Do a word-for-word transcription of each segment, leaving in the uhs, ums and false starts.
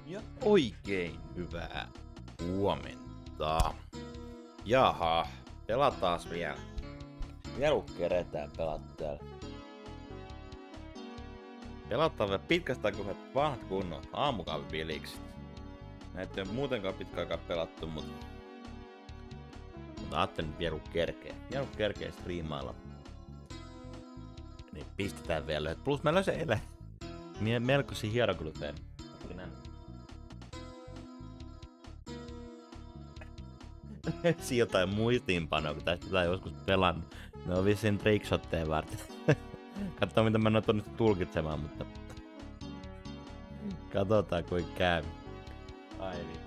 Ja oikein hyvää huomenta. Jaha, pelataas vielä. Vielä keretään pelata täällä. Pelataan vielä pitkästä aikaa vanhat kunnon aamukahvipilikset. Näitä ei ole muutenkaan pitkä aikaa pelattu, mutta... Mutta ajattelin nyt vielä kerkeä. Vielä kerkeä striimailla. Niin pistetään vielä. Plus mä löysin eilen melkoisia hieroglyfeen. Löysin jotain muistiinpanoa, kun tästä jotain joskus pelannut. Ne on vissiin trickshotteja varten. Katsotaan mitä mä en ole tulkitsemaan, mutta... Katsotaan kuinka käy. Ai vitsi.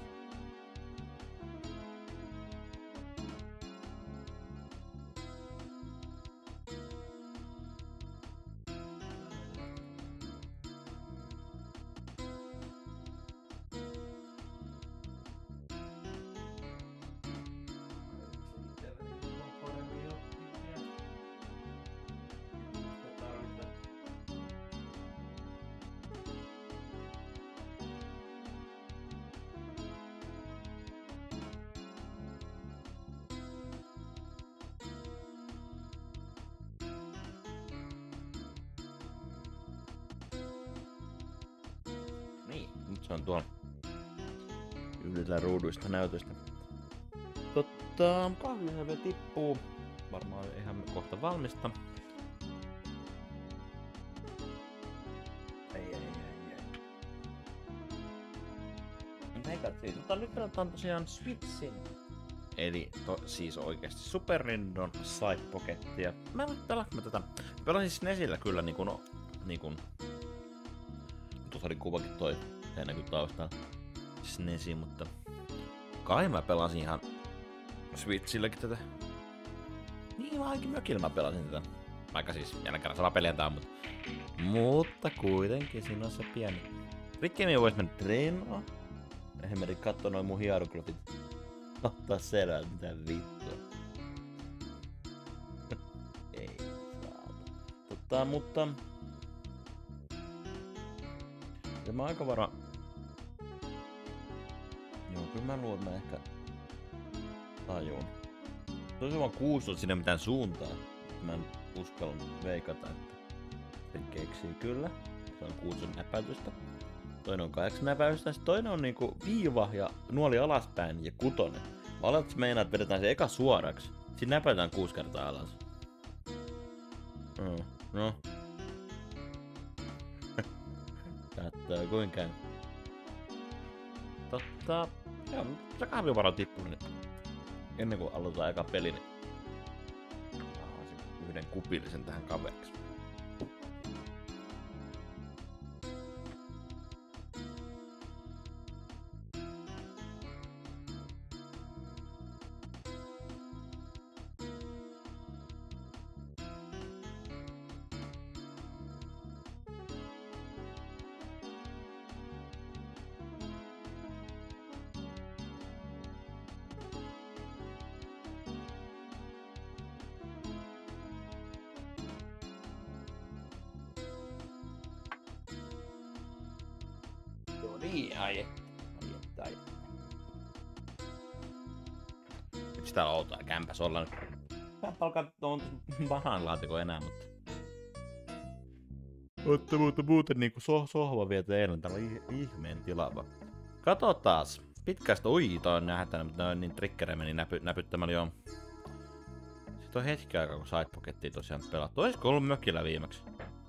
Niin, nyt se on tuolla yhdellä ruuduista näytöstä. Totta, kahvia vielä tippuu. Varmaan ihan kohta valmista. Ei, ei, ei, ei. Eikä siis, mutta nyt pelataan tosiaan Switchin. Eli to, siis oikeesti Super Nintendon Side Pocketia. Mä en ole pelaanko mä tätä. Pelasin SNESillä kyllä niinku no, niinku... Tuossa oli kuvakin toi, ei näkyy taustalla SNESi, mutta kai mä pelasin ihan Switchilläkin tätä. Niin mä ainakin mökillä mä pelasin tätä. Vaikka siis jälleen kerran sama peliä tää on, mutta... Mutta kuitenkin siinä on se pieni... Rikkemiä vois mennä treenaa. Eihän meni kattoo noin mun hieroglyfit. Ottaa selvää, mitä vittua. Ei saata. Totta, mutta... Ja mä oon aika vara... Joo, kyllä mä luulen, että mä ehkä... Tajuun. Se olisi vaan kuusi sinne mitään suuntaa. Mä en uskalla veikata, että... Se keksii kyllä. Se on kuusi näpäytystä. Toinen on kahdeksan näpäytystä. Sitten toinen on niinku viiva ja nuoli alaspäin ja kutonen. Mä aloitan, että meinaa, että vedetään se eka suoraksi. Sitten näpäytään kuusi kertaa alas. No, no. Kattaa kuinka käy. Totta. Joo, se kahvivaro tippuu niin ennen kuin aloitetaan eka peli, niin yhden kupillisen tähän kaveriksi. Joo niin, ai että, ai että, ai että. Nyt sitä on outoa kämpäs olla nyt. Kämpä alkaa tuon bananlaatiko enää, mutta... Otta muuta muuten niinku so sohva vietä eilen, täällä on ihmeen tilava. Katsotaas. Pitkästä ui, toi on nähdään, mutta noin niin triggerejä meni näpy näpyttämällä joo. Sitten on hetki aikaa, kun Side Pockettia tosiaan pelattu. Oisko ollut mökillä viimeksi?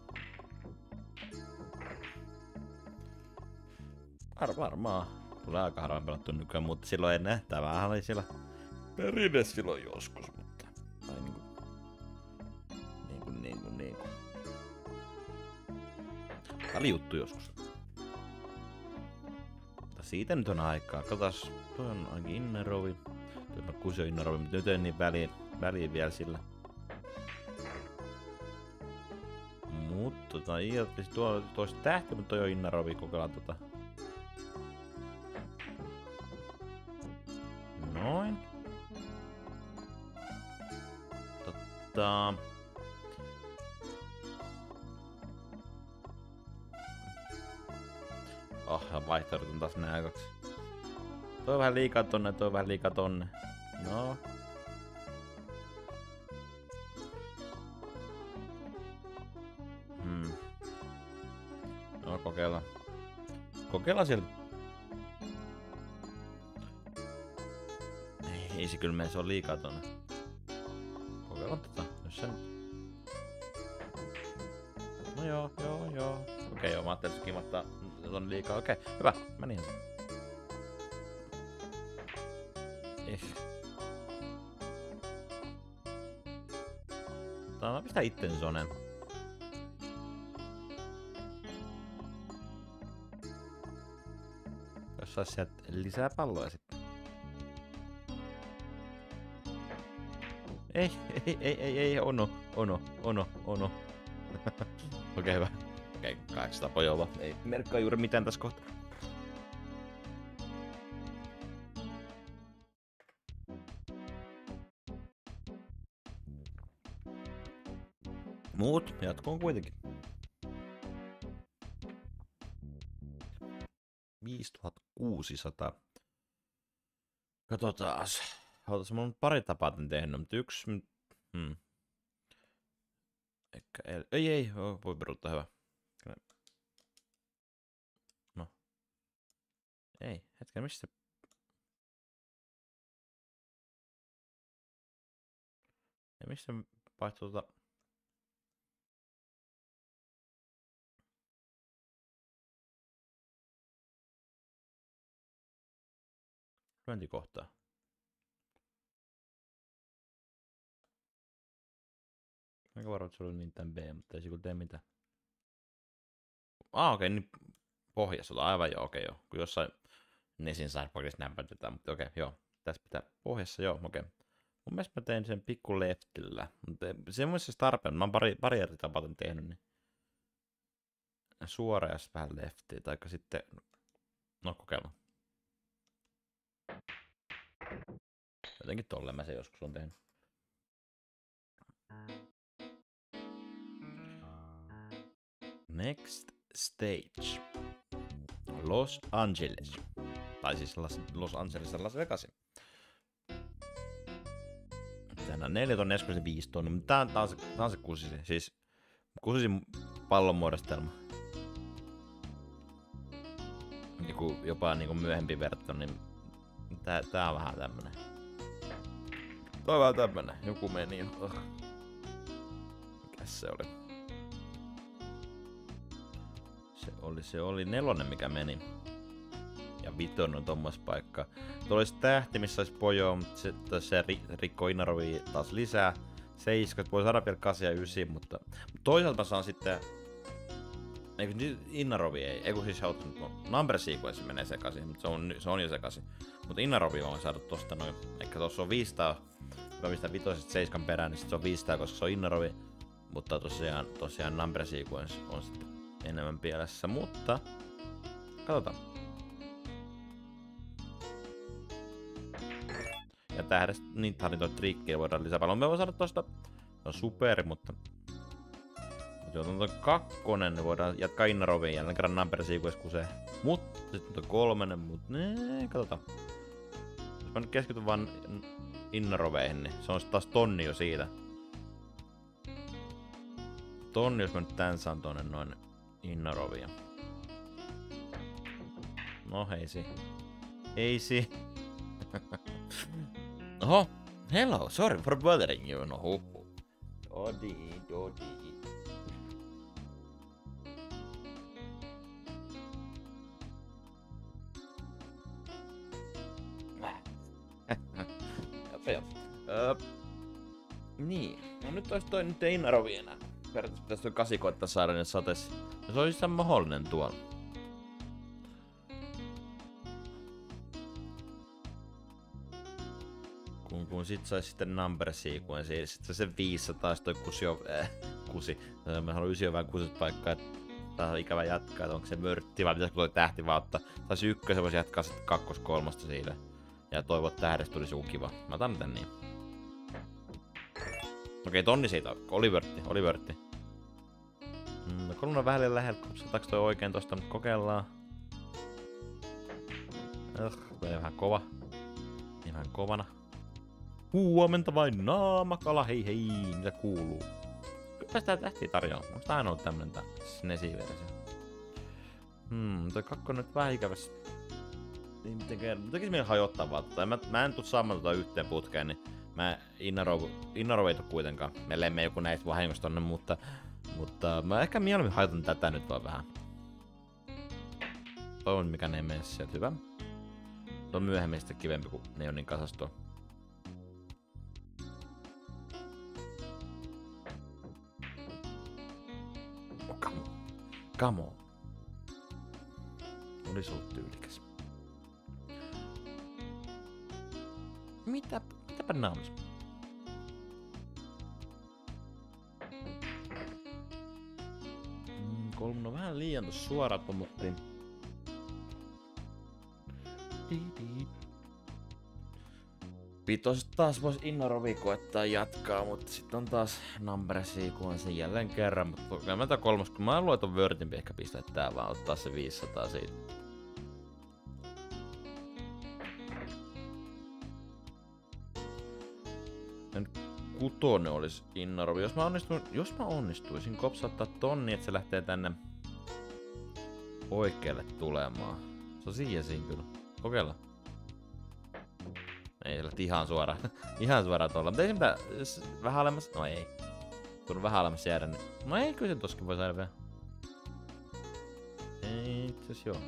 Var varmaan. Tulee aika harvoin pelattu nykyään, mutta silloin ennen. Tämähän oli siellä perinne silloin joskus, mutta... Tai niinku... Niinku, niinku, niinku... Tää oli juttu joskus. Mutta siitä nyt on aikaa. Katsotaan, toi on ainakin Innerovi. Toi on Kusio Innerovi, mutta nyt ei niin väliin, väliin vielä sillä. Mutta tota, tuo toista tähti, mutta toi on Innerovi, kokeillaan tota. Noin. Totta. Oh, ja vaihtoehdot on taas nää kaksi. Toi on vähän liikaa tonne, toi on vähän liikaa tonne. No. Hmm. No, kokeillaan. Kokeillaan siellä. Ei, ei se kyllä mene, se on liikaa tonne. Kokeillaan tätä, jos sen... No joo, joo, joo. Okei, okay, joo, mä ajattelin, että se kimattaa tonne liikaa. Okei, okay, hyvä, meni ihan. Eh. Tää on pistää itten sonen. Jos sais sieltä lisää palloja sitten. Ei, ei, ei, ei, ei, ono, ono, ono, ono. Okei, okay, hyvä. Okei, okay, kahdeksansataa pojolla. Ei merkkaa juuri mitään tässä kohtaa. Muut jatkoon kuitenkin. viisituhattakuusisataa. Katsotaas. Ootas, mulla on pari tapaa tehnyt, mutta yksi... Hmm. Eikä el... Ei, ei, voi peruuttaa, hyvä. No. Ei, hetken, missä se... Ja missä se vaihtuu tota... lyöntikohtaa. Aika varma, että se oli mitään B, mutta ei se kyllä tee mitään. Ah, okei, okay, niin pohjassa on aivan joo, okei okay, joo. Kun jossain Nesin sidepakissa näpätetään, mutta okei, okay, joo. Tässä pitää pohjassa, joo, okei. Okay. Mun mielestä mä tein sen pikku leftillä, mutta se on mun mielestä tarpeen. Mä oon pari, pari eri tapaa tehnyt, niin suora ja sitten vähän leftiä, taikka sitten, no kokeillaan. Jotenkin tolleen mä se joskus on tehnyt. Next stage. Los Angeles. Tai siis Las, Los Angeles ja Las Vegas. Tänään on neljä tonne, äsken se viisi tonne, mutta tää, tää, on se, tää on se kusisi. Siis kusisin pallon muodostelma. Joku, jopa niinku myöhempi verrattuna, niin tää, tää on vähän tämmönen. Toi on vähän tämmönen. Joku meni. Oh. Mikäs se oli? Se oli, se oli nelonen, mikä meni. Ja vitonen on tommos paikka. Tuolla olisi tähti, missä olisi pojo, mutta se, se rikkoi Inarovi taas lisää. Seiskat, voi saada vielä kahdeksan ja yhdeksän, mutta toisaalta mä saan sitten... Eikö Inarovi ei, eikö siis hauttanut, no, number sequence menee sekaisin, mutta se on, se on jo sekaisin. Mutta Inarovi on saada tosta noin, ehkä tossa on viisisataa, mä pistän vitosesta seiskan perään, niin sit se on viisisataa, koska se on Inarovi. Mutta tosiaan, tosiaan number sequence on sitten enemmän pielessä, mutta katsotaan. Ja tähdestä niin tarvitaan trikkiä voidaan lisää paljon. Me voidaan saada tosta no superi, mutta jos on tuo kakkonen, niin voidaan jatkaa Inaroviin jälleen kerran number sequence kusee. Mutta sitten tuo kolmannen, mutta nee, katsotaan. Jos mä nyt keskityn vaan Inaroveihin, niin se on taas tonni jo siitä. Tonni, jos mä nyt tän saan tonne noin Inarovia. No heisi. Heisi. Oho, hello, sorry for bothering you. No huhu. Dodi, dodi. Joo. Öö, niin, no nyt ois toi nyt ei Inarovi enää. Periaatteessa pitäis toi kasi koittaa saada ne sateessa. No se olisi ihan mahdollinen tuolla. Kun, kun sit sais sitten number sequence, sit se viisisataa, sit toi kusi on, äh, kusi. Mä haluan ysi on vähän kusit paikkaa, että tää on ikävä jatkaa, että onko se mörtti vai pitäisikö toi tähti vaan ottaa. Sais ykkösen voisi jatkaa sit kakkos kolmasta siitä. Ja toivoo, että tähdestä tulisi joku kiva. Mä otan tän niin. Okei, tonni siitä. Oli vörtti, oli vörtti. Mm, no kolme on vähän lähellä. Sataaks toi oikein tosta, mutta kokeillaan. Ugh, menee vähän kova. Niin vähän kovana. Huomenta vain naamakala, hei hei, mitä kuuluu? Kyllä sitä tähtiä tarjolla. Onko tää aina ollut tämmönen tää SNESi-versio? Hmm, toi kakkonen nyt vähän ikävässä. Niin mitenkään, tekis mieli hajottaa vaan tota. Mä, mä en tuu saamaan tota yhteen putkeen, niin mä Innarovu, Innarovu ei tuu kuitenkaan. Meille ei joku näistä vahingosta tonne, mutta... Mutta mä ehkä mieluummin hajotan tätä nyt vaan vähän. Toivon mikä ne ei mene sieltä, hyvä. Tuo on myöhemmin sitten kivempi, kun ne on niin kasastua. Oh, come on. Come on. Oli sul tyylikäs. Mitä? Mitäpä naamis? Mm, kolmen on vähän liian tossa suoraan tommottiin. Pitos taas vois Innarovi koettaa jatkaa, mutta sit on taas Numbersia, kun on sen jälleen kerran. Mutta mä tää kolmos, kun mä luulen, että on Wordimpi ehkä pistää tää vaan, ottaa se viisisataa siitä. Kutonen olisi Innarovi. Jos mä, jos mä onnistuisin kopsauttaa tonni, että se lähtee tänne oikealle tulemaan. Se on siihen siinä kyllä. Kokeillaan. Ei se lähti ihan suoraan. Ihan suoraan tuolla. Mutta ei se mitään. Vähän alemmas. No ei. Kun vähän alemmas jäädä, niin... No ei, kyllä sen toskin voi saada vielä. Ei itseasiassa joo.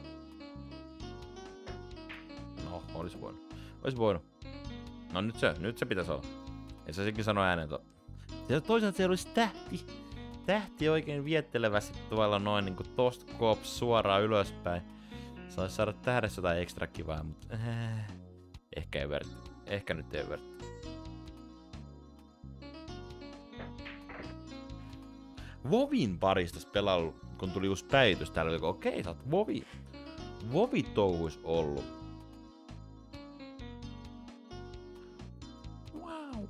No, olis voinut. Olis voinut. No nyt se, nyt se pitäisi olla. Ei se sekin sano ääneen tuo. Toisaalta siellä olisi tähti. Tähti oikein viettelevästi tuolla noin niinku tosta kops suoraan ylöspäin. Sais saada tähdessä jotain ekstra kivaa, mutta äh, ehkä ei verta. Ehkä nyt ei verta. Vovin parista pelailu, kun tuli uusi päivitys täällä, oli okei, okay, sä oot Vovi. Vovi touhuis ollut. Wow.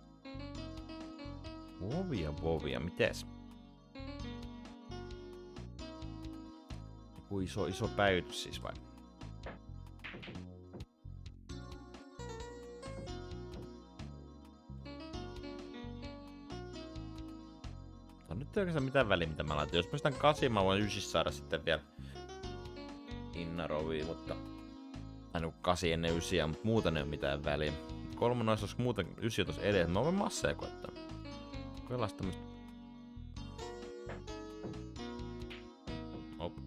Vovia, Vovia, mites? Joku iso, iso päivitys siis vai? On nyt ei oikeastaan mitään väliä mitä mä laitan. Jos mä sitä kasin, mä voin ysis saada sitten vielä Innaroviin, mutta... Aina kun kasi ennen ysiä, mutta muuten ei oo mitään väliä. Kolme noissa olisi muuten ysiä tossa edes, mä voin masseja koittaa. Koillaan tämmöstä... Op.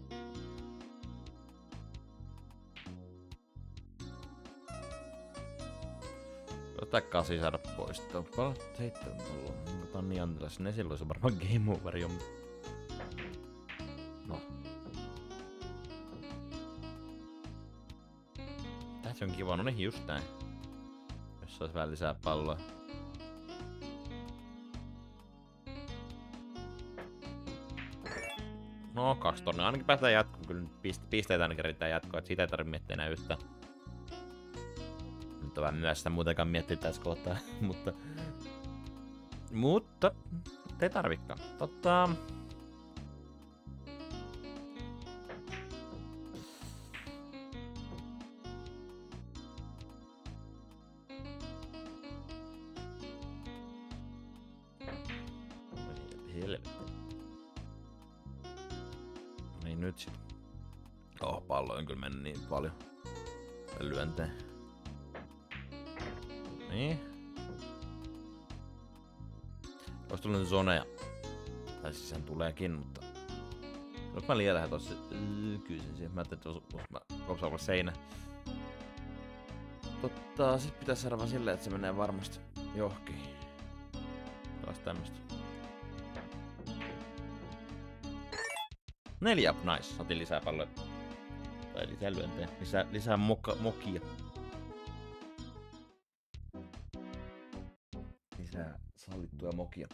Ota kasi saada poistaa. Paljon seitsemän mulla on. Otan niin antilas. Ne silloin se varmaan game over jo. No. Tässä on kiva. No niin just näin. Jos sais vähän lisää palloa. No, kaksi tonnia. Ainakin päästään jatkoon. Kyllä pisteitä ainakin riittää jatkoon. Et siitä ei tarvitse miettiä enää yhtään. Nyt on vähän myös sitä muutenkaan miettiä tässä kohtaa. mutta... Mutta... Ei tarvikaan. Totta... Helvetti. Niin nyt sit. Oh, pallo on kyllä mennyt niin paljon. Lyönteen. Niin. Ois tullut zoneja. Tai siis sen tuleekin, mutta... Jos mä liian lähden tossa... Kyllä siihen. Mä ajattelin, että jos mä kopsaan olla seinä. Totta, sit pitäis saada vaan silleen, että se menee varmasti johonkin. Taas tämmöstä. Neljä, nice. Saatiin lisää palloja. Tai lisää lyöntejä. Lisää, lisää moka, mokia. Lisää sallittuja mokia.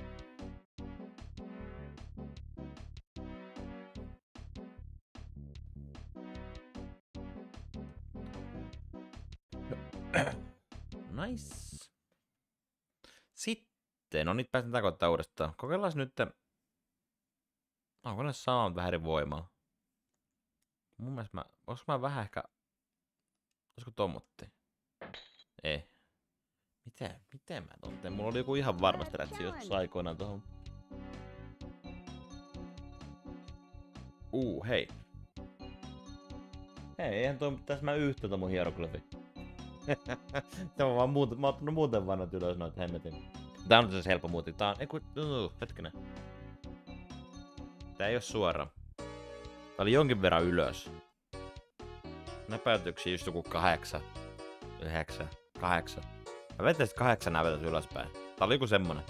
Nice. Sitten, no nyt päästään tätä koittaa uudestaan. Kokeillaan nyt. Onko ne saanut vähän eri voimaa? Mun mielestä mä, olis mä vähän ehkä Olisiko tommotti? Ei. Miten? Miten mä ton teen? Mulla oli joku ihan varmasti rätsi joskus aikoinaan tohon. Uu, hei. Hei, eihän toi tässä mä yhtä ton mun hieroglyfi. Tämä on vaan muuten, mä oon ottanut muuten vannat ylös noita hemmetin. Tää on siis helppo muuti. Tää on, eiku, uh, hetkinen. Tää ei oo suora. Tää oli jonkin verran ylös. Näpäytyksiä just joku kahdeksan. Yhdeksän. Kahdeksan. Mä vetäisin, että kahdeksan näpäytys ylöspäin. Tää oli joku semmonen.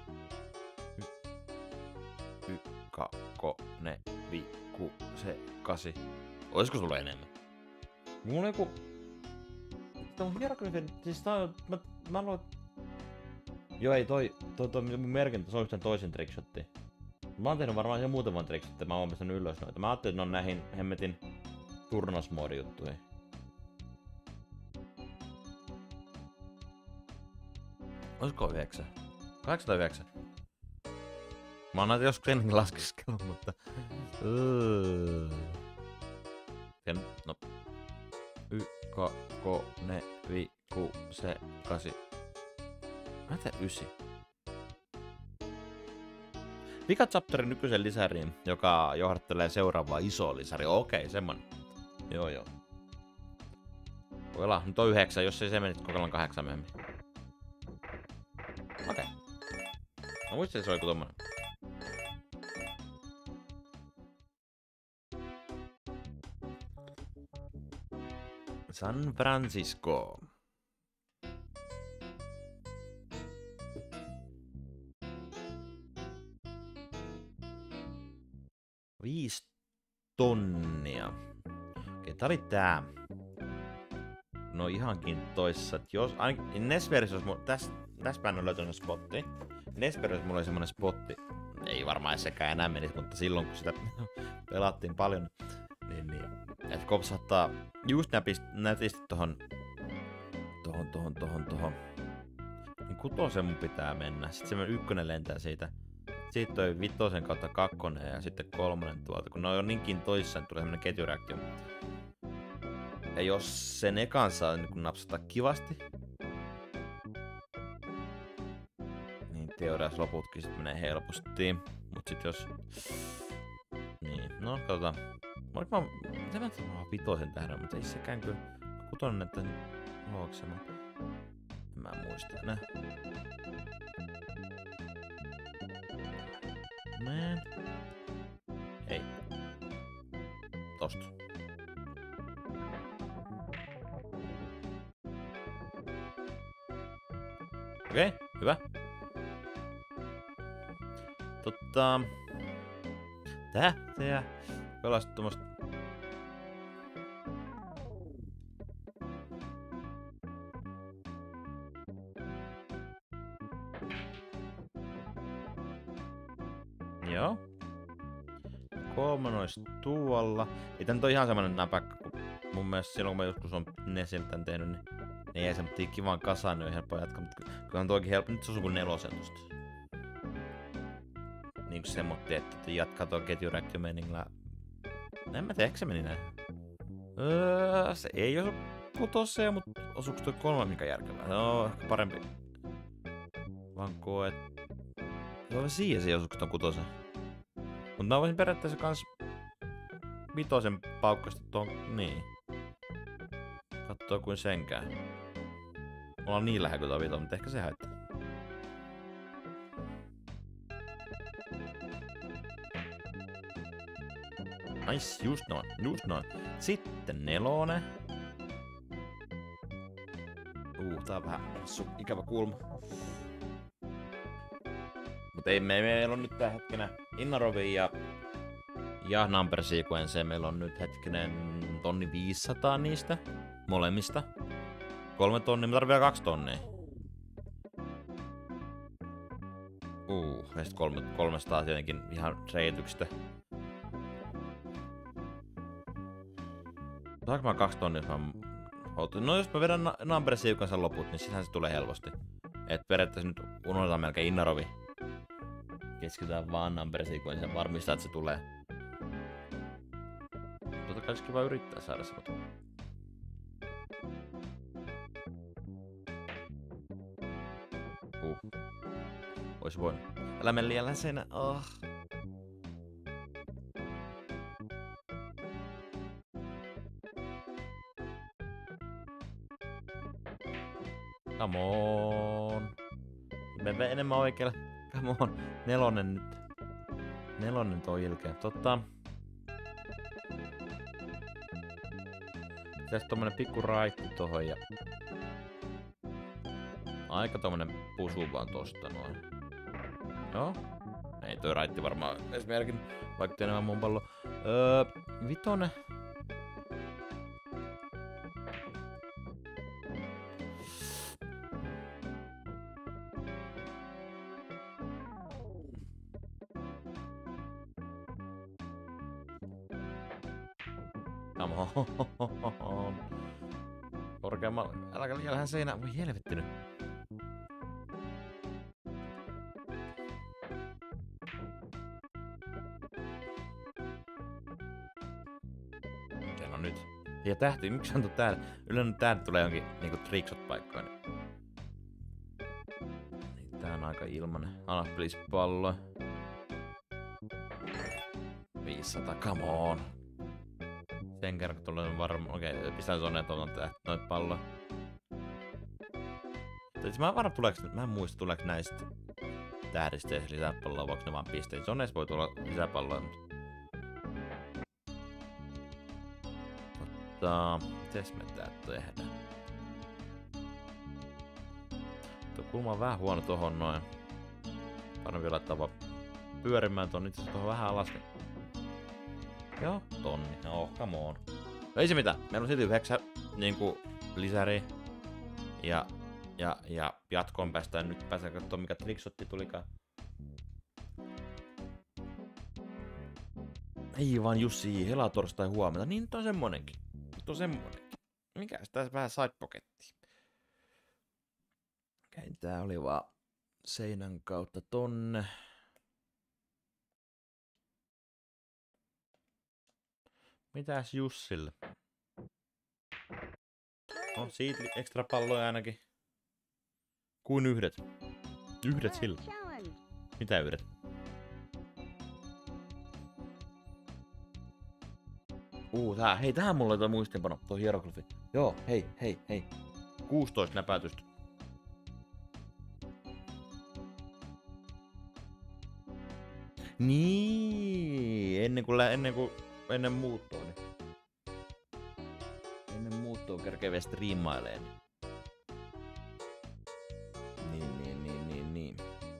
Y, y, ka, ko, ne, vi, ku, se, kasi. Oisko sulla enemmän? Mulla on joku... Tää on hieroglyfin, siis tää on... Mä, mä luulen... Joo ei toi, toi, toi mun merkintä, se on yhtään toisen trickshotti. Mä oon tehnyt varmaan ihan muutaman trickshotti, mä oon pistänyt ylös noita. Mä ajattelin, että ne on näihin hemmetin turnausmoodi juttuihin. Olisiko yhdeksän? Kahdeksan tai yhdeksän? Mä oon näitä joskus ennenkin laskeskellut, mutta... Sen, no... Y, ka, ko, ne, vi, ku, se, kasi. Mä teen ysi. Pika-chapterin nykyisen lisäriin, joka johdattelee seuraavaa isoa lisäriä. Okei, semmonen. Joo joo. Kokeillaan, nyt on yhdeksän, jos ei se menisi, kokeillaan kahdeksan myöhemmin. Okei. Mä muistin, että se oli joku tommonen. San Francisco. Viisi tonnia. Okei, tää oli tää. No ihankin toissa. Jos ainakin N E S-versiossa, tästä täs päin on löytynyt spotti. N E S-versiossa mulla oli semmonen spotti. Ei varmaan sekään enää menisi, mutta silloin kun sitä pelattiin paljon, niin, niin että kopsahtaa just nätisti tohon, tohon, tohon, tohon, tohon. Niin kutosen mun pitää mennä. Sitten semmonen ykkönen lentää siitä. Siitä toi vitosen kautta kakkonen ja sitten kolmonen tuolta. Kun ne on niinkin toissa, niin tulee semmonen ketjureaktio. Ja jos sen ekan saa niin napsata kivasti, niin teoriassa loputkin sit menee helposti. Mut sit jos... Niin, no katsotaan. Oliko mä... Mitä mä oon vitosen tähdän, mutta ei sekään kyllä... Kutonen näyttää luoksemaan. En mä muista enää. Man. Ei. Tosta. Okei, okay, hyvä. Totta... Tähteä. Pelastit tommoista... Joo. Kolmonen olisi tuolla. Ei tän toi ihan semmonen näpäkkä, kun mun mielestä silloin kun mä joskus on Nesiltän tehnyt, niin ne jäi semmoittiin kivaan kasaan, niin on helppo jatkaa, mutta kyllähän toikin helppo. Nyt se on kuin nelosen tosta. Niin kuin semmoittiin, että jatkaa tuon ketjureaktio-meningillä. En mä tiedä, eikö se meni näin? Öö, se ei osu kutoseen, mutta osuuko toi kolme mikä järkevää? No, ehkä parempi. Vaan koet. Joo, siihen se osuuko ton kutoseen. Mut mä voisin periaatteessa kans vitosen paukkasta tuon, niin. Kattoo kuin senkään. Mulla on niin lähellä kuin tuo vito, mutta ehkä se haittaa. Nice, just noin, just noin. Sitten nelonen. Uh, tää on vähän su- ikävä kulma. Mut ei, me, meillä on nyt tää hetkenä Innarovi ja, ja Number Sequence. Meillä on nyt hetkinen tonni viisisataa niistä molemmista. Kolme tonnia, me tarvii vielä kaksi tonnia. Uh, ja sit kolme, kolmestaan tietenkin ihan reityksistä. Saanko mä kaksi tonnia, jos mä otin? No jos mä vedän Number Sequencen loput, niin sitähän se tulee helposti. Et periaatteessa nyt unohdetaan melkein Innarovi. Keskitytään vaan Number Sequencen varmistaa, että se tulee. Totta kai olisi kiva yrittää saada se, mutta... Ois voinut. Älä mene liian läsenä. Oh. Come on. Mene enemmän oikealle. Come on. Nelonen nyt. Nelonen toi ilkeä. Totta. Tässä tommonen pikku raitti tohon ja... Aika tommonen pusu vaan tosta noin. Joo. Ei toi raitti varmaan edes merkin, vaikka enemmän mun pallo. Öö, vitonen. Come on. Korkeammalla. Äläkä liian lähden seinään. Voi helvetti nyt. No nyt. Ja tähti, miksi on tuo täällä? Yleensä täältä tulee jonkin niinku tricksot paikkaan. Niin tää on aika ilmanen. Anna please pallo. viisisataa, come on. Sen kerran kun tulee varma. Okei, okay, pistän soneen tuolta tähti noit palloa. Mä en varma tuleeks, mä en muista tuleeks näistä tähdistä lisäpalloa, vaikka ne vaan pisteet. Soneessa voi tulla lisäpalloa, mutta... Mutta... Mites me tää tehdään? Tuo kulma on vähän huono tohon noin. Parempi laittaa vaan pyörimään ton itse tohon vähän alas. Joo, tonni. No, come on. No ei se mitään. Meillä on silti yhdeksän niinku lisäri. Ja... Ja, ja jatkoon päästään nyt. Päästään katsomaan mikä tricksotti tulikaan. Ei vaan Jussi, helatorstai huomenta. Niin nyt on semmonenkin. Nyt on semmonenkin. Mikäs tässä vähän sidepokettia? Käin tää oli vaan seinän kautta tonne. Mitäs Jussille? No siitä ekstra palloja ainakin. Kuin yhdet. Yhdet sillä. Mitä yhdet? Uu, tää, hei tähän mulle toi muistinpano, toi hieroglyfi. Joo, hei, hei, hei. kuusitoista näpäytystä. Niin, ennen kuin, ennen kuin, ennen muuttoa, niin. Ennen muuttoa kerkee vielä striimailee, niin. Niin, niin, niin, niin, niin.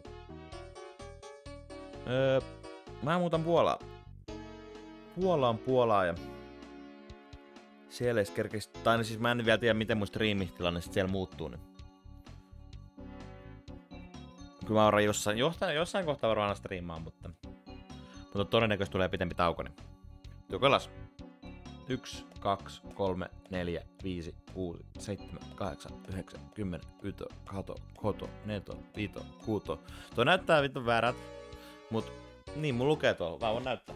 Öö, mä muutan Puolaa. Puola on Puolaa ja... Siellä ei kerkeisi... Tai siis mä en vielä tiedä miten mun striimitilanne sit siellä muuttuu, niin. Kyllä mä varmaan jossain, jossain, jossain kohtaa varmaan aina striimaan, mutta... Mutta todennäköisesti tulee pitempi tauko, niin... Jokelas. Yksi, kaksi, kolme, neljä, viisi, kuusi, seitsemän, kahdeksan, yhdeksän, kymmenen, yto, kato, koto, neto, viito, kuuto. Tuo näyttää vittu väärät, mut niin mun lukee tuolla, mä voin näyttää.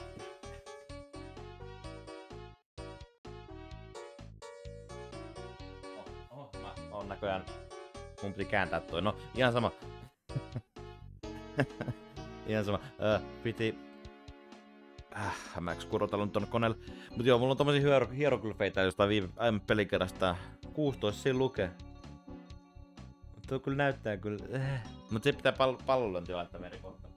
Oh, oh, mä oon näköjään, mun piti kääntää toi, no ihan sama. Ihan sama, öö, piti... Äh, mä eikö kurotellun tonne koneelle. Mut joo, mulla on tommosia hiero- hieroglyfeitä jostain viime aiemmin pelikerrasta. kuusitoista siinä lukee. Mut tuo kyllä näyttää kyllä. Äh. Mut se pitää pall- pallonlyönti laittaa merikohtaan.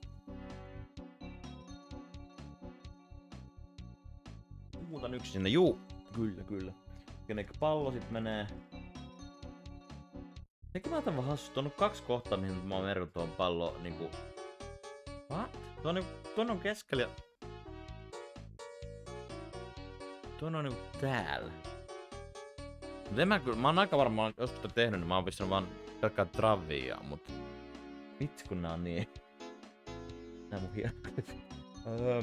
Muutan yksi sinne, juu. Kyllä, kyllä. Kenekö pallo sit menee. Sekin mä otan vaan hassu. Tuon on kaksi kohtaa, mihin mä oon merkannut tuon pallo niinku... What? Tuon on, tuon on keskellä. Tuon on niinku täällä. Mut en mä kyllä, mä oon aika varmaan joskus tehnyt, niin mä oon pistänyt vaan pelkkää travia, mut... Vitsi kun nää on niin... Nää mun hieroglyfit. Öö...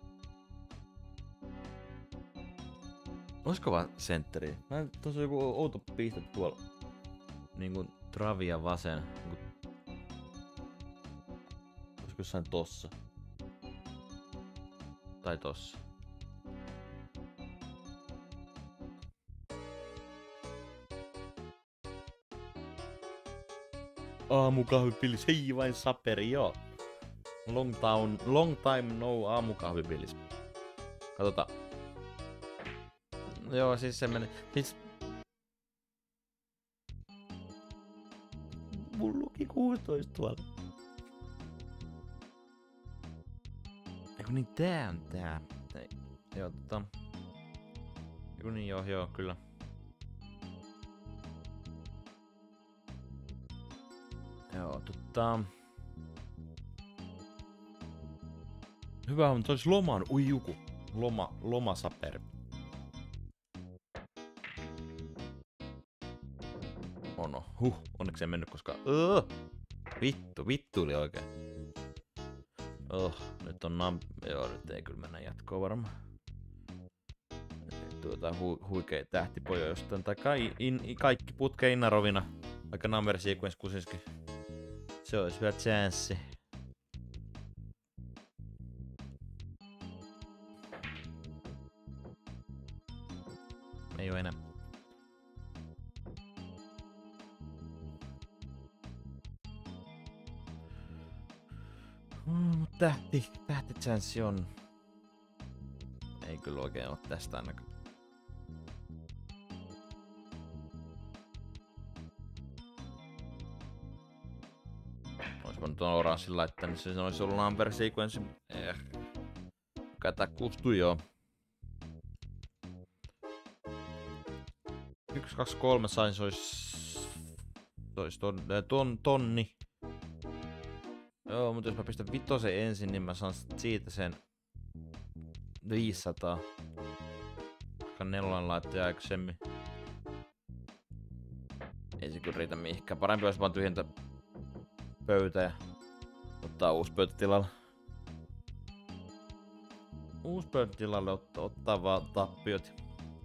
Olisiko vaan sentteri? Mä tossa on joku outo piste tuolla. Niinku travia vasen. Niinku... Olisiko jossain tossa? Tai tossa. Aamukahvipillis, hei vain saperi, joo. Long time, long time no aamukahvipillis. Katsotaan. Joo, siis se meni. Siis... Mun luki kuusitoista tuolla. Eiku niin tää on tää. Ei, joo, tota... Eiku niin joo, joo, kyllä. Joo, tota... Hyvä on, tois loman, ui juku. Loma, lomasaperi. Oh no, huh, onneksi ei mennyt koska... Öö! Vittu, vittu oli oikein. Oh, nyt on nam... Joo, nyt ei kyllä mennä jatkoon varmaan. Tuota hu huikea tähtipojo jostain. Tai kai, in, in, kaikki putke Innarovina. Vaikka number sequence kusiskin. Se olisi vielä chanssi. Ei oo enää. Mm, tähti, tähtichanssi on. Ei kyllä oikein oo tästä ainakaan. Ois voinut tuon oranssin laittaa, niin se olisi ollut number sequence. Eh. Kätä kustu joo. Yksi, kaksi, kolme sain, se ois... Se ois ton, ton, tonni. Joo, mutta jos mä pistän vitosen ensin, niin mä saan siitä sen viisisataa. Koska nelonen laittoi aikaisemmin. Ei se kyllä riitä mihinkään. Parempi olisi vaan tyhjentää pöytä ja ottaa uusi pöytä tilalle. Uusi pöytä tilalle, ottaa, ottaa vaan tappiot.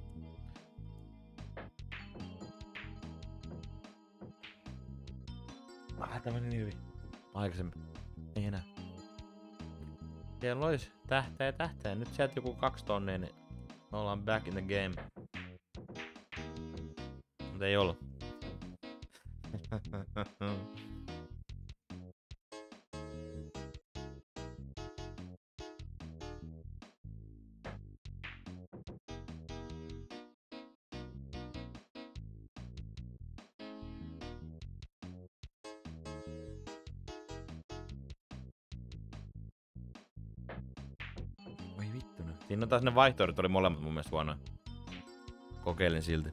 Ah, tää meni niin hyvin. Aikaisemmin. Ei enää. Siellä ois tähteä tähteä. Nyt sieltä joku kaksi tonnia, niin me ollaan back in the game. Mut ei olla. Oi vittu nyt. Siinä on taas ne vaihtoehdot oli molemmat mun mielestä huonoja. Kokeilin silti.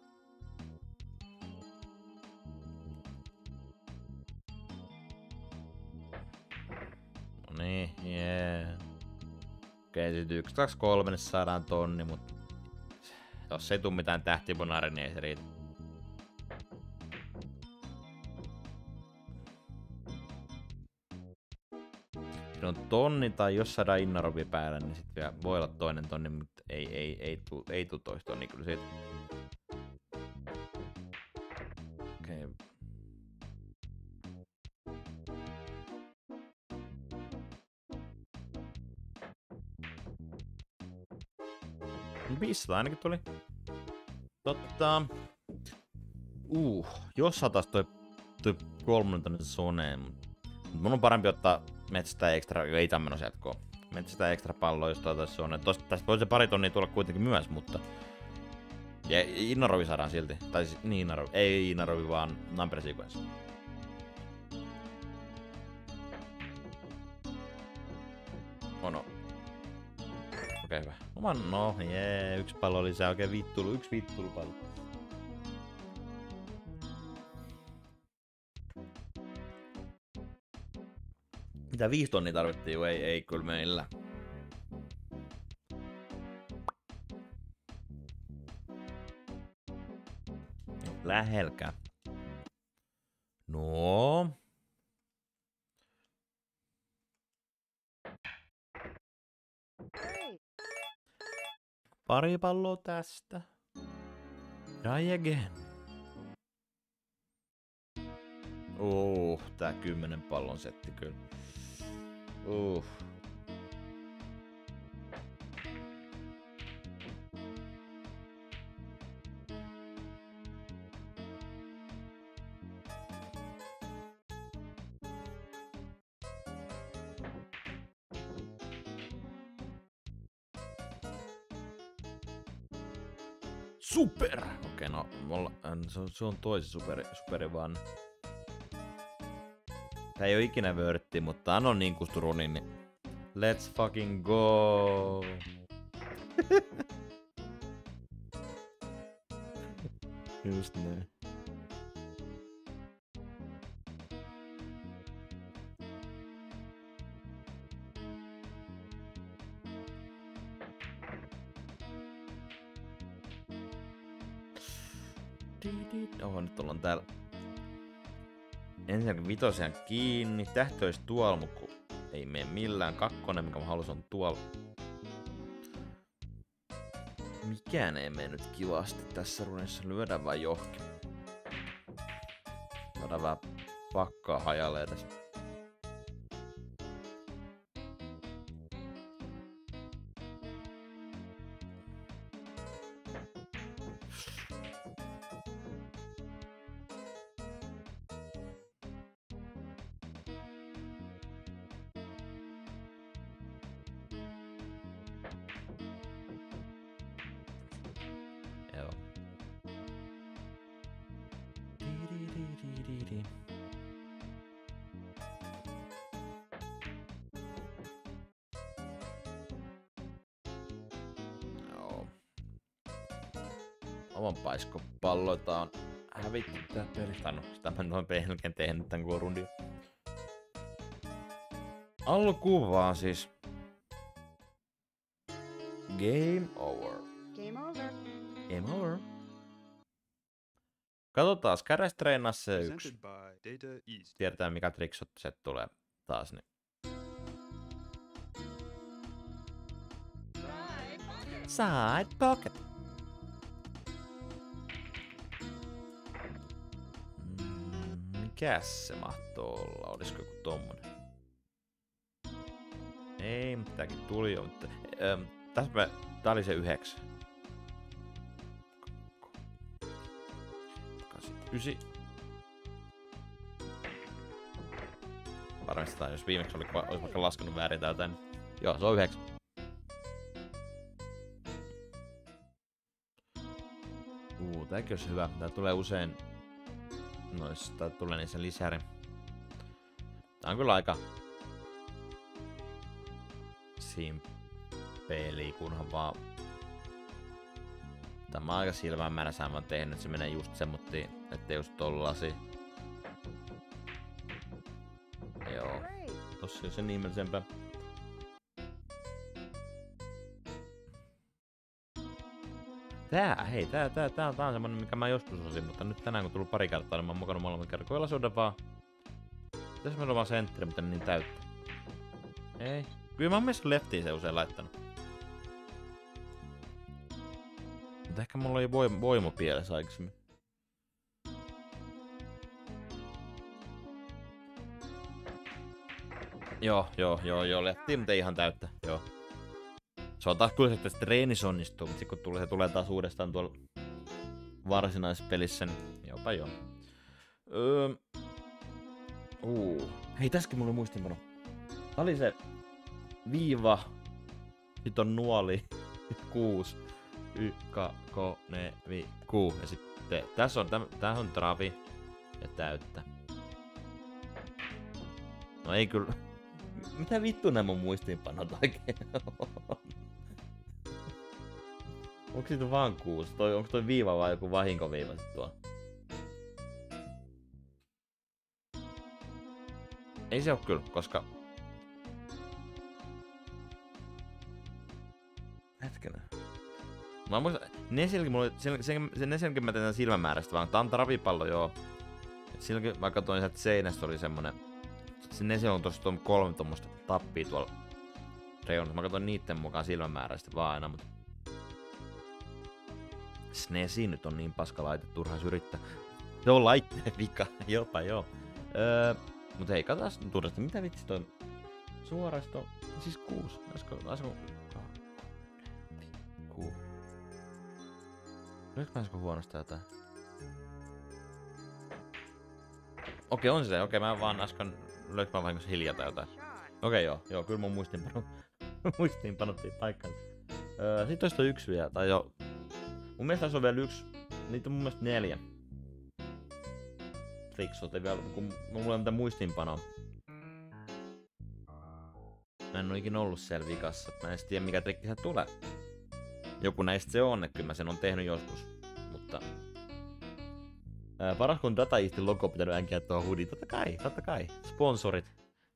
No niin, jee. Yeah. Okei, sit yksi, kaksi, kolme, niin saadaan tonni, mut... Jos ei tuu mitään tähtiponaari, niin ei se riitä. Siinä on tonni tai jos saadaan Innarovi päällä, niin sit vielä voi olla toinen tonni, mutta ei, ei, ei, tuu, ei tuu toista tonni kyllä siitä. Okei. Okay. viisisataa ainakin tuli. Totta. Uh, jos saatais toi, toi kolmonen tonne soneen. Mun on parempi ottaa metsästä ekstra, ei tämmönen jatkoa. Metsästä ekstra palloa, jos toi tais soneen. Tästä voi se pari tonnia tulla kuitenkin myös, mutta... Ja Innarovi saadaan silti. Tai siis, niin Innarovi. Ei Innarovi, vaan number sequence. Oh no. Okei, hyvä. Oman, no, jee, yksi pallo lisää, oikein vittulu, yksi vittulu pallo. Mitä viisi tonnia tarvittiin, jo ei, ei kyllä meillä. Lähelkä. No. Pari palloa tästä. Try again. Uh, tää kymmenen pallon setti kyllä. Uh. Super! Okei, okay, no mulla, se, on, se on toisi superi, superi vaan. Tää ei oo ikinä vörtti, mutta tää on niin kustu runin, niin let's fucking go! Just näin. Oho, nyt ollaan täällä. Ensinnäkin vitosen kiinni. Tähtö olisi tuolla, mutta ei mene millään. Kakkonen, mikä mä halusin, on tuolla. Mikään ei mene nyt kivasti tässä runissa. Lyödään vaan johonkin. Saadaan vähän pakkaa hajalle edes. Oman paiskopalloita on hävitty tää peli. Tai no, sitä mä noin pelkän tehnyt tän koko rundin. Alkuun vaan siis. Game over. Game over. Game over. Katsotaan, kädes treenaa se yksi. Tiedetään mikä trickshot se tulee taas. Niin. Side pocket. Mikäs se mahtoo olla? Olisiko joku tommonen? Ei, mutta tääkin tuli jo. Mutta, ähm, tässä mä, tää oli se yhdeksän. Ysi. Varmistetaan, jos viimeksi oli, olisi vaikka laskenut väärin tai jotain. Joo, se on yhdeksän. Uu, tääkin olisi hyvä. Tää tulee usein noista tulee niissä lisäri. Tää on kyllä aika simppeli, kunhan vaan tämä on aika silmämäärä mä oon tehnyt, se menee just semmoittiin, ettei just tollasi. Joo, tossa on se nimellisempää. Tää, hei, tää, tää, tää, tää on semmonen, mikä mä joskus osin, mutta nyt tänään kun tullut pari kertaa, niin mä oon mukannut molemmat kerran. Koilla suhde vaan. Tässä meillä on vaan sentteri, mitä niin täyttää. Ei. Kyllä mä oon mielestä leftiin se usein laittanut. Mutta ehkä mulla oli voim voima pielessä aikaisemmin. Joo, joo, joo, joo, leftiin, mutta ei ihan täyttä, joo. Se on taas kyllä se, että se treenissä onnistuu, mutta kun tulee, se tulee taas uudestaan tuolla varsinaisessa pelissä, niin jopa joo. Öö, uu. Hei, tässäkin mulla oli muistinpano. Tää oli se viiva, sit on nuoli, kuusi, y, ka, ko, ne, vi, ku, ja sitten tässä on, täm, tää on travi ja täyttä. No ei kyllä, mitä vittu nämä mun muistiinpanot oikein on? Onko siitä vaan kuusi? Toi, onko toi viiva vai joku vahinkoviiva sit tuo? Ei se oo kyllä, koska... Hetkinen. Mä muistan... Nesilläkin mulla oli... Sen, sen, sen Nesilläkin mä tein silmämäärästä vaan. Tää on ravipallo joo. Silläkin mä katsoin sieltä seinästä oli semmonen... Se Nesil on tossa tuon kolme tommoista tappia tuolla reunassa. Mä katsoin niitten mukaan silmämäärästä vaan aina, mut... S N E S nyt on niin paska laite, turhaan yrittää. Se on laitteen vika, jopa joo. Öö, mut hei, katsotaan turhasti, mitä vitsi toi suorasta, siis kuusi, olisiko, olisiko, kuu. Löikö mä äsken huonosta jotain? Okei, on se, okei, mä vaan äsken, löikö mä vahingossa hiljata jotain? Okei, joo, joo, kyllä mun muistiinpano, muistiinpanottiin paikkaan. Öö, sit ois toi yksi vielä, tai joo. Mun mielestä se on vielä yksi. Niitä on mun mielestä neljä. Triksote vielä, kun mulla ei ole mitään muistiinpanoa. Mä en oo ikinä ollut siellä vikassa. Mä en tiedä mikä trikki sieltä tulee. Joku näistä se on, että kyllä mä sen on tehnyt joskus. Mutta... Ää, paras kun Dataistin logo pitänyt äänkiä tuohon hoodie. Totta kai, totta kai. Sponsorit.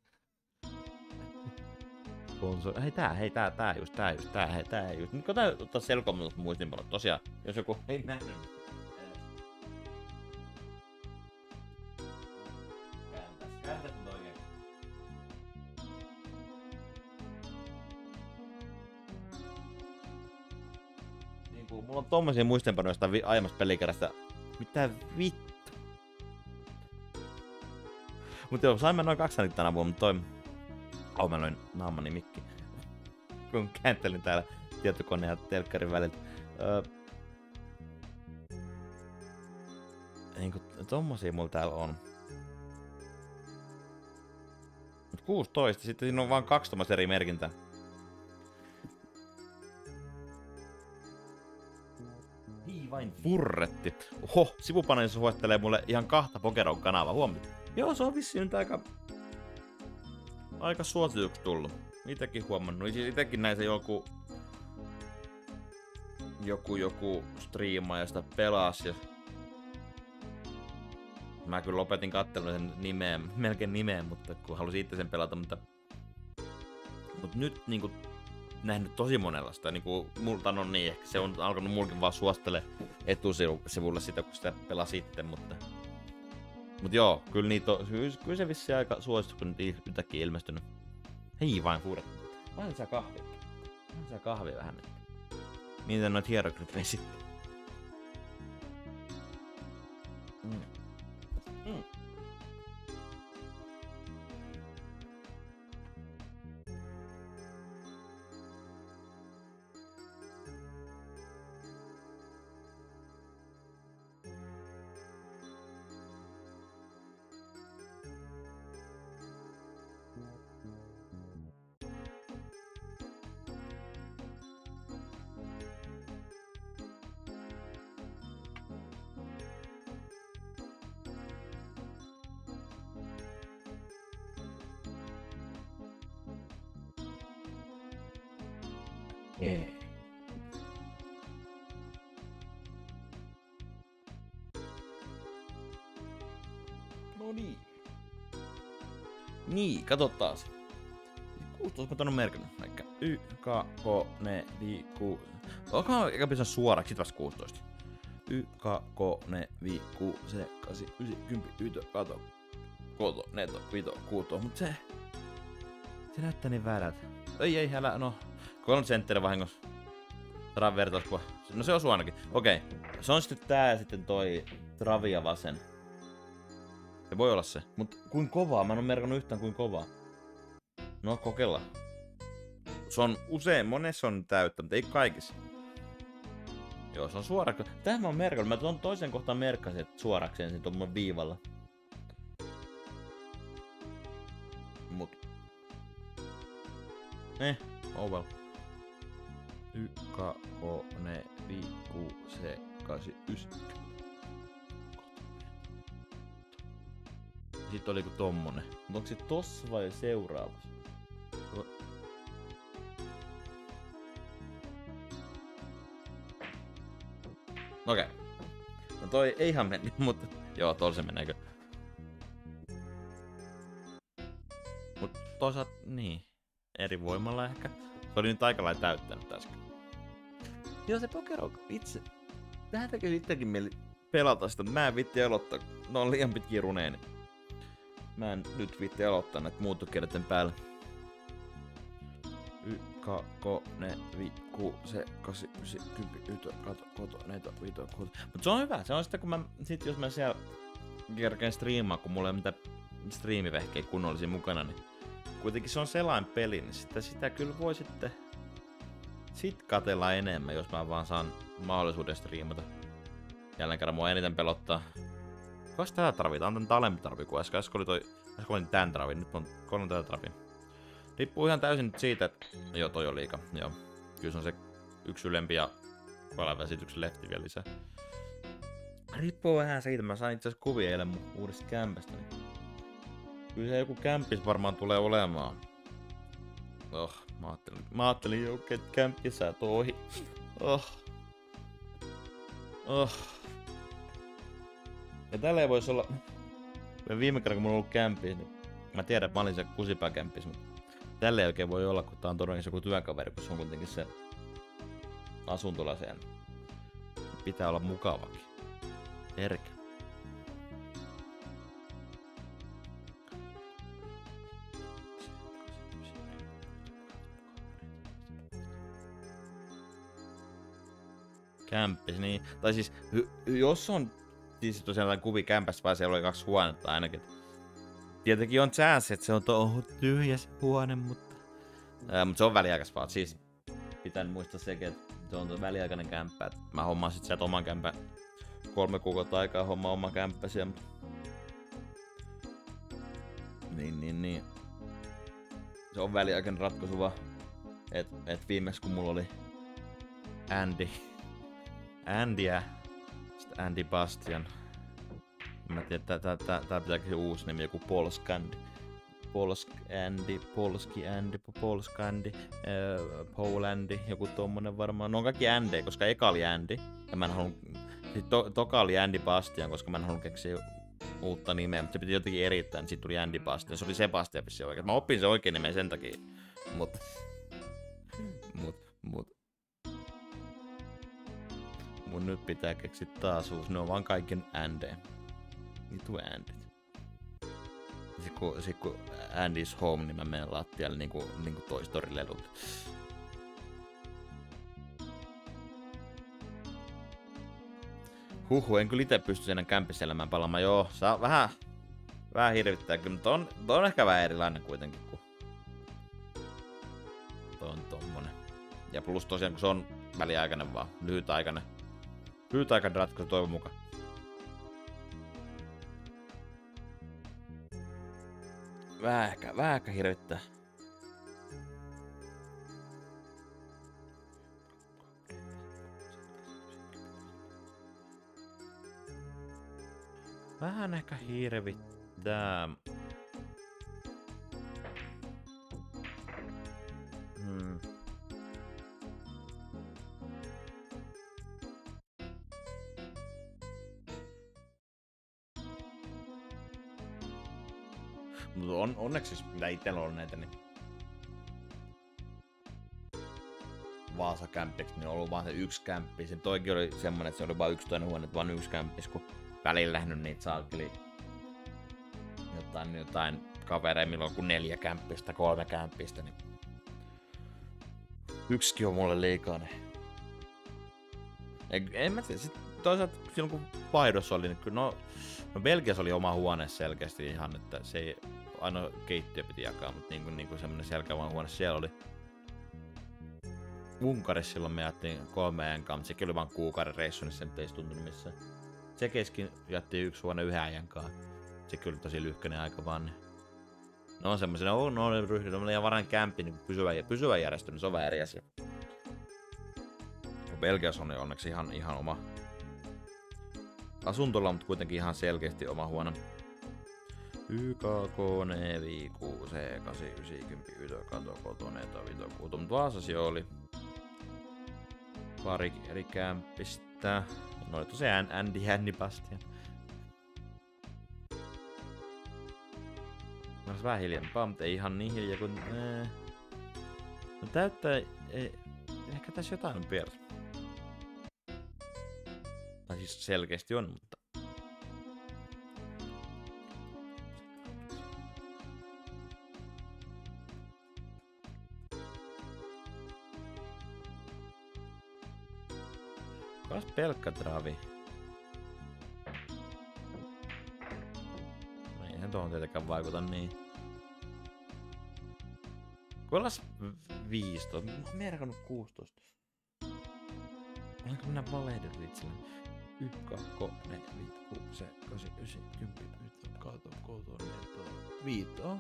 Sponsor... Hei tää, hei tää, tää just, tää just, tää, hei tää just. Nyt koitaan ottaa selkoon muistinpanot. Tosiaan, jos joku ei nähnyt. Kääntäs, kääntäs nyt oikein. Niinku, mulla on tommosia muistinpanoja jostain vi- aiemmasta pelikärästä. Mitä vittu? Mut joo, sain mä noin kaksi ääntä tänä vuonna, mutta toi... Oh, mä noin naamani mikki. Kun kääntelin täällä tietokoneen ja telkkarin välillä. Öö... Niinku, tommosia mulla täällä on. Mut kuusitoista, sitten siinä on vaan kaksi tommasta eri merkintää. Niin vain furretti. Oho, sivupaneelissa suosittelee mulle ihan kahta Pokeron-kanavaa, huomioon. Joo, se on vissiin nyt aika... Aika suosituksi tullut. Itekin huomannut. Siis itekin näissä joku... Joku, joku striimaa ja sitä pelas ja... Mä kyllä lopetin kattelun sen nimeen, melkein nimeen, mutta kun halusin itse sen pelata, mutta... Mut nyt niinku... Nähnyt tosi monenlaista, niinku multa on niin, ehkä se on alkanut mulkin vaan suostele etusivulle sitä, kun sitä pelaa sitten, mutta... Mut joo, kyllä niitä on, kyllä se vissiin aika suosittu, kun nyt yhtäkkiä ilmestynyt. Hei vain fuuret. Mä oon sää kahvia. Mä oon sää kahvia vähän nyt. Miten noit hieroglyfejä sitten? Mm. Mm. Yeah. No niin. Niin, kato taas. kuusitoista mä tän on merkinnyt. Vaikka Y, K, K, N, V, Q. Onkohan eikä pitäisi suoraksi, sit vasta kuusitoista. Y, K, K, N, V, Q, C, kahdeksan, yhdeksän, kymmenen, yksitoista, kato. Koto, neto, vito, kuuto. Mut se... Se näyttää niin väärältä. Ei, ei, älä, no. kolme senttiä vahingossa. Saadaan vertauskuva. No se osuu ainakin. Okei. Se on sitten tää ja sitten toi Travia vasen. Se voi olla se. Mut kuin kovaa? Mä en oo merkannut yhtään kuin kovaa. No kokeillaan. Se on usein, monessa on täyttä, mutta ei kaikissa. Joo, se on suora. Tähän mä oon merkannut. Mä tuon toisen kohtaan merkkasin, että suorakseen sen tuon viivalla. Mut. Eh, oh well. Y, K, K, N, V, Q, C, kahdeksan, yhdeksän. Sitten oliko tommonen. Mut onko se tossa vai seuraavassa? Okei. Okay. No toi ei ihan meni, mutta... Joo, tuolla se meneekö. Mut toisaalta, niin. Eri voimalla ehkä. Se oli nyt aika lailla täyttänyt äsken. Joo, se Pokero itse. Tähän tekee itsekin mieli pelata sitä. Mä en vitti aloittaa. Ne on liian pitkiä runeeni. Mä en nyt vitti aloittaa näitä muuttokirjoitten päällä. Y, K, K, N, V, Q, C, kahdeksan, yhdeksän, kymmenen, yksitoista, kato, koto, neto, vito, kuuto. Mut se on hyvä. Se on sitten kun mä, sit jos mä siellä kerkeen striimaa, kun mulla ei ole mitään striimivehkeä kunnollisia mukana, niin kuitenkin se on selain peli, niin sitä, sitä kyllä voi sitten sit katella enemmän, jos mä vaan saan mahdollisuuden striimata. Jälleen kerran mua eniten pelottaa. Kas tätä tarvitaan? On tän alempi tarvi kuin äsken. Äsken oli toi... Äsken oli tän tarvi, nyt on kolme tätä tarvi. Riippuu ihan täysin nyt siitä, että... Joo, toi on liika. Joo. Kyllä se on se yksi ylempi ja Koelan vesityksen lefti vielä lisää. Riippuu vähän siitä, mä sain itse asiassa kuvia eilen mun uudesta kämpästä. Niin kyllä se joku kämppis varmaan tulee olemaan. Oh, mä ajattelin, mä ajattelin jo, että kämppis sä ohi. Oh. Oh. Ja tällä ei voisi olla... Viime kerran kun mulla on ollut kämppis, niin mä tiedän, että mä olin se kusipäkämppis, mutta tällä ei oikein voi olla, kun tää on todennäköisesti joku työkaveri, kun se on kuitenkin se asuntolaseen. Pitää olla mukavakin. Herkä. Kämppis, niin. Tai siis, jos on siis tosiaan kuvi kämpästä, vai siellä oli kaksi huonetta ainakin. Tietenkin on chanssi, että se on tuohon tyhjä se huone, mutta... Ää, mutta se on väliaikaista vaan. Siis pitää muistaa sekin, että se on väliaikainen kämppä. Että mä hommaan sit sieltä oman kämpän. Kolme kuukautta aikaa hommaa oma kämppä siellä. Niin, niin, niin. Se on väliaikainen ratkaisu vaan. Et, et viimeksi kun mulla oli Andy. Andy ja sitten Andy Bastian. Mä tiedän, tää, tää, tää, tää pitääkin uusi nimi, joku Polsk Andy. Polsk Andy, Polski Andy, Polsk Andy, äh, Paul Andy, joku tommonen varmaan. No on kaikki Andy, koska eka oli Andy. Ja mä en halunnut... Sitten to, toka oli Andy Bastian, koska mä en halunnut keksiä uutta nimeä, mutta se piti jotenkin erittää, niin sit tuli Andy Bastian. Se oli Sebastian vissiin oikein. Mä opin sen oikein nimen sen takia. Mut... Mut... Mut... Mun nyt pitää keksiä taas uusi. Ne on vaan kaikki Andy. Vitu Andyt. Sit kun, sit kun Andy's Home, niin mä menen lattialle niinku, niinku Toy Story-lelut. Huhhuh, en kyllä ite pysty enää kämpiselämään palaamaan. Joo, saa vähän... Vähän hirvittää kyllä, mutta on, on ehkä vähän erilainen kuitenkin kuin... Toi on tommonen. Ja plus tosiaan, kun se on väliaikainen vaan, lyhytaikainen. Lyhytaikainen ratkaisu toivon mukaan. Vähän ehkä, vähän ehkä hirvittää. Vähän ehkä hirvittää. Hmm. Mutta on, onneksi siis, mitä itsellä on näitä, niin Vaasa kämppiksi, niin on ollut vaan se yksi kämppis. Ja toikin oli semmonen, että se oli vaan yksi toinen huone, vaan yksi kämppis, kun välillä lähnyt niitä saakeli jotain, jotain kavereja, milloin kun neljä kämppistä, kolme kämppistä, niin yksikin on mulle liikaa. Niin... En, en mä tiedä, sit toisaalta silloin kun vaihdossa oli, niin kyllä no, no Belgiassa oli oma huone selkeästi ihan, että se ei aina keittiö piti jakaa, mutta niin kuin, niin kuin semmonen selkävän huone siellä oli. Unkarissa silloin me jättiin kolme enkaan, mutta sekin oli vaan kuukauden reissu, niin se nyt ei tuntunut missään. Tsekeskin jättiin yksi huone yhden ajan kanssa. Se kyllä tosi lyhkäinen aika vaan. Niin. No on semmosia, no, no on ryhdy, no ja varan kämpi, niin pysyvä, pysyvä järjestö, niin se on vähän eri asia. Belgiassa on onneksi ihan, ihan oma asuntolla, mutta kuitenkin ihan selkeästi oma huone. Y K K, N V, Q, C, kahdeksan, yhdeksän, kymmenen, Yto, Kato, Koto, Neto, Vito, Kuuto, mutta Vaasassa jo oli pari eri kämppistä. No oli tosiaan Andy, Andy Bastian. Mä olis vähän hiljempaa, mutta ei ihan niin hiljaa kuin... Ee. No täyttää... Ei, ehkä tässä jotain on pieräs. Tai siis selkeästi on, mutta... Kas pelkkä travi. Eihän tuohon tietenkään vaikuta niin. Kollas viisitoista. Mä oon merkannut kuusitoista. Olenko minä valehdellut itselleni? Y, kakko, ne, viit, ku, se, kasi, ysi, kympi, yt, kato, koto, neto, viito.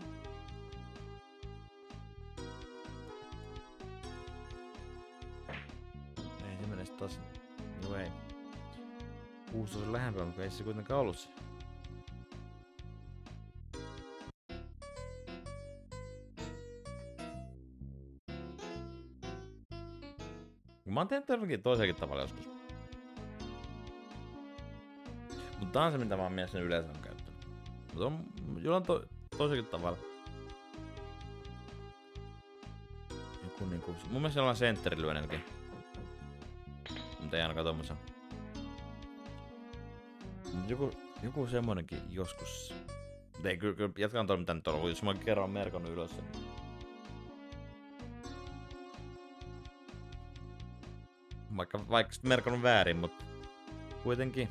Ei se mene taas... By the way. kuusitoista on lähempää, mutta ei se kuitenkaan ollut se. Mä oon tehnyt todellakin toisenkin tavalla joskus. Mutta tää on se, mitä mä oon mielestäni yleensä on käyttänyt. Mutta on, jollain to, toisenkin tavalla. Joku niinku... Mun mielestä jollain sentterilyönelläkin. Mutta ei ainakaan tommossa. Mut joku, joku semmonenkin joskus... Mut ei, kyllä, kyllä jatkaan toi mitä nyt on ollut, jos mä oon kerran merkannut ylös sen. Vaikka, vaikka sit merkannut väärin, mutta kuitenkin.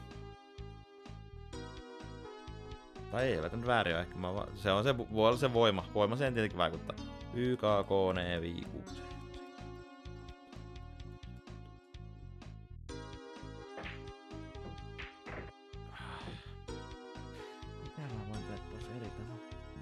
Tai ei välttämättä väärin ole ehkä. Mä va- se on se, voi olla se voima. Voima siihen tietenkin vaikuttaa. Y, K, K, N, V, Q. Mitä mä voin tehdä tossa eri tavalla?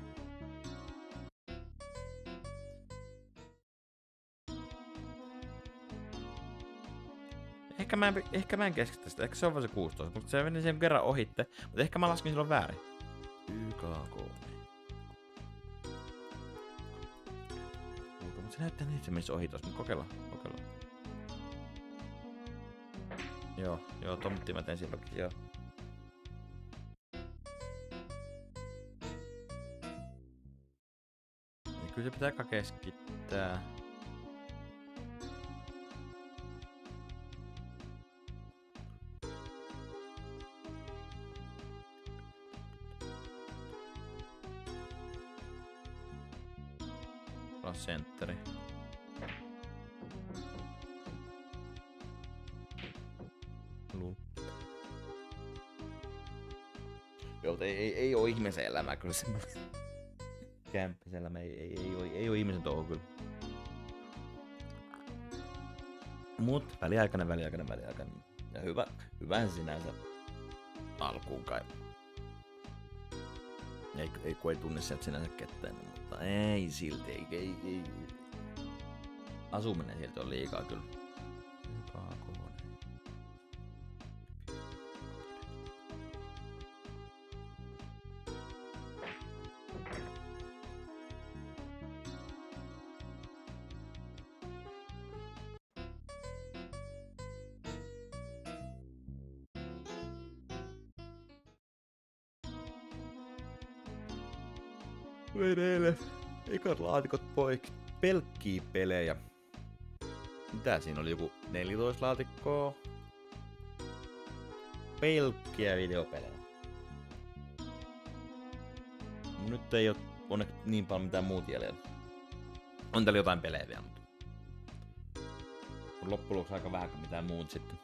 Ehkä mä en, ehkä mä en keskitä sitä. Ehkä se on vaan se kuusitoista. Mutta se meni sen kerran ohitte. Mutta ehkä mä laskin silloin väärin. Y, K, K. Mutta se näyttää niin, että se menisi ohi tossa. Mutta kokeillaan. Kokeillaan. Joo, joo, tommotti mä teen silloinkin, joo. Ja kyllä se pitää aika keskittää. Sentteri. Lul. Joo, ei, ei, ei oo ihmisen elämää kyllä semmoinen. Kämppiselämä ei, ei, ei, ei, ei oo ihmisen touhu kyllä. Mut väliaikainen, väliaikainen, väliaikainen. Ja hyvä, hyvähän sinänsä alkuun kai. Ei, ei kun ei tunne sieltä sinänsä ketään, mutta ei silti, ei, ei, ei. Asuminen silti on liikaa kyllä. Vein eilen ekat laatikot poikki. Pelkkii pelejä. Mitä siinä oli? Joku neljätoista laatikkoa? Pelkkiä videopelejä. Nyt ei oo onneksi niin paljon mitään muuta jäljellä. On täällä jotain pelejä vielä, mutta loppujen lopuksi aika vähän kuin mitään muuta sitten.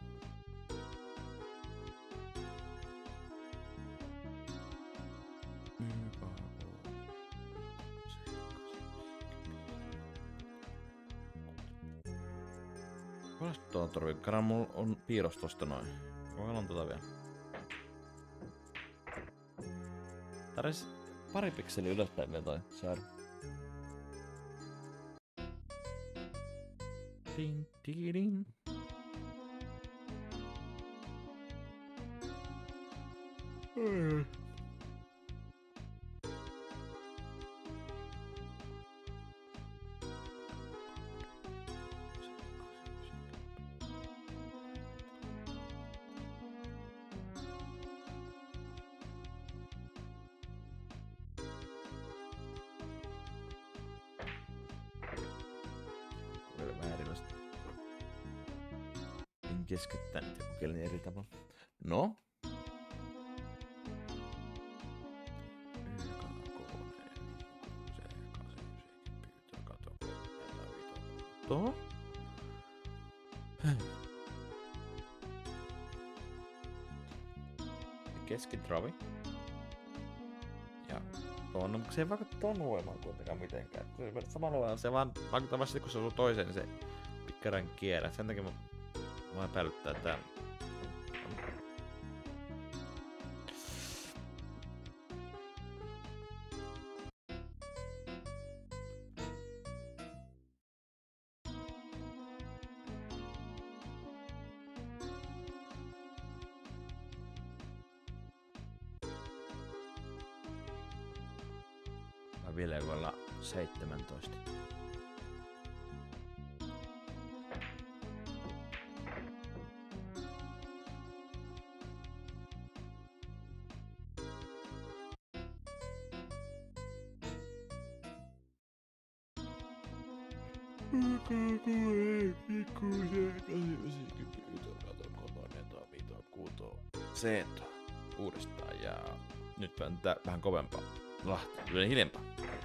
Tuolla kerran mulla on piirros tosta noin. Kokeillaan tota vielä. Tarvitsis pari pikseliä ylöspäin vielä toi saada. Din, din, din. Mm. Keskittänyt ja kokeilin eri tavalla. No? Tuo? Keskitravi. Ja tuon, se ei vaikuta tuon voimaan kuitenkaan mitenkään. Samalla lailla se vaan vaikuttaa vasta kun se osuu toiseen, niin se pikkaran kierrä. Sen takia mä Mä epäilyttää täällä. Vilegolla seitsemäntoista. Seeto. Uudestaan ja nyt tää vähän kovempaa. Lahti. Yleinen hiljempaa.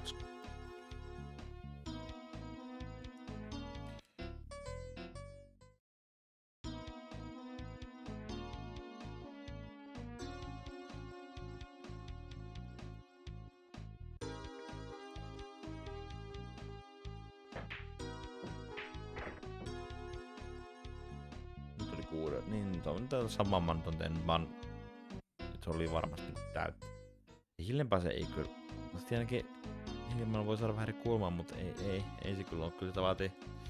Nyt oli kuude. Niin, tuon saman mä nyt on tehnyt. Mä oon... Se oli varmasti täyttä. Hiljempaa se ei kyllä. Mutta ainakin hiljempaa voi saada vähän eri kulmaa, mutta ei, ei, ei se kyllä ole. Kyllä sitä vaatii.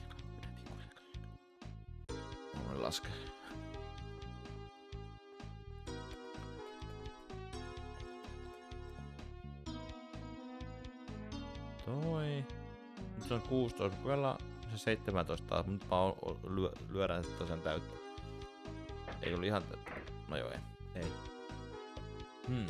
Mä voin laskea. Toi. Nyt se on kuusitoista. Kokeillaan se seitsemäntoista taas, mutta mä lyö, lyödään sitten tosiaan täyttä. Ei ollut ihan täyttä. No joo, ei. Ei. Hmm.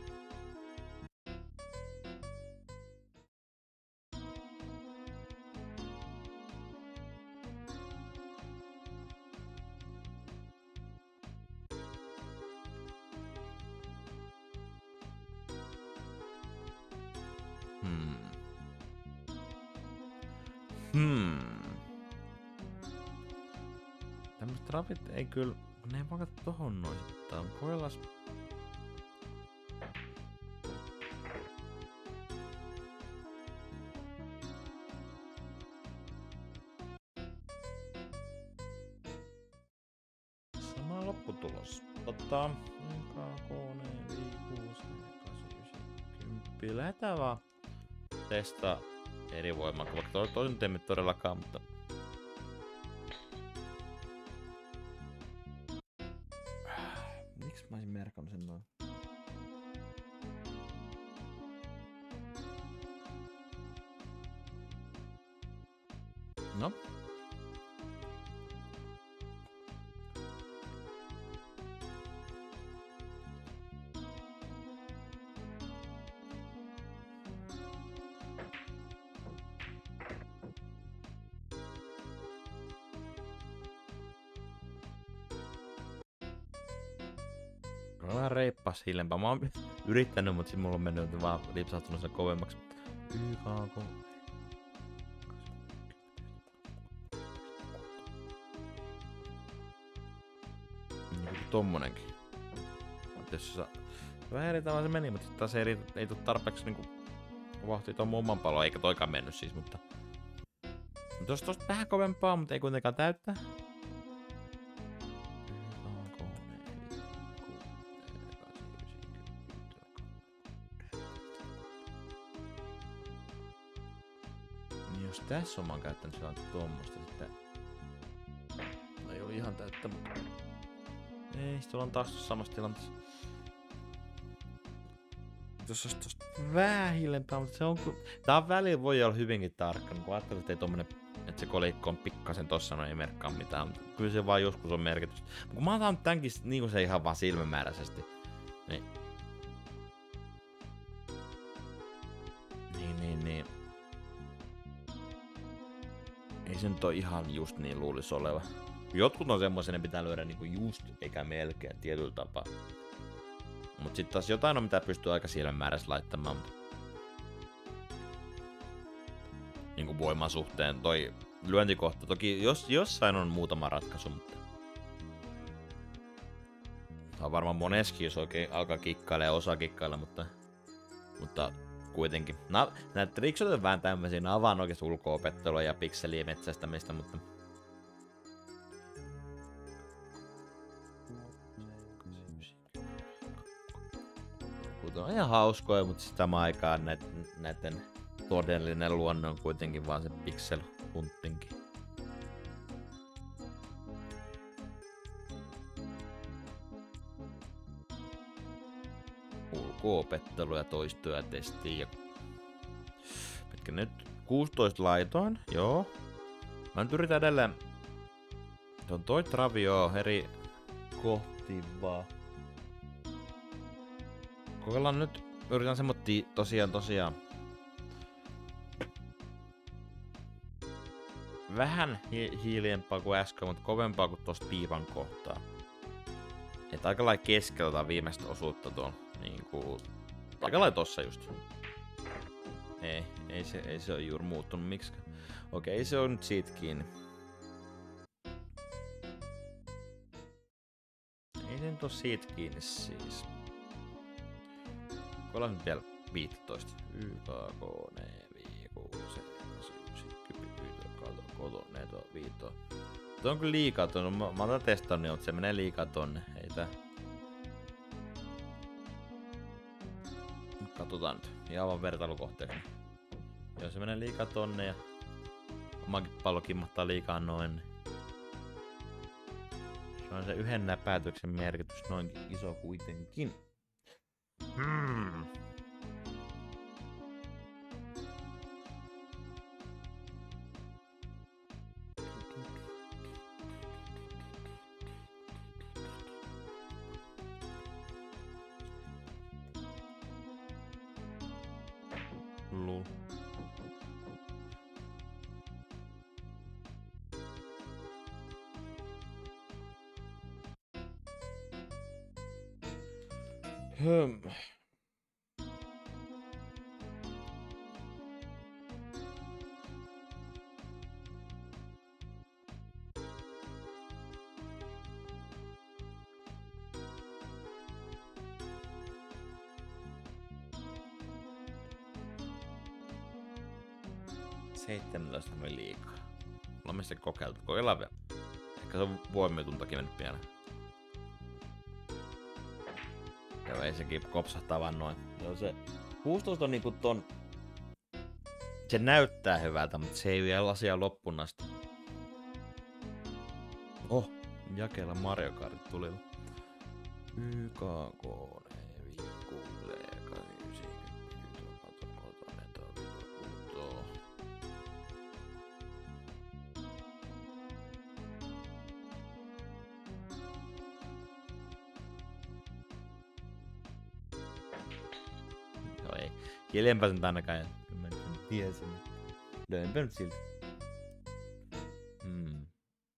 Hmm. Hmm. Tämmöset rapit ei kyllä... Ne ei pakata tohon noin. Koillas... Sama lopputulos. Ottaa... K, neljä, viisi, kuusi, kahdeksan, yhdeksän, kymmenen. Lähetään vaan testaa eri voimaa. Vaikka to, toisen teemme todellakaan, mutta... Miksi mä olisin merkannut sen noin? No? Mä vähän reippas hiljempaa. Mä oon yrittänyt, mutta sit mulla on mennyt vaan lipsahtunut sen kovemmaksi. Y K K. Niin tommonenkin. Jos se vähän eri tavalla se meni, mutta taas ei, ei tuu tarpeeksi niinku vahtii ton mun oman palon, eikä toikaan mennyt siis, mutta... Mutta jos tosta vähän kovempaa, mutta ei kuitenkaan täyttää. Jos tässä on mä oon käyttänyt sillä tuommoista sitten... No ei oo ihan täyttä, mutta... Ei, sit ollaan taas samassa tilanteessa. Jos olisi tosta vähän hiljempää, mutta se on ku... Tää on välillä voi olla hyvinkin tarkka, kun ajattelet, että ei tommonen... Että se kolikko on pikkasen tossa, no ei merkkaa mitään, mutta kyllä se vaan joskus on merkitys. Mut kun mä oon saanut tämänkin niinku se ihan vaan silmämääräisesti, niin... Niin, niin, niin... Ei se nyt oo ihan just niin luulis oleva. Jotkut on semmoisia, ne pitää lyödä niinku just eikä melkein tietyllä tapaa. Mut sit taas jotain on mitä pystyy aika silmämääräisesti laittamaan. Niinku voiman suhteen toi lyöntikohta. Toki jos, jossain on muutama ratkaisu, mutta... Tää on varmaan moneskin, jos oikein alkaa kikkailla ja osaa kikkailla, mutta... Mutta kuitenkin. Na, nää triksot on vähän tämmösiä, nää on vaan oikeesti ulko-opettelua ja pikselien metsästämistä, mutta... Kuten on ihan hauskoja, mutta samaan aikaan näiden, näiden todellinen luonne on kuitenkin vaan se pixel-huntinki. Ulko-opettelu ja toistoja testiin ja... hetki, nyt kuusitoista laitoin, joo. Mä nyt yritän edelleen... Tuon toi Travio eri kohti vaan. Kokeillaan nyt, yritän semmoittia tosiaan tosiaan. Vähän hi hiiliempaa kuin äsken, mutta kovempaa kuin tosta piipan kohtaa. Et aika lailla keskeltä viimeistä osuutta tuon niinku... Aika lailla tossa just. Ei, ei se, ei se oo juuri muuttunut miksikään. Okei, se on nyt siitä kiinni. Ei se nyt oo siitä kiinni siis. Kolla nyt vielä viisitoista. Y, K, K, N, V, K, C, yhdeksän, kymmenen, kato, koto, neto, viito. Tuo on kyllä liikaa tonne. Mä, mä otan testannut, mutta se menee liikaa tonne. Ei tää. Katsotaan nyt. Ihan vaan vertailukohteeksi. Jos se menee liikaa tonne ja omakin pallo kimmahtaa liikaa noin. Se on se yhden näpäytyksen merkitys noinkin iso kuitenkin. Hmm. Lul. Hmm. seitsemäntoista oli liikaa. Olemme sitten kokeiltu. Kokeillaan vielä. Ehkä se on voimituntakin mennyt pienen. Joo, ei sekin kopsahtaa vaan noin. Joo, se kuusitoista on niinku ton... Se näyttää hyvältä, mutta se ei vielä asia loppuun asti. Oh, jakella Mario Kart tuli. Y, K, K, N, V, Q, L, kahdeksan, yhdeksän, kato, kato, neto, kuuto. Joo ei. Hiljempää sen ainakaan. Kyllä mä nyt tiesin. Löinpä nyt siltä. Hmm.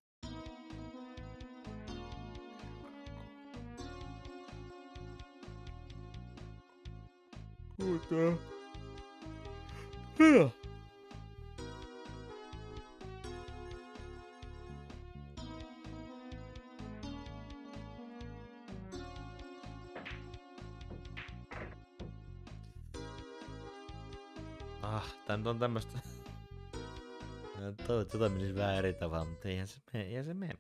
Mitä? Hyvä. Ah, tää nyt on tämmöstä. Toivon, että tota menisi vähän eri tavalla, mutta eihän se mene, eihän se mene.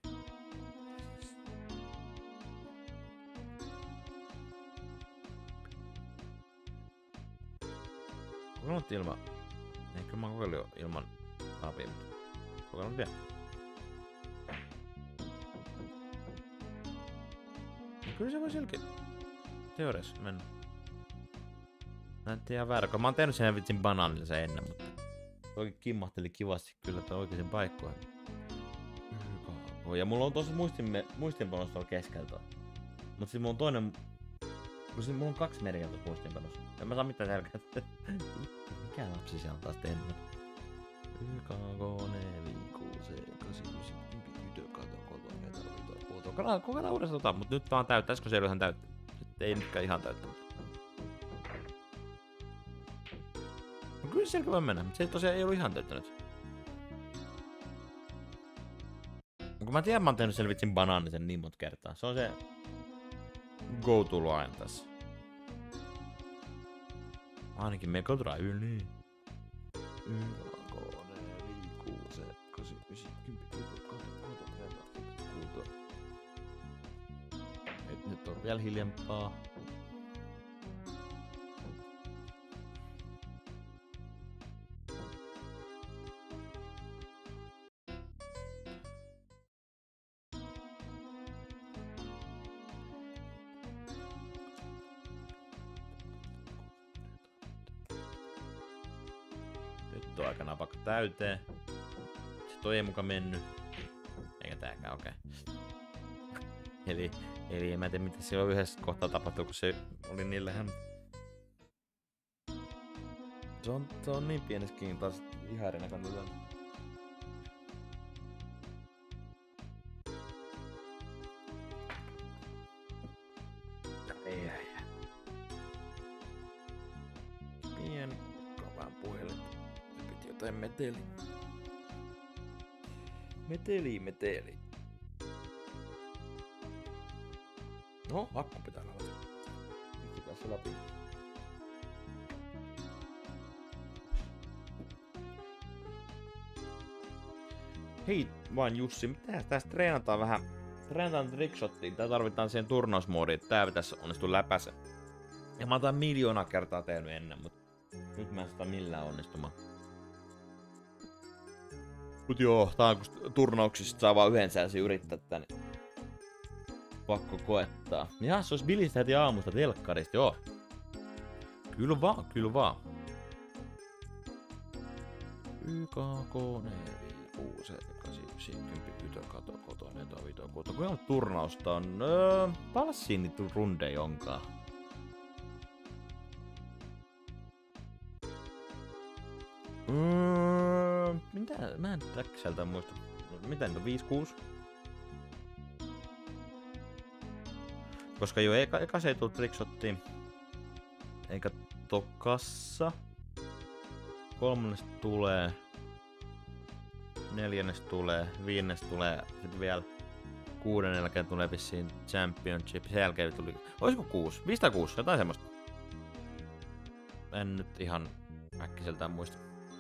Kokeillut ilman... Ei, kyllä mä kokeilin jo ilman napia, mutta... Kokeillut vielä. No kyllä se voi silläkin teoriassa mennä. Näytti ihan väärä, kun mä oon tehnyt sen vitsin banaanillisen ennen, mutta... Oikein kimmahteli kivasti kyllä tämän oikeisiin paikkoihin. Ja mulla on tossa muistinpanossa tuolla keskeltä. Mut siis mulla on toinen... Kun siis mulla on kaksi meriä tuossa muistinpanossa. En mä saa mitään selkää. Mikä lapsi se on taas tehnyt? Y, K, K, N, V, Q, C, kahdeksan, yhdeksän, kymmenen, kato, koto, neto, viito, kuuto. Kokeillaan uudestaan tota, mut nyt vaan täyttää. Äsken se ei ole ihan täyttä. Nyt ei nytkään ihan täyttä. No kyllä se selkä voi mennä, mutta se tosiaan ei ollut ihan täyttänyt. Kun mä tiedän, mä oon tehnyt sen vitsin banaanisen niin monta kertaa. Se on se go-to-line tässä. Ainakin Mega Drive, niin. Y, K, N, V, Q, C, kahdeksan, yhdeksän, kymmenen, kuuto. Nyt on vielä hiljempaa. aikanaan vaikka täyteen. Se toi ei muka mennyt. Eikä tääkään, okei. Okay. eli, eli en mä tiedä mitä silloin yhdessä kohtaa tapahtui, kun se oli niillähän... Se on, se on niin pieneskin taas ihan erinäköinen. Ei, ei. Pien kovaan puhelin. Piti jotain meteli. Meteli, meteli. No, akku pitää olla. Piti tässä läpi. Hei vaan Jussi, mitä tästä treenataan vähän? Treenataan trickshottiin, tää tarvitaan siihen turnausmoodiin, että tää pitäisi onnistua läpäse. Ja mä oon tän miljoona kertaa tehnyt ennen, mut nyt mä en sitä millään onnistumaan. Mut joo, tää on kun turnauksista saa vaan yhden sääsi yrittää tän. Pakko koettaa. Ja se ois bilistä heti aamusta telkkarista, joo. Kyllä vaan, kyllä vaan. Y K K neljä kuusi kahdeksan yksi kymmenen yhtä kato kotonen tai vito koto. Kuinka turnausta on? Öö, palasiin niitä rundeja onkaan. Öö, mitä? Mä en äkkiseltä muista. Miten on? viisi kuusi? Koska jo eka, eka se ei tullut trickshottiin. Eikä tokassa. Kolmannes tulee. Neljännes tulee. Viidennes tulee. Sitten vielä kuuden jälkeen tulee vissiin Championship. Sen jälkeen tuli... Olisiko kuusi? Viisi tai kuusi? Jotain semmoista. En nyt ihan äkkiseltään muista.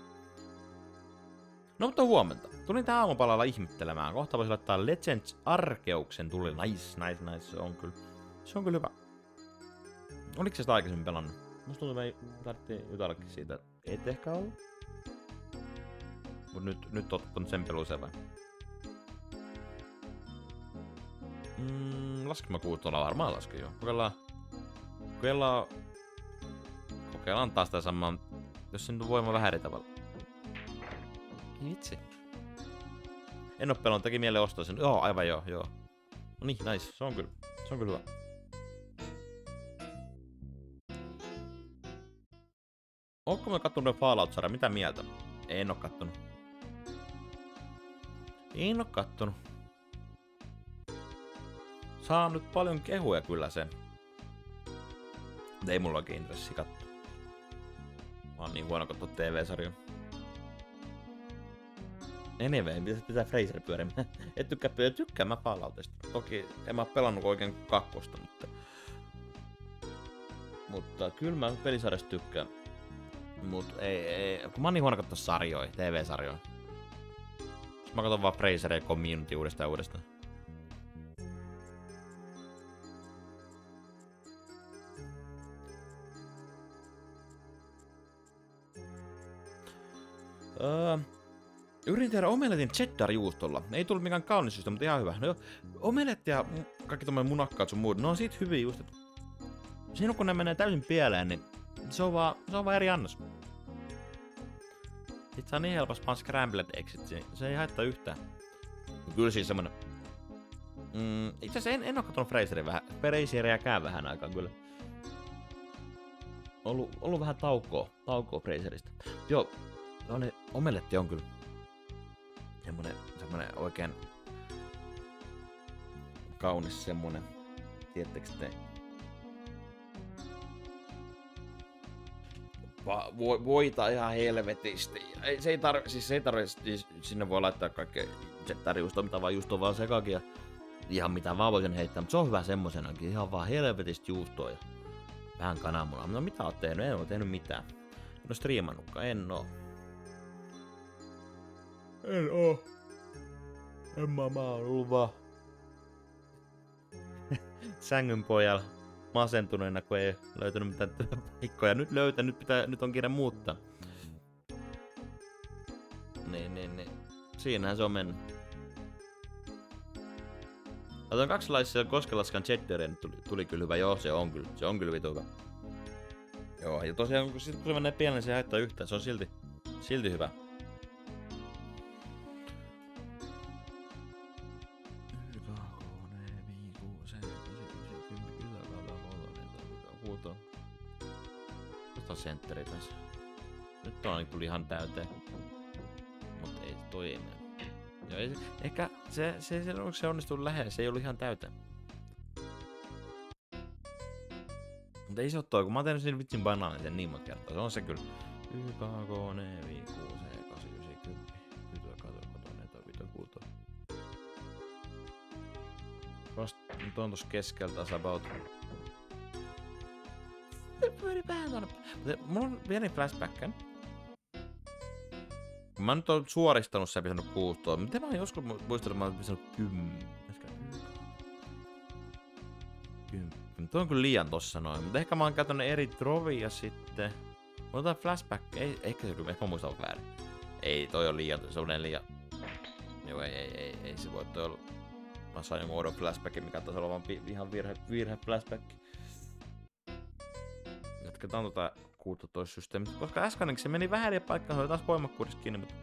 No mutta huomenta. Tulin tähän aamupalalla ihmettelemään. Kohta voisi laittaa Legends Arkeuksen tuli. Nice, nice, nice. Se on kyllä. Se on kyllä hyvä. Oliko se sitä aikaisemmin pelannut? Musta tuntuu, että me tarvittiin jutellakin siitä. Et ehkä ollut. Mut nyt, nyt oot ottanut sen peluuseen vai? Mm, laskin mä kuutolla varmaan laskin joo. Kokeillaan. Kokeillaan. Kokeillaan taas tää samaa. Jos se nyt on voima vähän eri tavalla. Itse. En oo pelannut, teki mieleen ostaa sen. Joo, aivan joo, joo. No niin, nice. Se on kyllä. Se on kyllä hyvä. Ootko mä kattonut Fallout-sarja? Mitä mieltä? En oo kattonut. En oo kattonut. Saa nyt paljon kehuja kyllä sen. Ei mulla oikein intressi katsoa. Mä oon niin huono katsoa T V-sarjoja. Anyway, pitäis pitää Fraser pyörimään. Et tykkää, tykkään mä Falloutista. Toki en mä oo pelannut oikein kakkosta, mutta... Mutta kyllä mä pelisarjasta tykkään. Mut ei, ei, kun mä oon niin huono katsoa sarjoja, T V-sarjoja. Mä katson vaan Fraser ja Community uudestaan ja uudestaan. Öö, yritin tehdä omeletin cheddar-juustolla. Ei tullut mikään kaunis systä, mutta ihan hyvä. No joo, omeletti ja kaikki tommonen munakkaat sun muut, ne on siitä hyviä just, että... Siinä kun ne menee täysin pieleen, niin se on vaan, se on vaan eri annos. Sit saa niin helposti vaan scrambled exit, se ei haittaa yhtään. Kyllä siis semmonen... Mm, itse asiassa en, en oo katsonut Fraseria vähän, Fraseriäkään vähän aikaa kyllä. Ollu, ollu vähän taukoa, taukoa Fraserista. Joo, no ne omeletti on kyllä semmonen, semmonen oikein kaunis semmonen, tiedättekö te? Va- vo- voita ihan helvetisti. Ei, se ei tarvi, siis se ei tarvi, siis sinne voi laittaa kaikkea cheddar-juustoa, mitä vaan juustoa vaan sekakin ja ihan mitä vaan voi sen heittää, mutta se on hyvä semmosenakin, ihan vaan helvetistä juustoa ja vähän kananmunaa. No mitä oot tehnyt? En oo tehnyt mitään. En oo striimannutkaan, en oo. En oo. En mä, mä oon ollut vaan sängyn pojalla masentuneena, kun ei löytänyt mitään työpaikkoja. Nyt löytää, nyt, pitää, nyt on kiire muuttaa. Niin, niin, niin. Siinähän se on mennyt. Otan kaksilaisia Koskelaskan cheddaria, nyt tuli, tuli kyllä hyvä. Joo, se on kyllä, se on kyllä vitu hyvä. Joo, ja tosiaan kun, sit, kun se menee pienen, se ei haittaa yhtään, se on silti Silti hyvä. Tuosta on sentteri tässä. Nyt tuolla tuli ihan täyteen. Mut ei, toi ei mene. Joo, ei, ehkä se, se, se, onko se onnistunut lähellä, se ei ollut ihan täyteen. Mutta ei se oo toi, kun mä oon tehnyt siinä vitsin banaanin sen niin monta kertaa. Se on se kyllä. Y, K, K, N, V, Q, C, kahdeksan, yhdeksän, kymmenen, yksitoista, kaksitoista, neljätoista, viisitoista, kuusitoista. Vasta nyt on tossa keskeltä taas about. Pyöri vähän tonne. Mulla on pieni flashback. Mä nyt oon suoristanut sen pistänyt kuusitoista. Miten mä oon joskus muistanut, että mä oon pistänyt kymmenen. Kymmenen. Tuo on kyllä liian tossa noin. Mutta ehkä mä oon käytänyt eri trovia sitten. Mä otan flashback. Ei, ehkä se kyllä. Ehkä mä muistan väärin. Ei, toi on liian. Se on liian. Joo, ei, ei, ei, ei se voi toi olla. Mä sain jonkun oudon flashbackin, mikä taisi olla vaan ihan virhe, virhe flashback. Jatketaan tota kuusitoista systeemistä, koska äsken se meni vähän eri paikkaan, se oli taas voimakkuudessa kiinni, mutta...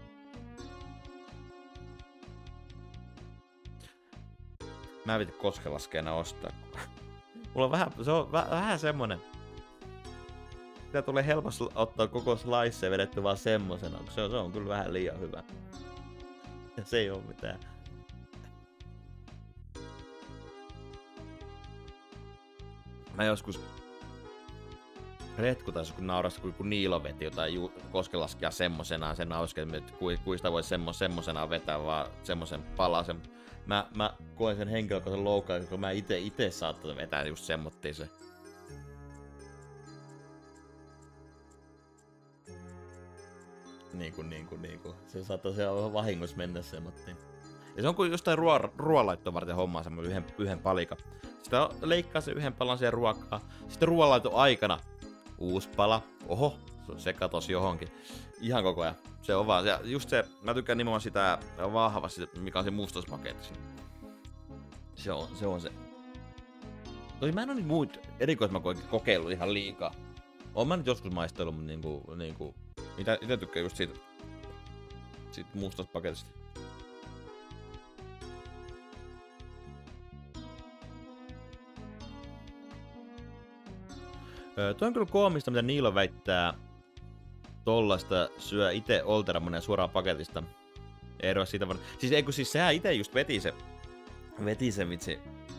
Mä en viti koskelaskeena ostaa. Mulla on vähän, se on väh, vähän semmonen... Sitä tulee helposti ottaa koko slice vedetty vaan semmosena, se on, se on kyllä vähän liian hyvä. Ja se ei oo mitään. Mä joskus... Retku taisi kun naurasi, kun, kun Niilo veti jotain ju- koskelaskia semmosenaan, sen nauraskelin, että ku, kuista voisi semmo, semmosenaan vetää vaan semmosen palasen. Mä, mä koen sen henkilökohtaisen loukkaan, kun mä ite, ite saattanut vetää just semmottiin se. Niinku, niinku, niinku. Se saattaa siellä vahingossa mennä semmottiin. Ja se on kuin jostain ruo- ruoanlaittoa varten hommaa semmoinen yhden, yhden palikan. Sitä leikkaa sen yhden palan siihen ruokaa. Sitten ruoanlaiton aikana uusi pala. Oho, se katosi johonkin. Ihan koko ajan. Se on vaan se, just se, mä tykkään nimenomaan sitä vahvasti, mikä on se mustaspaketti. Se on se. On se. Tosi mä en oo niin muut erikoismakoja kokeillut ihan liikaa. Oon mä nyt joskus maistellut, mutta niinku, niinku... Itä, itä tykkää just siitä, siitä mustaspaketista. Öö, toi on kyllä koomista, mitä Niilo väittää tollaista syö ite Olteramonen suoraan paketista. Eroa siitä vaan. Siis eikö siis sehän ite just veti se. Veti sen vitsi.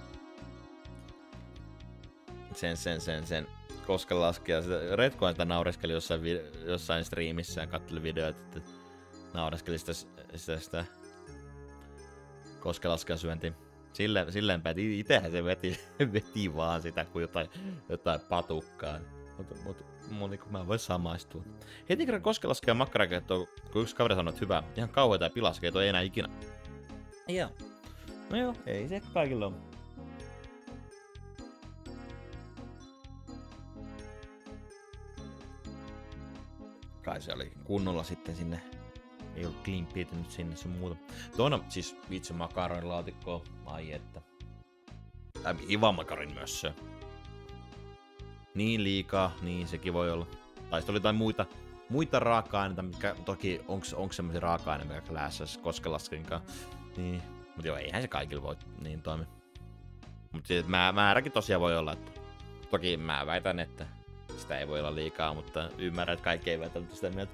Sen sen sen sen koskelaskia. Retkoin sitä naureskeli jossain, jossain striimissä ja katteli videoita, että naureskeli sitä, sitä, sitä koskelaskia syöntiin. Silleen, silleen päin, itehän se veti, veti vaan sitä kuin jotain, jotain patukkaa. Mutta mut, mut, niin mä voin samaistua. Heti kerran koskelaskea makkarakeittoa, kun yksi kaveri sanoi, että hyvä, ihan kauheita ja pilaskeito ei enää ikinä. Joo. No joo, ei se kaikilla ole. Kai se oli kunnolla sitten sinne. Ei ollut clean nyt sinne sun muuta. Tuona siis vitsi makaronilaatikkoa, ai että. Tai Ivan makarin myös se. Niin liikaa, niin sekin voi olla. Tai sitten oli jotain muita, muita raaka-aineita, mitkä toki onks, onks semmosia raaka-aineita, mikä lähes koskelaskenkaan. Niin. Mut joo, eihän se kaikilla voi niin toimi. Mut siis mä, määräkin tosiaan voi olla, että toki mä väitän, että sitä ei voi olla liikaa, mutta ymmärrän, että kaikki ei välttämättä sitä mieltä.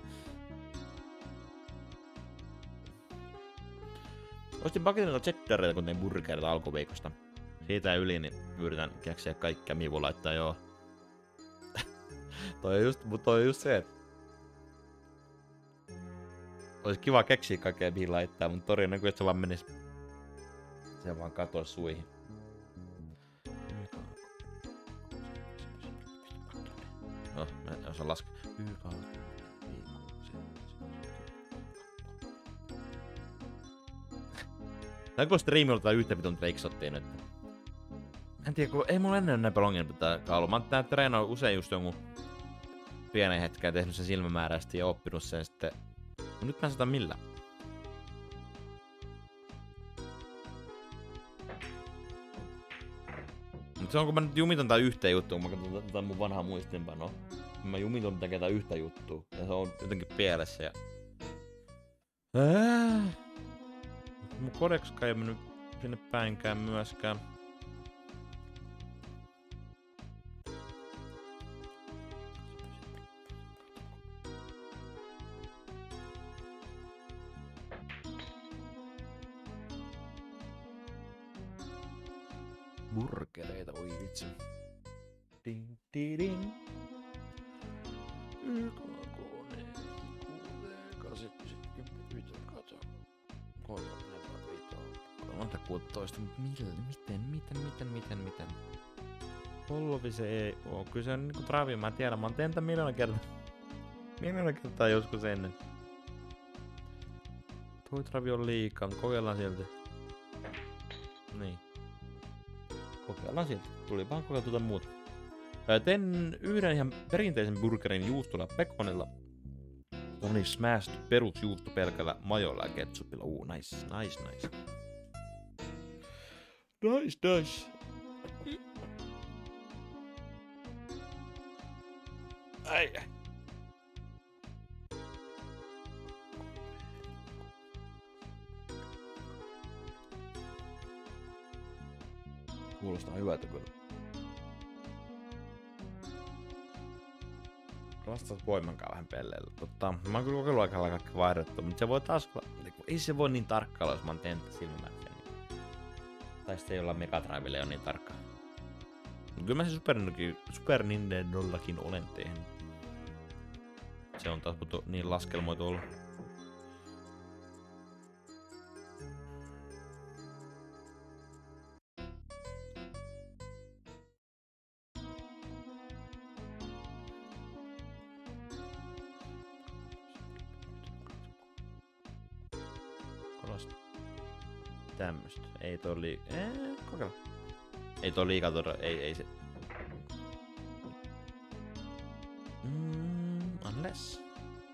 Ostin paketin noita cheddareita, kun tein burgereita alkuviikosta. Siitä yli, niin yritän keksiä kaikkea, mihin voi laittaa, joo. toi on just, mut toi on just se, että... Ois kiva keksiä kaikkea, mihin laittaa, mutta todennäköisesti että se vaan menis... Se vaan katois suihin. No, mä en osaa laskea. Tää kun striimi oli tää yhtä vitun triksottiin nyt. En tiedä, kun ei mulla ennen näin paljon ongelmia tää kaulu. Mä oon treenannut usein just jonkun pienen hetken ja tehnyt sen silmämääräisesti ja oppinut sen sitten. Mut nyt mä en sitä millään. Mut se on kun mä nyt jumitan tää yhtä juttua, kun mä katson tätä mun vanhaa muistinpanoa. Mä jumitan tekee tää yhtä juttua ja se on jotenkin pielessä ja Äh. Mun kodekska ei mennyt sinne päinkään myöskään. Burgereita, oi vitsi. Ding, ding, ding. Y K K N I Q V kahdeksankymmentä, kato. Kolmanta kuutoista, miten, miten, miten, miten, miten, miten? Polvi se ei oo. Kyllä se on niinku travi, mä tiedän, mä oon tehnyt tämän miljoona kertaa. Miljoona kertaa joskus ennen. Toi travi on liikaa, mutta kokeillaan silti. Niin. Kokeillaan silti. Tuli vaan kokeilla tuota muuta. Tein yhden ihan perinteisen burgerin juustolla pekonilla. On niin smashed perusjuusto pelkällä majolla ja ketsupilla. Uu, nice, nice, nice. Nice, nice. Ai, ai. Kuulostaa hyvältä kyllä. Rastas voimankaan vähän pelleillä. Totta, mä oon kyllä kokeillut aika lailla kaikki vaihdettu, mutta se voi taas olla... Ei se voi niin tarkkailla, jos mä oon tehnyt silmällä. Tai sitten ei olla Mega Drivelle jo niin tarkka. Kyllä mä se Super, Super Nintendollakin olen tehnyt. Se on taas niin laskelmoitu ollut. Tämmöstä. Ei toi liikaa. Eee, kokeilla. Ei toi liikaa todella. Ei, ei se. Mm, unless.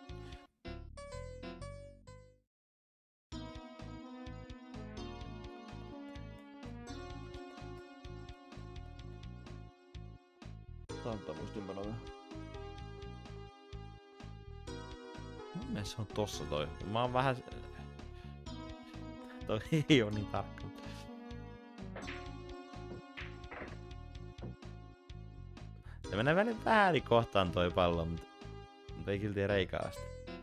Tanta muistinpa noin. Mun mielestä se on tossa toi. Mä oon vähän... Toi ei oo niin tarkka. Se menee välillä väärin kohtaan toi pallo, mutta, mutta ei kilti reikää asti.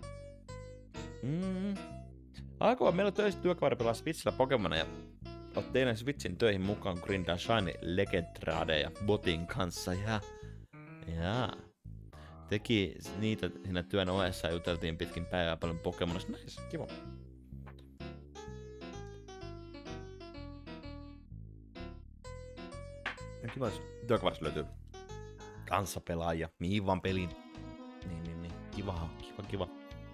Mm. Alkoi meillä on töissä työkaveri pelaa Switchillä Pokemonia ja oot teidän Switchin töihin mukaan grindaan Shiny Legendradeja botin kanssa ja... Jaa. Teki niitä siinä työn ohessa ja juteltiin pitkin päivää paljon Pokemonista. Nice, kiva. Kiva, jos työkavarissa löytyy kanssapelaajia, mihin vaan peliin. Niin, niin, niin. Kiva, kiva, kiva.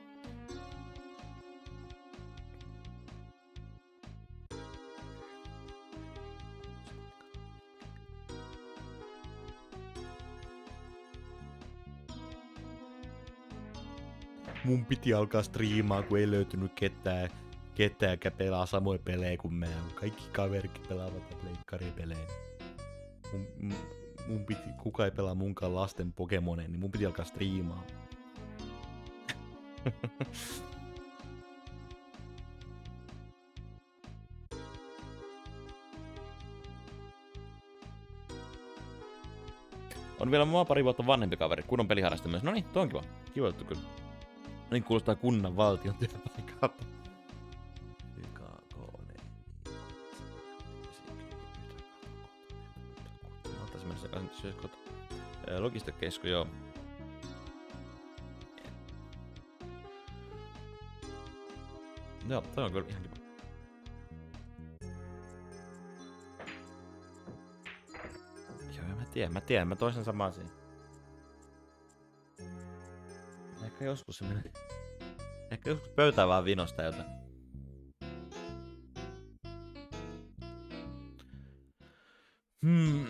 Mun piti alkaa striimaa, kun ei löytynyt ketään, ketään, joka pelaa samoja pelejä kuin mä. Kaikki kaverit pelaavat leikkaripelejä. Mun, mun piti, kuka ei pelaa munkaan lasten Pokemoneja, niin mun piti alkaa striimaa. On vielä mua pari vuotta vanhempi kaveri, kunnon peliharraste myös. No niin, toi on kiva. Kiva juttu kyllä. Niin kuulostaa kunnan valtion työpaikalta. Logistikesku, joo. Joo, toi on kyllä ihan kiva. Joo, mä tiedän, mä tiedän, mä toisen samaa asiaa. Ehkä joskus se menee. Ehkä joskus pöytää vaan vinosta jotain. Hmm.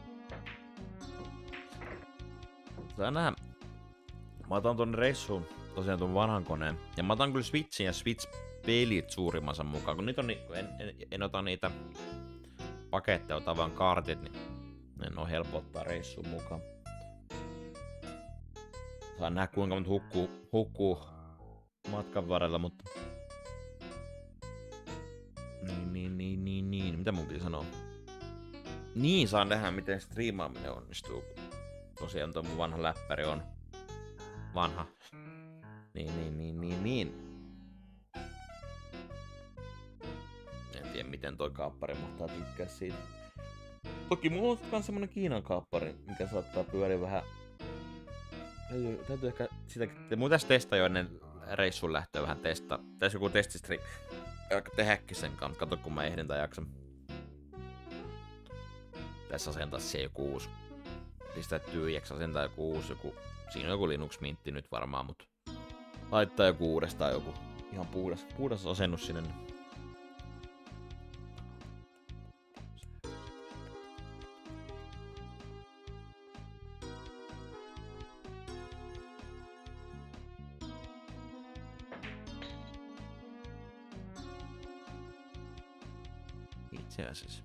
Saa nähdä. Mä otan tonne reissuun tosiaan tuon vanhan koneen. Ja mä otan kyllä Switchin ja Switch-pelit suurimmansa mukaan, kun niitä on, en, en, en ota niitä paketteja, ota vaan kaartit, niin en oo helppo ottaa reissuun mukaan. Saan nähdä kuinka monta hukkuu, hukkuu matkan varrella, mutta... Niin, niin, niin, niin, niin. Mitä mun piti sanoa? Niin, saan nähdä miten striimaaminen onnistuu. Tosiaan tuo mun vanha läppäri on vanha. Niin, niin, niin, niin, niin. En tiedä miten toi kaappari mahtaa tykkää siitä. Toki mulla on kans semmonen Kiinan kaappari, mikä saattaa pyöriä vähän... Täytyy, täytyy ehkä sitäkin... Mun tässä testaa jo ennen reissun lähtöä vähän testaa. Tässä joku testistri... Tehdäkin sen kanssa, kato kun mä ehdin tai jaksan. Tässä asentaa se joku uusi. Pistää tyhjäksi, asentaa joku uusi, joku... Siinä on joku Linux-mintti nyt varmaan, mut... Laittaa joku uudestaan joku ihan puhdas, puhdas asennus sinne. Itse asiassa.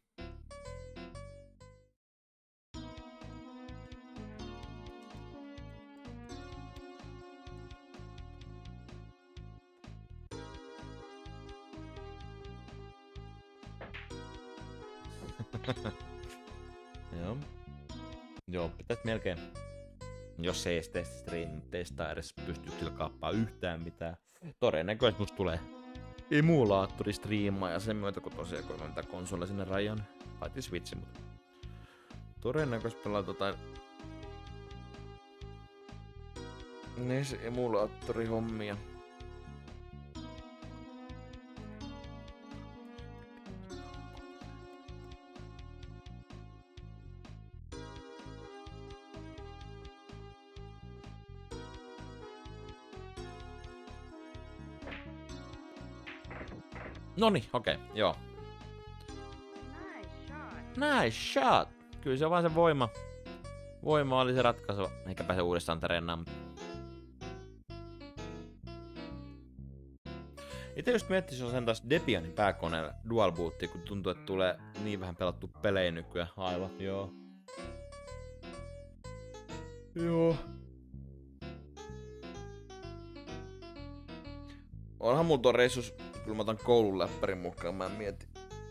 Joo. Joo, pitäis melkein. Jos ei edes stream testaa edes pystyy sillä kaappaa yhtään mitään. Todennäköisesti musta tulee emulaattori striimaa ja sen myötä kun tosiaan kun on tää konsoleja sinne rajan. Paitsi Switchi, mutta todennäköisesti pelaa tota N E S-emulaattorihommia. Noniin, okei, okay, joo. Nice shot! Kyllä se on vaan se voima. Voima oli se ratkaisu. Eikä pääse uudestaan treenaan, mutta... Itse just miettis, jos on taas Debianin pääkoneella dual bootti, kun tuntuu, että tulee niin vähän pelattu pelejä nykyään. Aivan, joo. Joo. Onhan mulla tuon reissus... Kyllä mä otan koulun läppärin mukaan, mä mietin.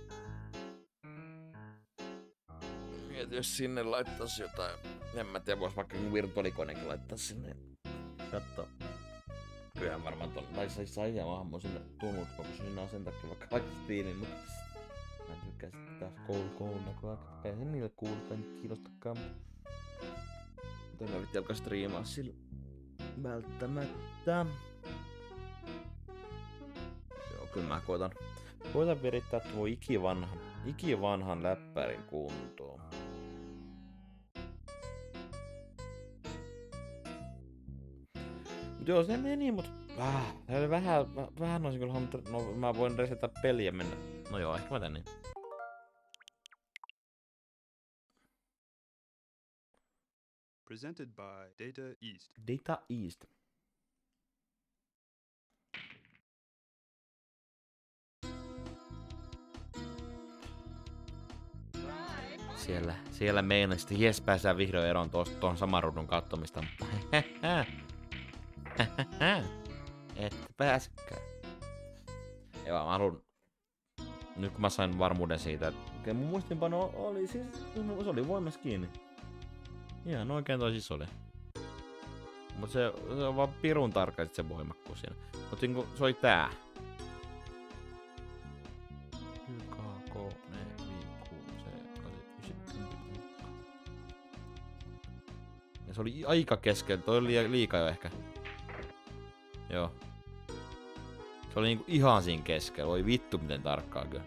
Mietin, jos sinne laittais jotain. En mä tiedä, vois vaikka virtuaalikonekin laittaa sinne. Katso. Kyllähän varmaan ton... Tai sais sai ja maahan mun sinne tunnut, kun sinne asentaakin vaikka vaikka Steamin, mut... Mä tykkään sitten taas koulu koulun näköä. Ei se niille kuulta, ei kiinnostakaan. Mutta en mä vitti alkaa striimaa sillä. Välttämättä. Kyllä mä koitan, koitan virittää tuo ikivanhan, ikivanhan läppärin kuntoon. Mut joo, se meni, mut ah, vähän, vähän olisin kyllä halunnut, no mä voin resetää peliä ja mennä. No joo, ehkä mä tän niin. Presented by Data East. Data East. Siellä, siellä meinasi, että jes, pääsään vihdoin eroon tuosta tuon saman ruudun kattomista, mutta et pääsekään. Ja mä haluun, nyt kun mä sain varmuuden siitä, että mun muistinpano oli siis, se oli voimassa kiinni. Ihan oikein toi siis oli. Mut se, se on vaan pirun tarkka se voimakkuus siinä. Mut niinku se oli tää. Ja se oli aika keskellä, toi oli liikaa jo ehkä. Joo. Se oli niinku ihan siinä keskellä, voi vittu miten tarkkaa kyllä.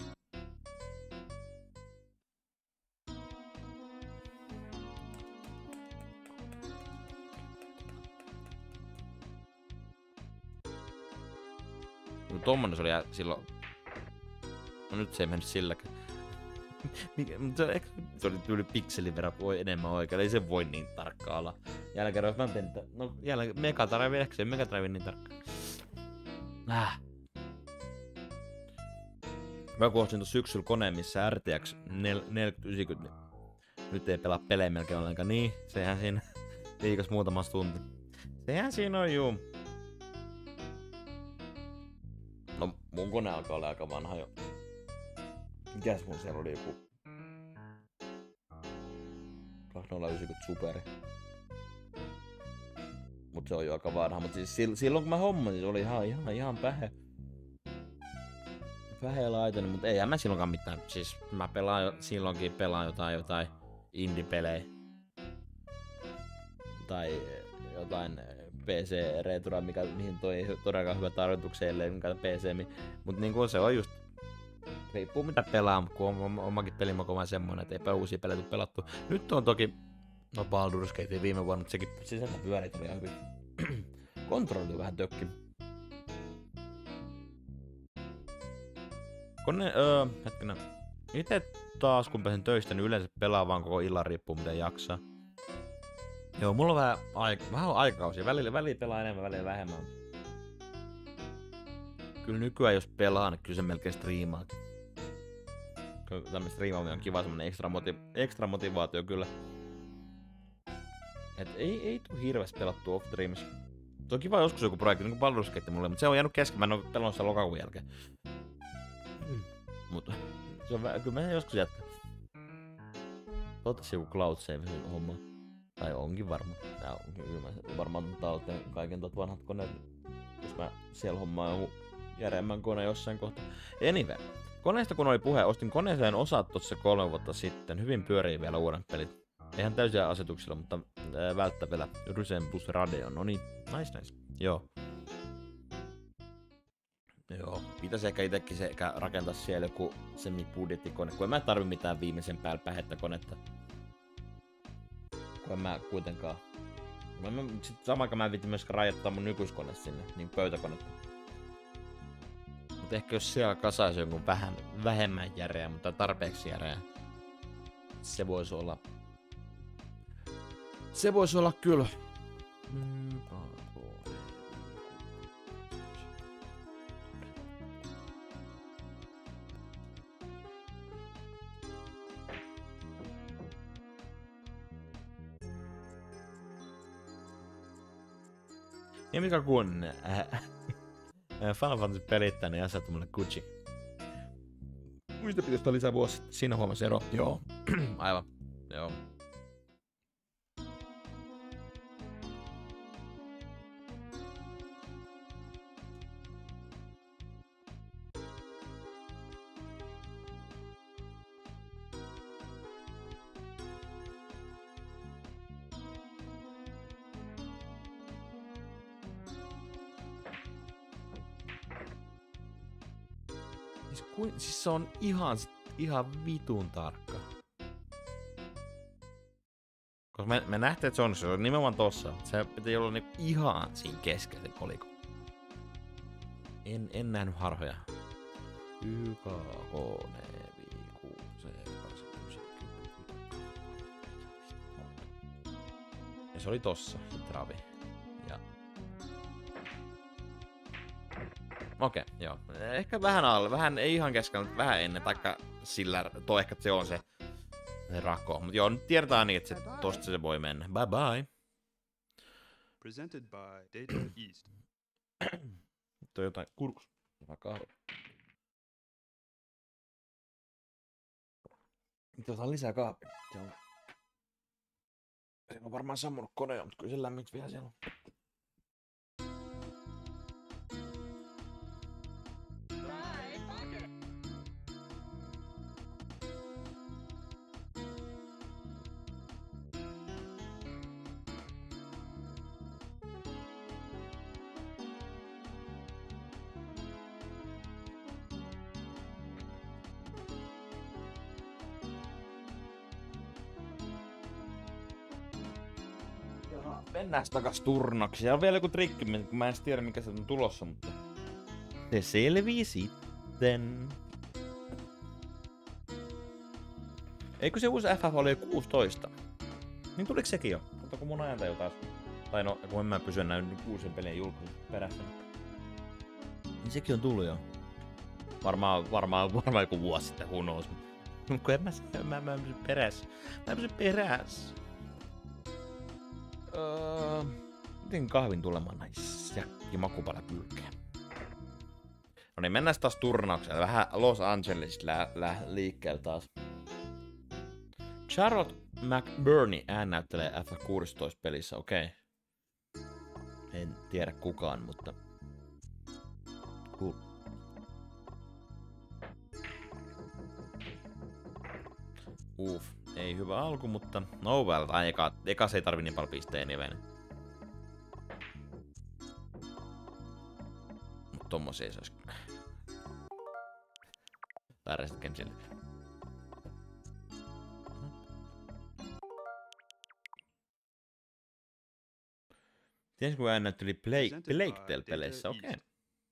No tommonen se oli silloin... No nyt se ei mennyt silläkään. Mikä, mutta se, se oli tyyli pikselin verran voi enemmän oikein, ei se voi niin tarkkaa olla. Jälkeen jos mä tein, että no jälkeen Mega Drive, ehkä se Mega Drive niin tarkka. Äh. Mä kun ostin tuossa syksyllä koneen, missä R T X neljäkymmentä yhdeksänkymmentä, niin nyt ei pelaa pelejä melkein ollenkaan. Niin, sehän siinä viikossa muutamassa tunti. Sehän siinä on juu. No mun kone alkaa olla aika vanha jo. Mikäs mun siellä oli joku kaksituhattayhdeksänkymmentä Superi. Mut se on jo aika vanha, mut siis silloin kun mä hommasin se oli ihan ihan ihan pähe. Pähe laitinen, mut ei mä silloinkaan mitään. Siis mä pelaan jo, silloinkin pelaan jotain jotain indie-pelejä. Tai jotain P C-retura, mikä mihin toi ei todellakaan hyvä tarkoitukselle, mikä P C, mut niinku se on just riippuu mitä pelaa, mutta kun on omakin pelimako vaan semmonen, että eipä uusia pelejä tule pelattu. Nyt on toki, no Baldur's Gate viime vuonna, mutta sekin sisältä pyörit oli ihan hyvin. Kontrolli on vähän tökki. Kone, öö, hetkinen. Ite taas kun pääsen töistä, niin yleensä pelaa vaan koko illan riippuu miten jaksaa. Joo, mulla on vähän, aika, vähän on aikakausia. Välillä, välillä pelaa enemmän, välillä vähemmän. Kyllä nykyään jos pelaa, niin kyllä se melkein striimaakin. Tämmöinen striimaaminen on kiva, semmonen ekstra, motiv- ekstra motivaatio kyllä. Et ei, ei tuu hirveästi pelattua off-streamissa. Se on kiva joskus joku projekti, niin kuin Baldur's Gate mulle, mutta se on jäänyt kesken, mä en oo pelannut sitä lokakuun jälkeen. Mm. Mutta se on vähän, kyllä mä joskus jatkan. Toivottavasti joku Cloud Save homma. Tai onkin varmaan. Ja kyllä mä varmaan talteen kaiken tot vanhat koneet, jos mä siellä hommaan joku järjemmän kone jossain kohtaa. Anyway. Koneesta kun oli puhe, ostin koneeseen osat tossa kolme vuotta sitten. Hyvin pyörii vielä uuden pelit. Eihän täysiä asetuksilla, mutta ää, välttävillä. Rysen plus Radeon. No niin, nice nice. Joo. Joo, pitäisi ehkä itekin se rakentaa siellä joku semi-budjettikone, kun en mä tarvi mitään viimeisen päällä pähettä konetta. Kun en mä kuitenkaan. Mä, mä, sit samaan mä viitin myöskään rajoittaa mun nykyiskone sinne, niin pöytäkonetta. Mut ehkä jos siellä kasaisi jonkun vähän vähemmän järeä, mutta tarpeeksi järeä. Se voisi olla. Se voisi olla kyllä. Mm, ja mikä kun äh, Final Fantasy pelittää, niin asettu mulle Gucci. Muista pitäisi olla lisää vuosi. Siinä huomasi ero. Joo. Aivan. Joo. Siis se on ihan, ihan vitun tarkka. Koska me, me nähtiin, että se on, se on nimenomaan tossa. Se pitää olla niinku ihan siinä keskellä kolikon. En, en nähnyt harhoja. Y, K, K, N, V, Q, C, kahdeksan, kuusi, kymmenen. Ja se oli tossa, se travi. Ja okei, okay, joo. Ehkä vähän alle, vähän ei ihan keskellä, mutta vähän ennen, taikka sillä, toi ehkä se on se, se rako. Mut joo, nyt tiedetään niin, että se, tosta se voi mennä. Bye bye. Presented by Data East. Nyt on jotain kurkus. Hyvä kahvi. Nyt otetaan lisää kahvia. Joo. Se on varmaan sammunut koneen, mutta kyllä se lämmiksi vielä siellä on. Mennään takas turnaksi. Siellä on vielä joku trikki, kun mä en tiedä mikä se on tulossa, mutta se selvii sitten. Eikö se uusi F F oli jo kuusitoista? Niin tuliko sekin jo? Mutta kun mun ajantaju taas... Tai no, kun en mä pysy näin uusien pelien julkaisun perässä. Niin sekin on tullut jo. Varmaan, varmaan, varmaan joku vuosi sitten, who knows. Kun en mä, mä, mä en pysy perässä. Mä en pysy perässä. Öö, miten kahvin tulemaan näissä? Ja makupala kylkeen. No niin, mennään taas turnaukseen. Vähän Los Angelesista lä lä liikkeelle taas. Charlotte McBurney äännäyttelee F kuusitoista pelissä, okei. Okay. En tiedä kukaan, mutta... Cool. Uff, ei hyvä alku, mutta no well, tai eka, eka se ei tarvi niin paljon pisteen niven. Mut tommosia se ois... Vääräiset kemsille. Tiedätkö kun äännäytteli Blake, Blake peleissä, okei. Okay.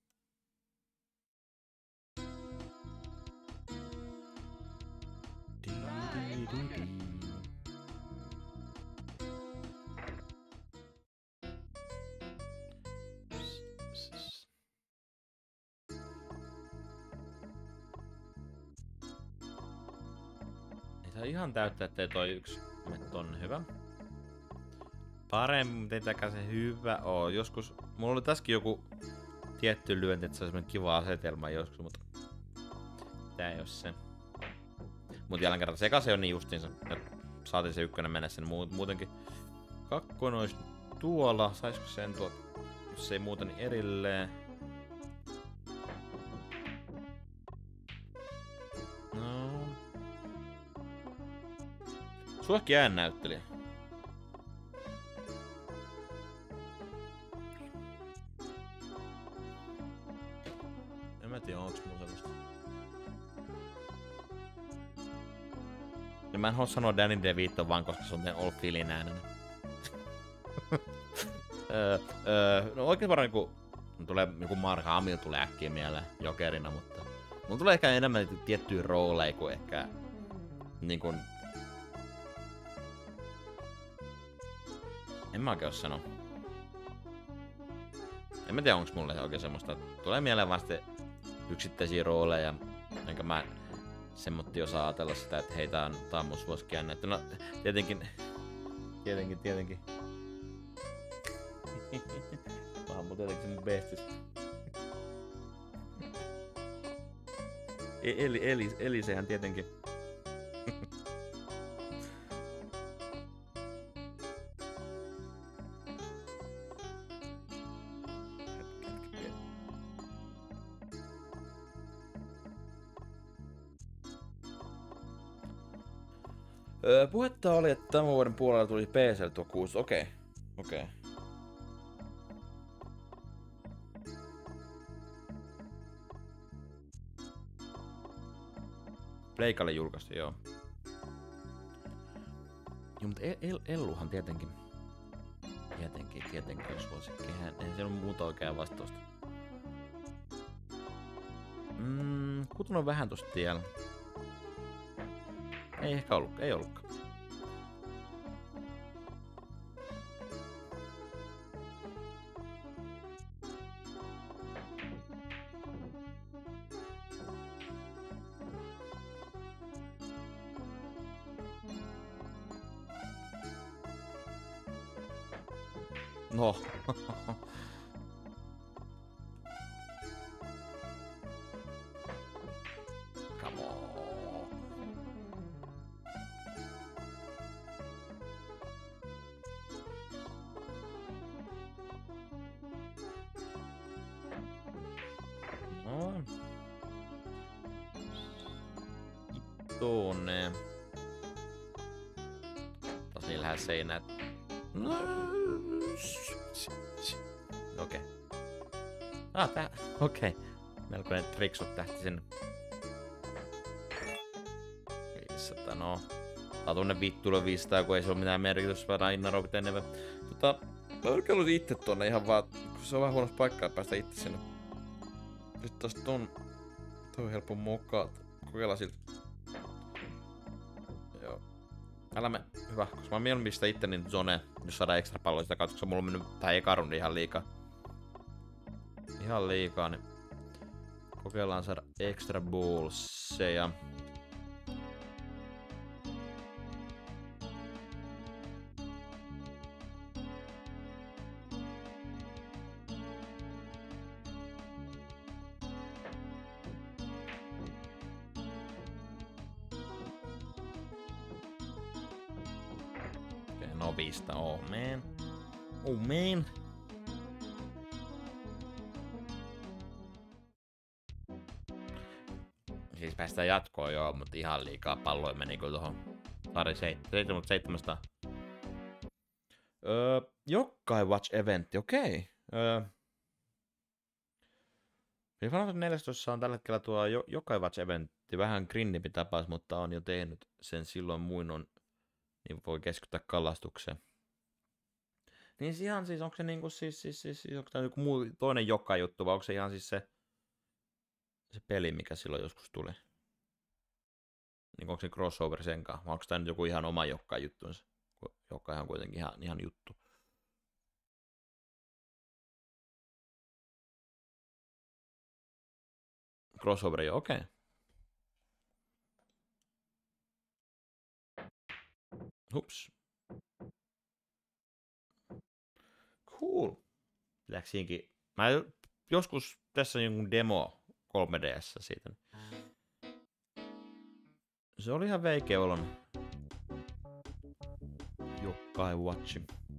Ei saa ihan täyttää, ettei toi yksi mene tonne, hyvä. Paremmin teitäkään se hyvä oo. Joskus, mulla oli tässäkin joku tietty lyönti, että se olisi kiva asetelma joskus, mutta tää ei oo se. Mut jälleen kerran seka se on niin justiinsa, että saatiin se ykkönen mennä sen muutenkin. Kakkonen olisi tuolla, saisiko sen tuot, jos ei muuten niin erilleen. No. Suosikki äännäyttelijä. En mä tiedä, onks mun semmoista. Ja mä en halua sanoa Danny DeVito vaan, koska se on teidän Old Philin äänen. öö, öö, no oikein varmaan niinku... Tulee joku Mark Hamill tulee äkkiä mieleen jokerina, mutta... Mulla tulee ehkä enemmän tiettyjä rooleja kuin ehkä... Niinkun... En mä oikein oo sano. En mä tiedä onks mulle oikein semmoista... Tulee mieleen vasta yksittäisiä rooleja, enkä mä... Semmotti osaa ajatella sitä, että hei tää on, tää on mun suosikkiännäyttö. No tietenkin... Tietenkin, tietenkin. Vähän mun tietenkin se mun bestis. Eli, eli, eli sehän tietenkin. Öö, puhetta oli, että tämän vuoden puolella tuli P C:lle tuo kuusi. Okei. Okay. Okei. Okay. Pleikalle julkaistu, joo. Joo, mutta El El Elluhan tietenkin. Tietenkin, tietenkin on suosikki. Eihän se ole muuta oikeaa vastausta. Mm, kuton on vähän tosta tiellä. Ei ehkä ollut, ei ollutkaan. No. Come on. No. Tuonne. Taas niin lähes seinät. No. Okei. Okay. Ah, tää. Okei. Okay. Melkoinen triksut tähti sinne. viisisataa, no. Tää tunne vittuille viisisataa, kun ei se oo mitään merkitystä, vaan innaropit enemmän. Tota, mä oikein itse tonne ihan vaan, kun se on vähän huonossa paikkaa, että päästä itse sinne. Nyt taas ton... Toi on helppo mokaa. Kokeillaan siltä. Joo. Älä me, hyvä, koska mä mieluummin pistän itteni zone, jos saadaan ekstra palloa sitä kautta, koska mulla on mennyt tähän eka rundi ihan liikaa. Ihan liikaa, niin kokeillaan saada extra ballseja. Novista, oh man. Oh man. Siis päästään jatkoon joo, mutta ihan liikaa palloja meni kyllä tohon. Pari seitsemän seitsemästä. Öö, Jokkai Watch eventti, okei. Öö. Final neljätoista on tällä hetkellä tuo Jokkai Watch eventti. Vähän grindimpi tapaus, mutta on jo tehnyt sen silloin muinoin. Niin voi keskittyä kalastukseen. Niin ihan siis, onko se niinku siis, siis, siis, siis onko tämä joku muu toinen joka juttu, vai onko se ihan siis se, se peli, mikä silloin joskus tuli? Niin onko se crossover senkaan, vai onko tämä nyt joku ihan oma joka juttunsa? Joka on kuitenkin ihan, ihan juttu. Crossover jo, okei. Okay. Hups. Cool. Pitääkö siinkin? Mä joskus tässä on jonkun demo kolme D S siitä. Se oli ihan veikeä olon. Jokkai Watch.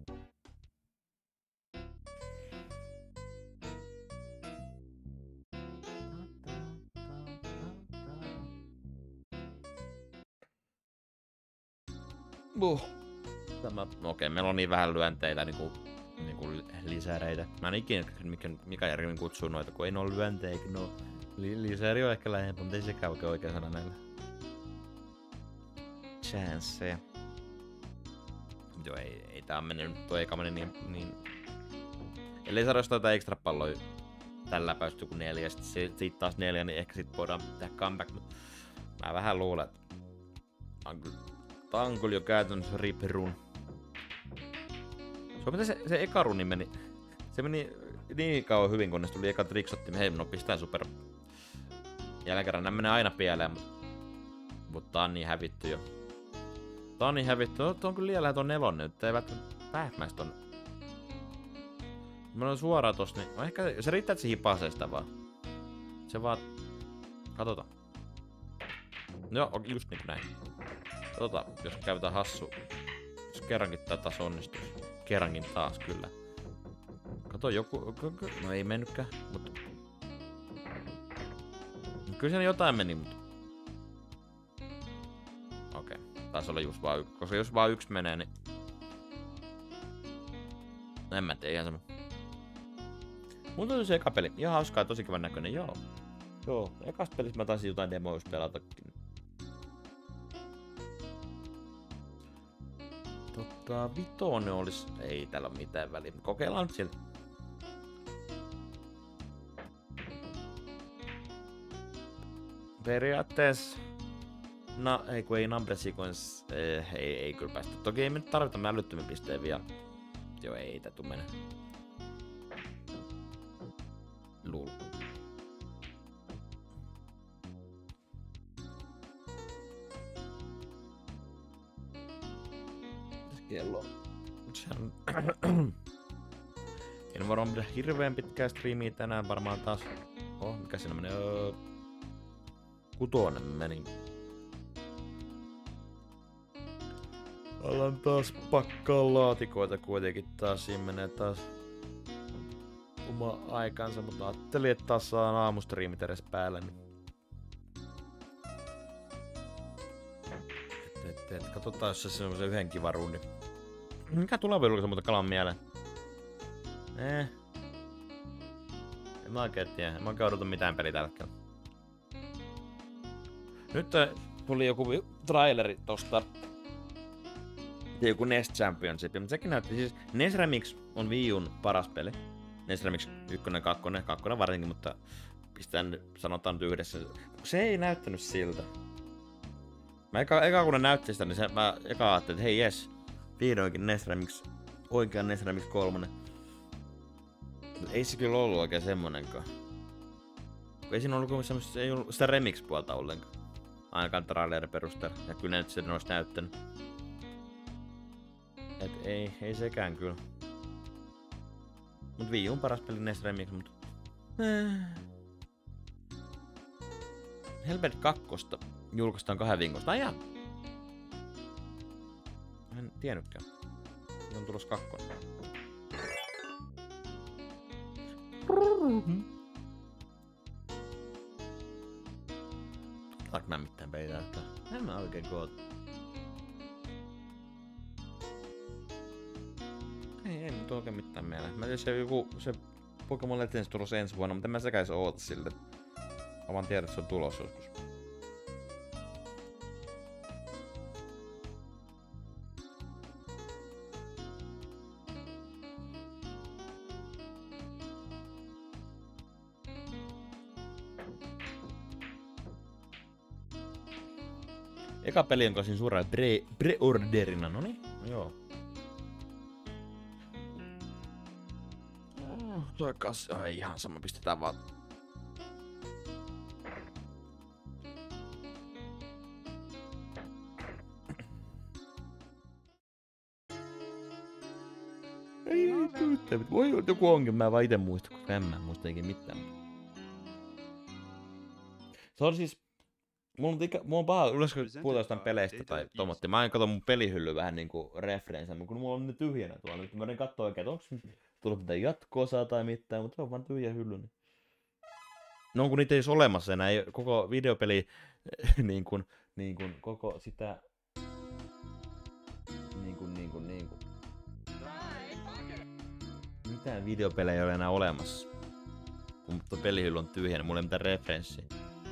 Buh. Tämä, okei, okay, meillä on niin vähän lyönteitä niinku, niinku lisäreitä. Mä en ikinä, mikä, mikä järjemmin kutsuu noita, kun ei ne ole lyöntejä, no li, lisäri on ehkä lähempä, mutta ei sekään oikein oikea sana näillä. Chanceja. Joo, ei, ei tää on mennyt, tuo eka meni niin, niin... Eli saada jostain jotain extra palloja tällä päästä joku neljä, sit siitä taas neljä, niin ehkä sit voidaan tehdä comeback, mutta mä vähän luulen, että tää on kyllä jo käytännössä rip run. Se on mitä se, se eka runi meni. Se meni niin kauan hyvin, kunnes tuli eka triksotti. Hei, no pistää super. Jälleen kerran nämä menee aina pieleen, mutta mut tää on niin hävitty jo. Tää on niin hävitty. Tuo on kyllä liian lähellä tuon nelonen. Nyt ei välttämättä pähmäistä ton. Mä oon suoraan tosta, niin ehkä se riittää, että se hipasee sitä vaan. Se vaan... Katsotaan. Joo, just niinku näin. Katsotaan, jos käytetään hassu. Jos kerrankin tää taas onnistuu. Kerrankin taas, kyllä. Kato joku... No ei mennytkään, mutta... Kyllä siinä jotain meni, mutta... Okei, okay. Taisi olla just vaan yksi. Koska jos vaan yksi menee, niin... En mä tiedä, ihan sama. Mun tuli se eka peli. Ihan hauskaa, tosi kivan näköinen, joo. Joo, ekas pelissä mä taisin jotain demoja pelatakin. Tota, vitonen olis... Ei täällä ole mitään väliä. Kokeillaan nyt siltä. Periaatteessa... No, ei kun ei number sequence... Ei, ei, ei kyllä päästä. Toki ei me nyt tarvita älyttömiä pisteen vielä. Joo, ei tää tuu mennä. Luul. Kello on. En varmaan pidä hirveen pitkää striimiä tänään varmaan taas. Oh, mikä siinä menee? Öö... Kutonen meni. Alan taas pakkaa laatikoita kuitenkin taas. Siinä menee taas oma aikansa, mutta ajattelin, että taas saan aamustriimit edes päälle. Niin... Et, et, et. Katsotaan, jos se on semmosen yhden kivan runnin. Mikä tulevaisuudessa muuta kalan mieleen? Eh. En mä oikein tiedä. En mä oikein odota mitään peliä tällä hetkellä. Nyt tuli joku traileri tosta. Joku N E S Championship. Mutta sekin näytti siis... N E S Remix on Wii U:n paras peli. N E S Remix yksi, kaksi, kaksi varsinkin, mutta... Pistään sanotaan nyt yhdessä. Se ei näyttänyt siltä. Mä eka, eka kun ne näytti sitä, niin se, mä eka ajattelin, että hei jes, vihdoinkin N E S Remix, oikea N E S Remix kolme. Ei se kyllä ollut oikein semmonenkaan. Ei siinä ollut, semmoista, ei ollut sitä remix-puolta ollenkaan. Ainakaan trailerin perusteella. Ja kyllä ne nyt sen olisi näyttänyt. Et ei, ei sekään kyllä. Mut Wii on paras peli N E S Remix, mut... Hellblade kaksi julkaistaan kahden viikosta. Ai jaa. En tiennytkään. Se on tulossa kakkonen. Saanko mä mitään peitää? En mä oikein koota. Ei, ei nyt oikein mitään mieleen. Mä tiedän, se joku se Pokemon Legends tulossa ensi vuonna, mutta en mä sekäis oota siltä. Mä vaan tiedän, että se on tulossa joskus. Eka peli on siinä suoraan pre- pre-orderina, noniin, no joo. Oh, toi kassi, oh, ei ihan sama, pistetään vaan. Ei mitään, voi joku onkin, mä vaan ite muista, koska en mä muista eikä mitään. Se on siis... Mulla on, ikä, mulla on paha, yleensä kun puhutaan jostain peleistä tai tommotti, mä en katso mun pelihylly vähän niinku referenssä, kun mulla on ne tyhjänä tuolla, nyt mä en katso oikein, että onks tullut mitään jatko-osaa tai mitään, mutta se on vaan tyhjä hylly. Niin. No kun niitä ei ole olemassa enää, ei koko videopeli, niin kuin, niin kuin, koko sitä, niin kuin, niin kuin, niin kuin. Mitään videopelejä ei ole enää olemassa. Kun tuo pelihylly on tyhjä, niin mulla ei mitään referenssiä.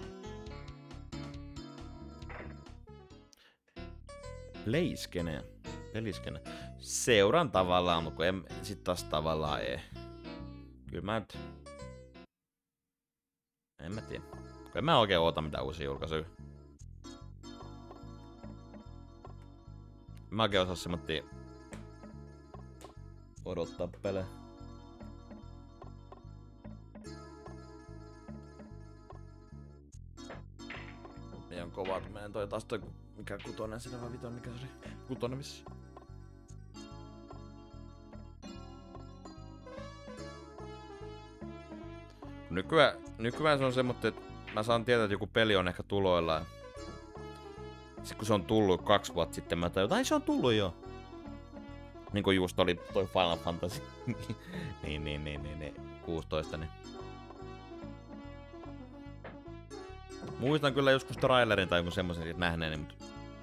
Playskene. Peliskene. Seuran tavallaan, mutta en, sit taas tavallaan ei. Kyllä mä nyt... En mä tiedä. En mä oikein oota mitään uusia julkaisuja. Mä oikein osaa semmoittia... odottaa pelejä. Niin on kovat. Mä en toi taas toi... Mikä kutonen siinä vai vitonen, mikä se oli? Kutonen missä? Nykyään, nykyään se on semmoinen, että mä saan tietää, että joku peli on ehkä tuloilla. Ja... Sitten kun se on tullut kaksi vuotta sitten, mä tajun, että ai se on tullut jo. Niin kuin just oli toi Final Fantasy. niin, niin, niin, niin, niin, kuusitoista. Niin. Muistan kyllä joskus trailerin tai joku semmoisen siitä nähneeni, mutta...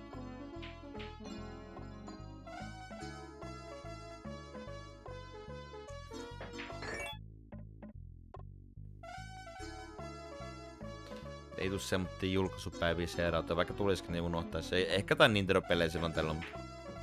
Ei tuu semmoittia julkaisupäiviä seurautua, vaikka tulisikin niin unohtaisi. Ei, ehkä tää Nintendo-pelejä silloin tällä, mutta...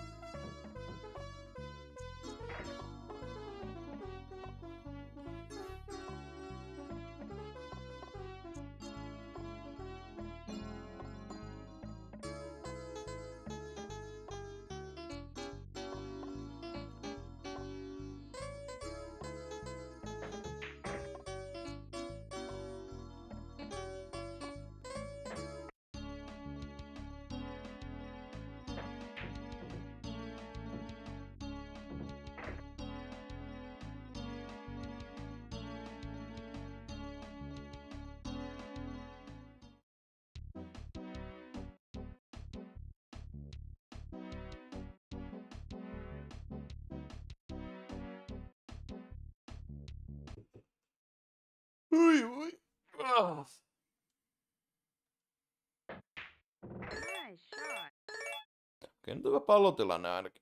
Ui, ui. Ah. Okei, nyt hyvä pallotilanne ainakin.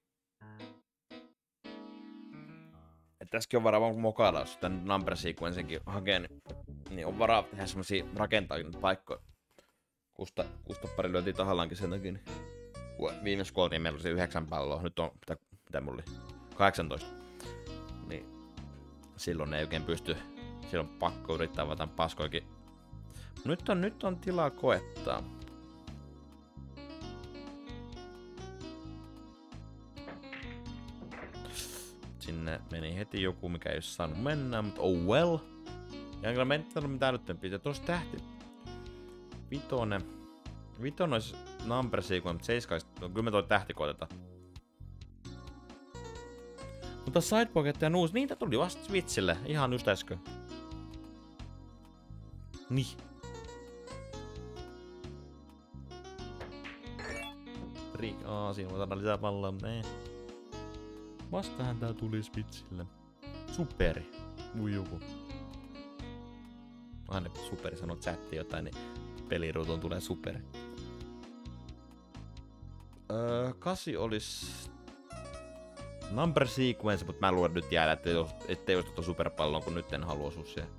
Et tässäkin on varaa vaan mokailla, jos tän number sequencenkin hakee, niin, niin on varaa tehdä semmosia rakentaa paikkoja. Kusta, kustoppari lyötiin tahallaankin sen takia, niin viimeis kun oltiin, meillä oli se yhdeksän palloa, nyt on, mitä, mitä mulla oli, kahdeksantoista. Niin silloin ei oikein pysty, silloin on pakko yrittää vaan tämän paskoikin. Nyt on, nyt on tilaa koettaa. sinne meni heti joku, mikä ei olisi saanut mennä, mutta oh well. Ja en kyllä mennyt mitään nyt pitää. Tuossa tähti. Vitonen. Vitonen olisi number sequence, mutta seiska olisi... No, kyllä me toi tähti koitetaan. Mutta side pocket ja nuus, niitä tuli vasta Switchille. Ihan just äsken. Niin. Ri... Aa, siinä voi saada lisää palloa, mutta ei. Vastahan tää tuli Switchille. Superi. Mui joku. Aina kun superi sanoo chattiin jotain, niin peliruutuun tulee superi. Öö, kasi olis... Number sequence, mutta mä luulen nyt jäädä, ettei olisi tuota superpalloa, kun nyt en halua osua siihen.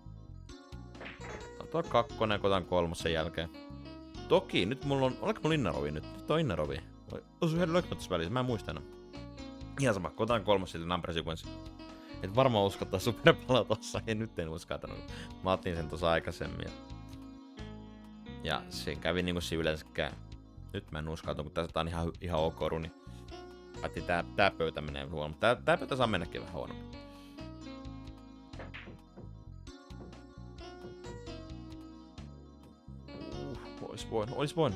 Tuo kakkonen, kotan kolmas sen jälkeen. Toki, nyt mulla on... Oliko mulla Innarovi nyt? Nyt on Innarovi. Osu yhden lökmätys välissä, mä en muista enää. Ihan sama, kotan kolmas silti number sequence. Et varmaan uskottaa superpalloa tossa, ja nyt en uskaltanut. Mä otin sen tossa aikaisemmin. Ja, ja se kävi niinku se yleensä käy. Nyt mä en uskaltanut, kun tässä on ihan, ihan ok runi. Paitsi tää, tää pöytä menee huono. Tää, tää pöytä saa mennäkin vähän huonommin. Uh, ois voinut, ois voinut.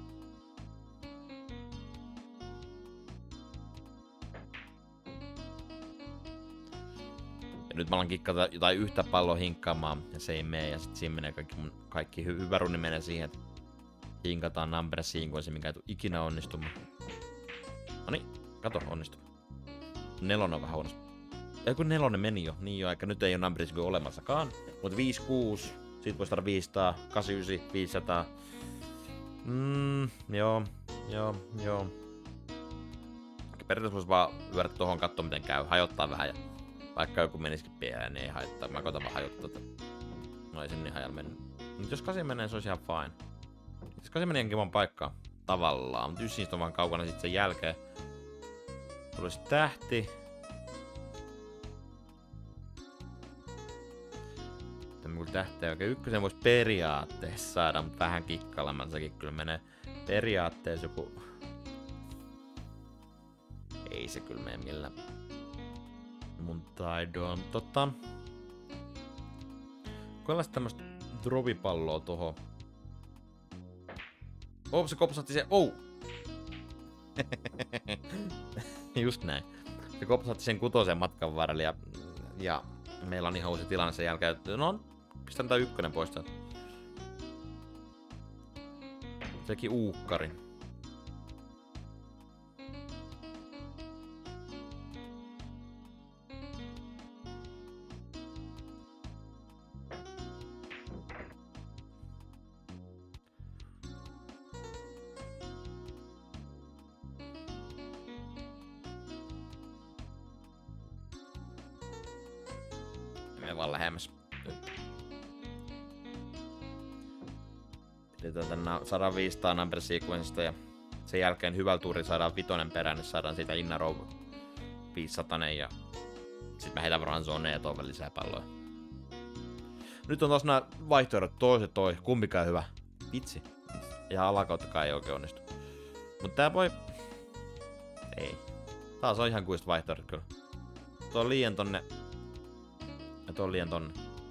Ja nyt mä alan kikkata jotain yhtä palloa hinkkaamaan ja se ei mene. Ja sit siinä menee kaikki mun kaikki hy hyvä runi menee siihen, että hinkataan number sequence, mikä ei tuu ikinä onnistumaan. Noniin, kato, onnistu. Nelonen on vähän huonosti. Ja kun nelonen meni jo, niin jo, eikä nyt ei oo number sequence olemassakaan. Mut viisi kuusi, sit voi saada viisisataa, kahdeksankymmentäyhdeksän, viisisataa. Mm, joo, joo, joo. Periaatteessa vois vaan lyödä tohon katsoa miten käy, hajottaa vähän ja vaikka joku menisikin pieleen, niin ei haittaa. Mä koitan vaan hajottaa tätä. No ei sen niin hajalla mennyt. Mut jos kasi menee, se olisi ihan fine. Jos kasi menee kivan paikkaan. Tavallaan. Mut ysiistä on vaan kaukana sit sen jälkeen. Tulisi tähti. Tämä kyllä tähteä oikein. Ykkösen vois periaatteessa saada, mut vähän kikkailemaan sekin kyllä menee. Periaatteessa joku... Ei se kyllä mene millään. Mun taidoon. Tota... Koillaan tämmöstä dropipalloa tohon. Oh, se kopsahti se... Oh! Just näin. Se kopsahti sen kutosen matkan varrella ja... Ja... Meillä on ihan uusi tilanne sen jälkeen. No, pistän tää ykkönen pois täältä. Teki uukkari. Vaan lähemmäs. Pidetään tänne sata viisisataa number sequencesta ja sen jälkeen hyvällä tuuri saadaan vitonen perään, niin saadaan siitä Innarov viisisataa ja sit mä heitän varmaan zoneen ja toivon lisää palloja. Nyt on taas nää vaihtoehdot toiset toi, kumpikaan hyvä. Vitsi. Ja alakauttakaan ei oikein onnistu. Mut tää voi... Ei. Taas on ihan kuista vaihtoehdot kyllä. Tuo on liian tonne... Ja tuo on liian tonne.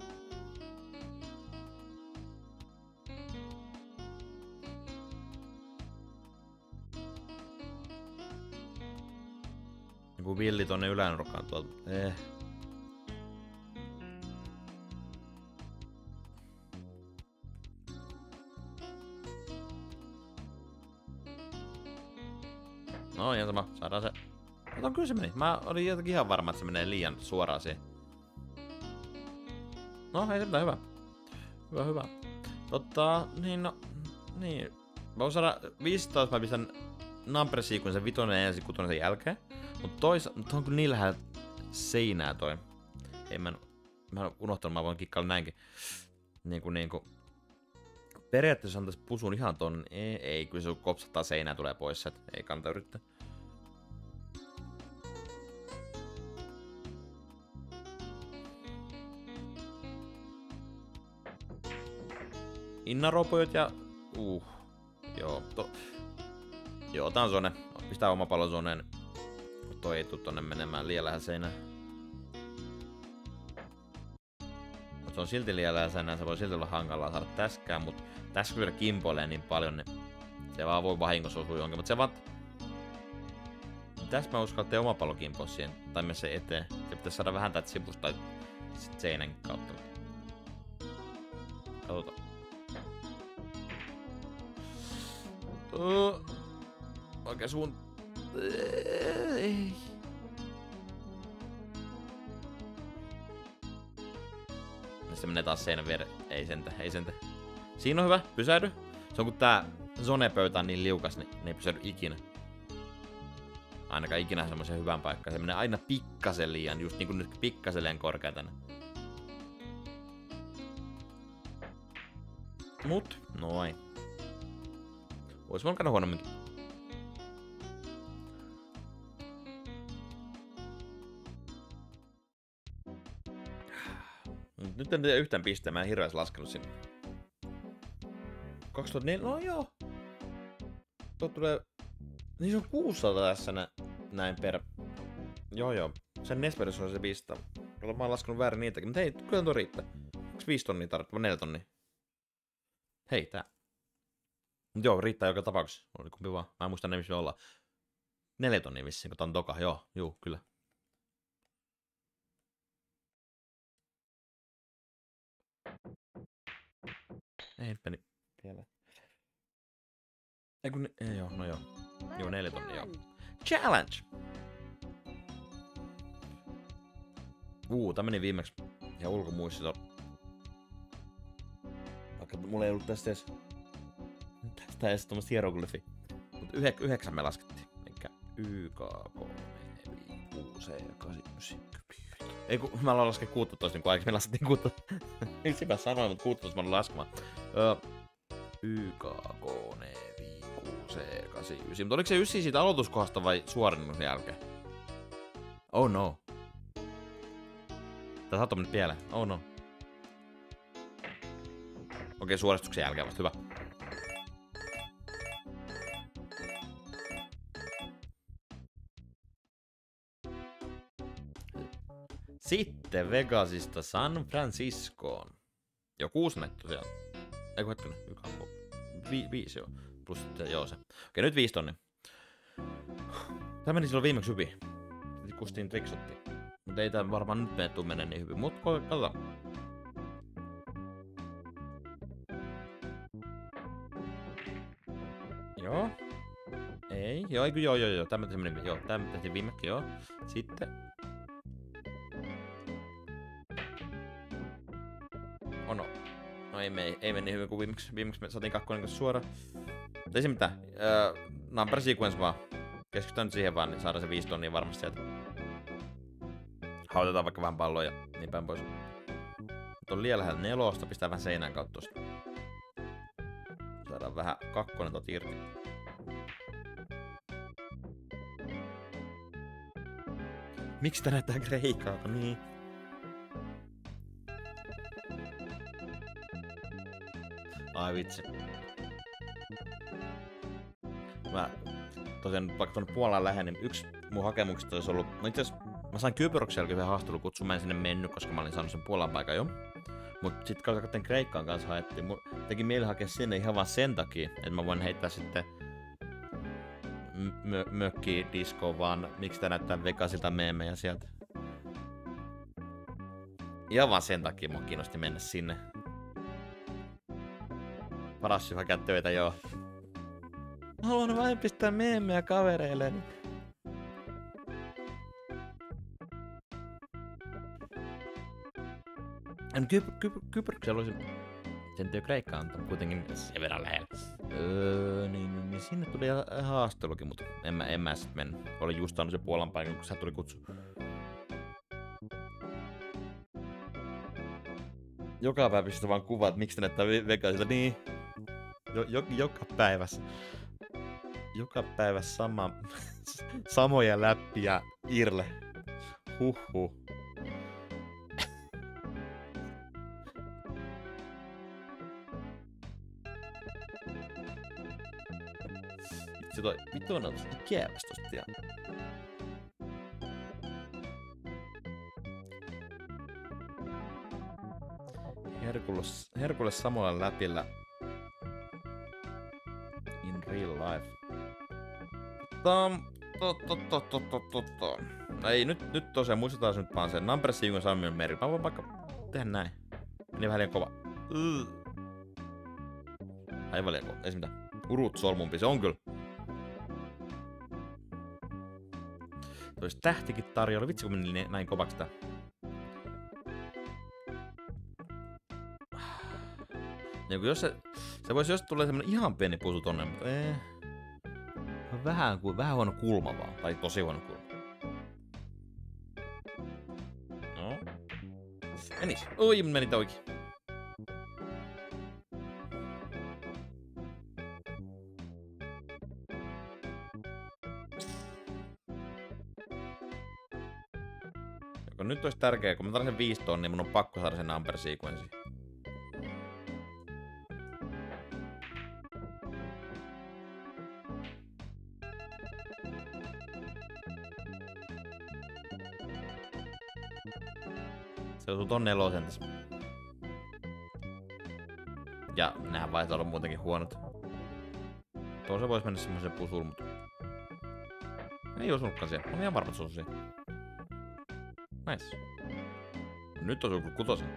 Joku villi tonne ylänurkkaan tuolta. Eh. No ihan sama, saadaan se. Mutta kyllä se meni. Mä olin jotenkin ihan varma, että se menee liian suoraan siihen. No, ei se mitään, hyvä. Hyvä, hyvä. Totta, niin no, niin. Mä voin saada viisisataa, jos mä pistän number sequence vitonen ensin kutonen sen jälkeen. Mut toisa, mut on kyllä niin lähellä seinää toi. Ei mä, mä en unohtanut, mä voin kikkailla näinkin. Niinku niinku. Periaatteessa antais pusun ihan ton, ei, ei kyllä se kopsattaa seinää tulee pois, et ei kannata yrittää. Innaropojat ja... Uh. Joo, to... Joo, tää on zone. Pistää oma pallo zoneen. toi ei tuu tonne menemään liian lähellä seinään. Mut se on silti liian lähellä seinään, se voi silti olla hankalaa saada täskään, mut tässä kyllä kimpoilee niin paljon, niin se vaan voi vahingossa osua jonkin, mut se vaan... Tässä mä uskallan tehdä oma pallo kimpoa siihen, tai mennä se eteen. Se pitäis saada vähän täältä sivusta tai sit seinän kautta. Katsotaan. Uh, oikein suun... Ei. Se menee taas seinän viereen. Ei sentä, ei sentä. Siinä on hyvä, pysähdy. Se on kun tää zone-pöytä on niin liukas, niin ne ei pysähdy ikinä. Ainakaan ikinä semmoisen hyvän paikkaan. Se menee aina pikkasen liian, just niinku nyt pikkasen liian korkea tänne. Mut, noin. Vois voinut käydä huonomminkin. Nyt en tiedä yhtään pisteen, mä en hirveästi laskenut sinne. kaksituhattaneljä, no joo. Tuo tulee... Niin se on kuusisataa tässä nä... näin per... Joo joo. Sen Nesperissa on se viisisataa. Kato, mä oon laskenut väärin niitäkin, mutta hei, kyllä tuo riittää. Onks viisi tonnia tarvittu, vai neljä tonnia? Hei, tää. Mut joo, riittää joka tapauksessa. Oli kumpi vaan. Mä en muista ne, missä me ollaan. Neljä tonnia vissiin, kun tää on toka. Joo, juu, kyllä. Ei nyt meni vielä. Ei kun ne... Ei joo, no joo. Joo, neljä tonnia joo. Challenge! Uu, tää meni viimeksi ihan ulkomuistista. Vaikka mulla ei ollut tästä edes... Tästä edes tommoista hieroglyfi. Mut yhe, yhdeksän me laskettiin. Elikkä Y, K, K, neljä, kuusi, kahdeksan, yhdeksän, kymmenen. Ei kun mä aloin laskea kuusitoista, niin kun aikaisemmin laskettiin kuusitoista. Miksi mä sanoin, mutta kuusitoista mä aloin laskemaan. Öö, Y, K, K, neljä, kuusi, kahdeksan, yhdeksän. Mutta oliko se yhdeksän siitä aloituskohdasta vai suorinnuksen jälkeen? Oh no. Tää saattoi mennä pieleen. Oh no. Okei, suoristuksen jälkeen vasta. Hyvä. Sitten Vegasista San Franciscoon. Jo kuusi netto siellä. Eiku hetkinen, yksi Vi, viisi joo. Plus sitten joo se. Okei, nyt viisi tonni. Tää meni silloin viimeksi hyvin. Kustiin triksottiin. Mut ei tää varmaan nyt mene tuu mene niin hyvin. Mut katsotaan. Joo. Ei. Joo, eiku joo joo joo. Tämä meni joo. Tämä tehtiin viimeksi joo. Sitten. Oh no. No ei mene, ei mene niin hyvin kuin viimeksi. Viimeksi me saatiin kakkonen kanssa suoraan. Ei se mitään. Öö, number sequence vaan. Keskitytään nyt siihen vaan, niin saadaan se viisi tonnia varmasti sieltä. Hautetaan vaikka vähän palloa ja niin päin pois. Nyt on liian lähellä nelosta, pistää vähän seinän kautta tosta. Saadaan vähän kakkonen tot irti. Miksi tää näyttää Kreikalta? Niin. Ai vitsi. Mä tosiaan vaikka tonne Puolaan lähden, niin yksi mun hakemuksista olisi ollut... No itse asiassa mä sain Kyproksen jälkeen yhden haastattelukutsun, mä en sinne mennyt, koska mä olin saanut sen Puolan paikan jo. Mut sit katsotaan Kreikkaan kanssa haettiin. Mun teki mieli hakea sinne ihan vaan sen takia, että mä voin heittää sitten mö- mökkiin diskoon vaan, miksi tää näyttää Vegasilta meemejä sieltä. Ihan vaan sen takia mua kiinnosti mennä sinne. Paras hakea töitä, joo. Mä haluan vain pistää meemejä kavereilleni. Kyproksella olisi... Sen työ Kreikka on kuitenkin sen verran lähellä. Öö, niin, niin, niin sinne tuli haastattelukin, mutta en mä, en mä sit mennyt. Olin just saanut se Puolan paikan, kun sä tuli kutsu. Joka päivä pistää vaan kuvat, että miksi te näyttää Vegasilta. Niin. Jo, jo, joka päivässä. Joka päivä sama... samoja läppiä Irle. Huhhuh. Vitsi toi, vittu on ollut ikäväs tosta ihan. Herkules, Herkules samalla läpillä in real life. Tom, to, to, to, to, to, to, to. Ei, nyt, nyt tosiaan muistetaan nyt vaan sen number sequence saaminen meri. Mä voin vaikka tehdä näin. Meni vähän liian kova. Ugh. Aivan liian kova. Ei se mitään. Urut solmumpi, se on kyllä. Tois tähtikin tarjolla. Vitsi kun meni näin kovaksi tää. Niin jos se, se voisi jos tulee semmonen ihan pieni pusu tonne, mutta ei. Vähän, vähän huono kulma vaan. Tai tosi huono kulma. No. Menis. Oi, meni tää oikein. Joko nyt olisi tärkeää, kun mä tarvitsen viisi tonnia, niin mun on pakko saada sen number sequence. Se osuu ton nelosen tässä. Ja nää vaiheet on muutenkin huonot. Tuossa vois mennä semmosen pusuun, mutta... Ei osunutkaan siellä. On ihan varma, että se osuu siihen. Nice. Nyt osuu kyllä kutosen.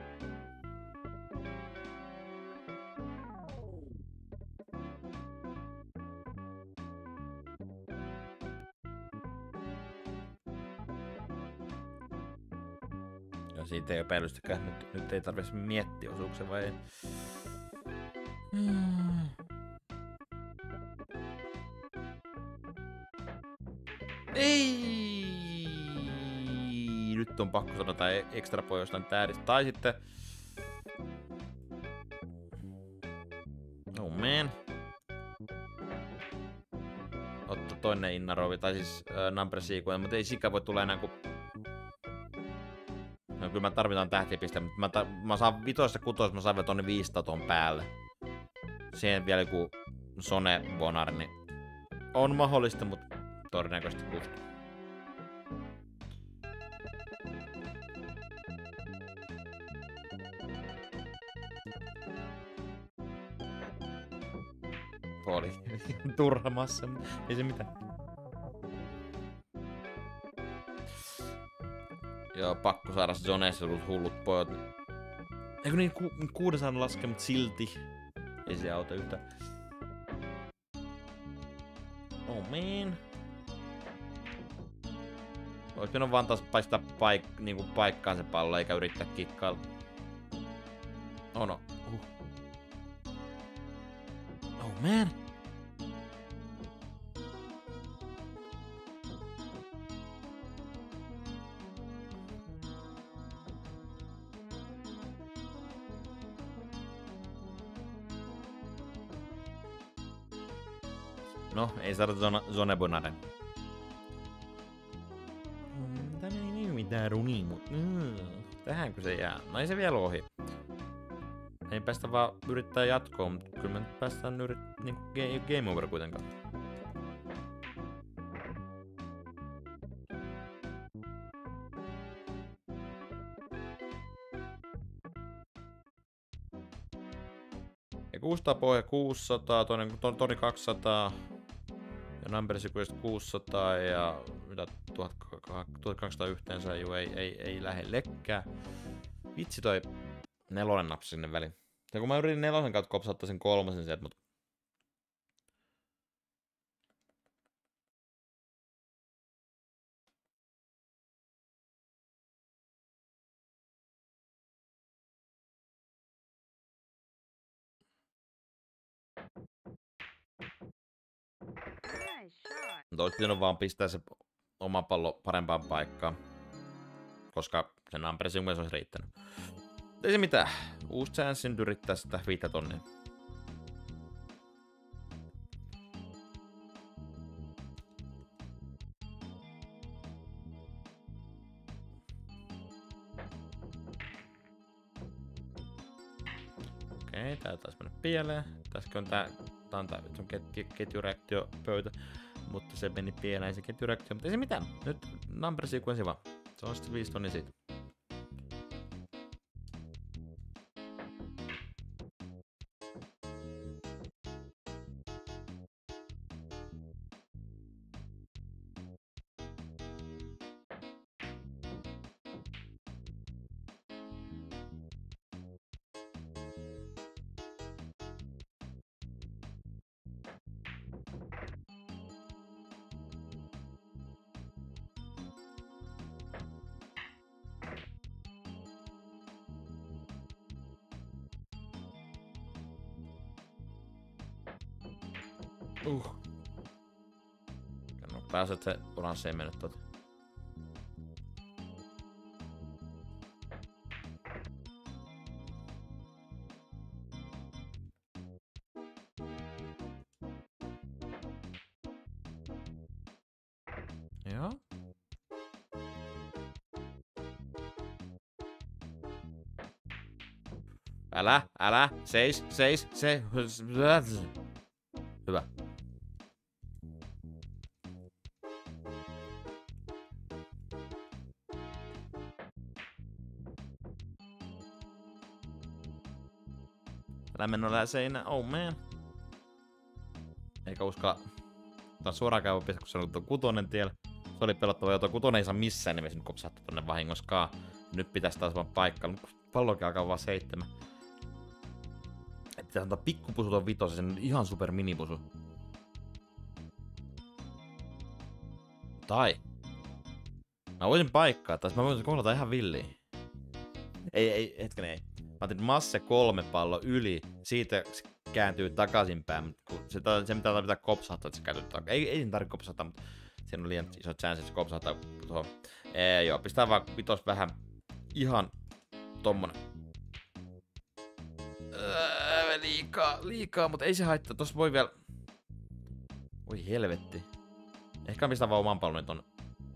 Ja siitä ei ole epäilystäkään. Nyt, nyt ei tarvitse miettiä, osuuko se vai ei. Hmm. Ei! Nyt on pakko saada tää extra pois jostain tähdistä. Tai sitten... Oh man. Ottaa toinen Innarovi, tai siis uh, number sequence, mutta ei sikä voi tulla enää kun... No kyllä mä tarvitaan tähtipiste, mutta mä, ta- mä saan vitoista kutoista, mä saan vielä tonne viisisataa ton päälle. Siihen vielä joku Sone Bonar, niin on mahdollista, mutta todennäköisesti kuusi. Oli turha massa, ei se mitään. Joo, pakko saada se Zoneessa hullut pojat. Eikö niin ku, kuudensadan laske, mut silti ei se auta yhtään. Oh man. Ois pitänyt vaan taas paistaa paik niinku paikkaan se pallo eikä yrittää kikkailla. Oh no. Uh. Oh man. No, ei saada Zone Bonaren. Tää meni niin mitään runiin, mut... Mm, tähänkö se jää? No ei se vielä ohi. Ei päästä vaan yrittää jatkoa, mutta kyllä me nyt päästään yrit... niinku game over kuitenkaan. Ja kuusisataa pohja kuusisataa, toinen toni kaksisataa. Ja number sequence kuusisataa ja mitä tuhatkaksisataa yhteensä juu ei, ei, ei lähellekään. Vitsi toi nelonen napsi sinne väliin. Ja kun mä yritin nelosen kautta kopsauttaa sen kolmosen sieltä, mut... Mutta olisi pitänyt vaan pistää se oma pallo parempaan paikkaan. Koska sen number sequence olisi riittänyt. Ei se mitään. Uusi chance nyt yrittää sitä viittä tonnia. Okei, tää taisi mennä pieleen. Tässä on tää, tää on tää on ketju, ketjureaktiopöytä. Mutta se meni pieleen se ketjureaktio, mutta ei se mitään. Nyt number sequence vaan. Se on sitten viisi tonnia siitä. Uh. No pääset se oranssi ei mennyt tota. Joo. Älä, älä, seis, seis, se. Hyvä. Älä mennä älä seinä, oh man. Eikä uskalla. Tää on suoraan käyvä pistä, kun se on tuo kutonen tiellä. Se oli pelottava, jo tuo kutonen ei saa missään nimessä nyt kopsahtaa tonne vahingoskaan. Nyt pitäis taas vaan paikka. Pallokin alkaa vaan seitsemän. Pitää antaa pikkupusu ton vitosen, sen ihan super minipusu. Tai. Mä voisin paikkaa, tai mä voisin kohdata ihan villiin. Ei, ei, hetken ei. Mä otin masse kolme pallo yli, siitä se kääntyy takaisinpäin. Se, se mitä pitää kopsahtaa, että se kääntyy takaisin. Ei, ei siinä tarvitse kopsahtaa, mutta siinä on liian iso chance, että se kopsahtaa tuohon. Ei, joo, pistää vaan vitos vähän ihan tommonen. Öö, liikaa, liikaa, mutta ei se haittaa. Tossa voi vielä... Oi helvetti. Ehkä pistää vaan oman pallon tonne.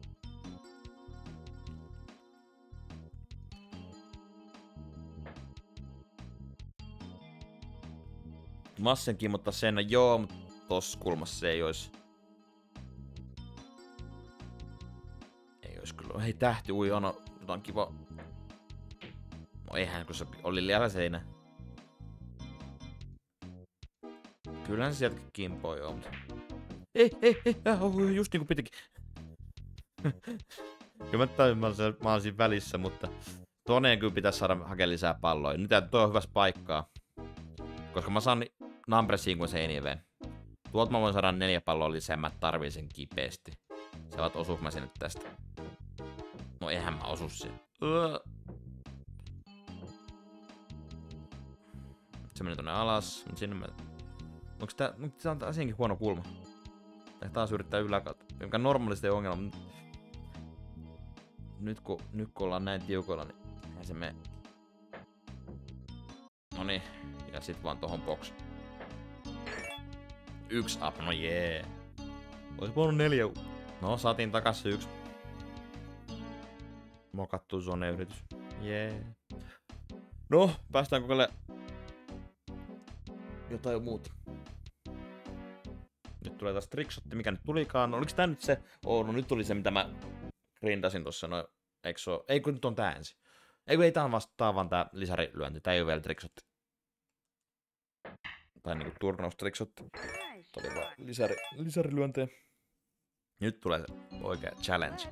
Massen kimmottaa sen, joo, mutta tossa kulmassa se ei ois. Ei ois kyllä. Hei tähti, ui Ano, jotain kiva. No eihän, kun se oli liian seinä. Kyllähän se sieltäkin kimpoo joo, mutta... Ei, ei, ei, äh, just niinku pitikin. Kyllä mä tajun, mä olen, mä olen siinä välissä, mutta... Toneen kyllä pitäis saada hakea lisää palloja. Nyt toi on hyvässä paikkaa. Koska mä saan numbersiin kuin seiniveen. Tuolta mä voin saada neljä palloa lisää, mä tarviin sen kipeästi. Sä voit osuus mä sinne tästä. No eihän mä osu sen. Öö. Se meni tonne alas, mut sinne mä... Onks tää... Tää on asiankin huono kulma. Tää taas yrittää yläkautta. Mikä normaalisti ei ongelma. Nyt kun, nyt kun ollaan näin tiukoilla, niin eihän se mene. Noniin. Ja sit vaan tohon box. Yksi up, no jee. Yeah. Ois voinut neljä. No, saatiin takas yksi. Mokattu zone-yritys. Jee. Yeah. No, päästään kokeilemaan jotain muuta. Nyt tulee taas trickshotti, mikä nyt tulikaan. No, oliks tää nyt se? Oo, no nyt tuli se, mitä mä grindasin tossa. No, eikö se oo? Ei kun nyt on tää ensin. Ei kun ei tää on vasta, tää on vaan tää lisärilyönti. Tää ei oo vielä trickshotti. Tai niinku turnaustriksotti. Tuli vaan lisäri, lisärilyöntejä. Nyt tulee se oikea challenge.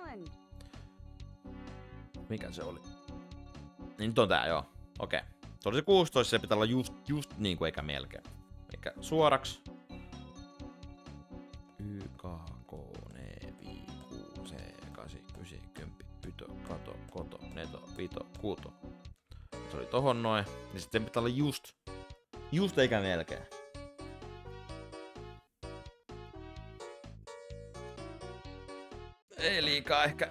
Mikä se oli? Niin nyt on tää, joo. Okei. Okay. Se oli se kuusitoista, se pitää olla just, just niinku eikä melkein. Eikä suoraks. Y, K, K, N, V, Q, C, kahdeksan, yhdeksän, kymmenen, yto, kato, koto, neto, vito, kuuto. Se oli tohon noin. Niin sitten pitää olla just. Just eikä melkein. Ei liikaa ehkä.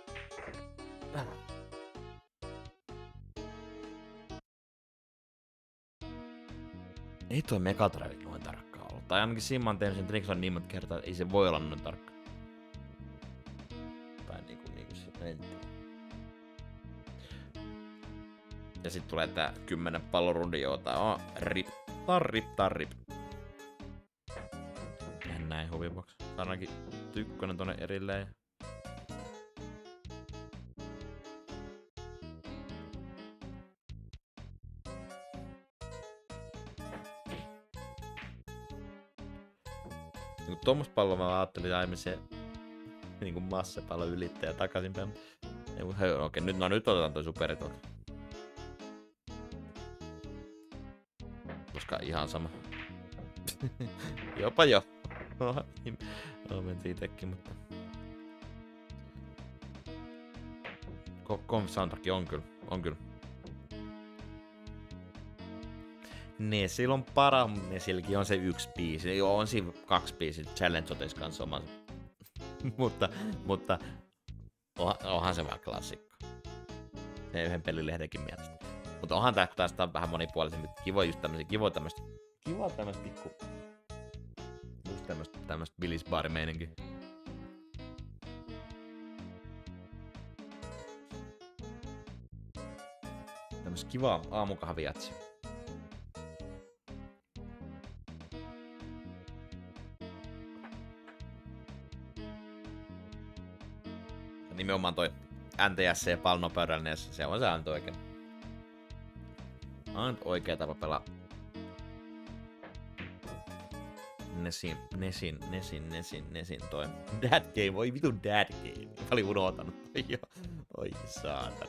Ei toi Megadrive noin tarkkaa ollut. Tai ainakin siinä mä oon tehnyt sen Trickson niin monta kertaa, että ei se voi olla noin tarkka. Tai niinku niinku se mentiin. Ja sit tulee tää kymmenen pallorundi, jota on rip, tarrip, tarrip. Tehän näin huvibox. Ainakin tykkönen tonne erilleen. Niin tuommoista palloa mä ajattelin aiemmin se niinku massapallo ylittää ja takaisinpäin. Okei, okay, nyt, no nyt otetaan toi superi tuolta. Koska ihan sama. Jopa jo. No, mentiin itekin, mutta... Conf soundtrack on kyllä, on kyllä. Nesil on para, Nesilläkin on se yksi biisi. Joo, on siinä kaksi biisiä. Challenge otais kanssa omansa. mutta, mutta onhan, onhan se vaan klassikko. Se yhden pelilehdenkin mielestä. Mutta onhan tää taas tää vähän monipuolisempi. Kiva just tämmösiä, kiva tämmöstä. Kiva tämmöstä pikku. Just tämmöstä, tämmöstä Billy's Bar-meininki. Tämmöstä kivaa aamukahvijatsi. Nimenomaan toi N T S C palnopeudellinen, se on se ainut oikein. Ainut oikea tapa pelaa. Nesin, Nesin, Nesin, Nesin, Nesin toi. Dad Game, oi vitu Dad Game. Mä olin unohtanut. Oi saatana.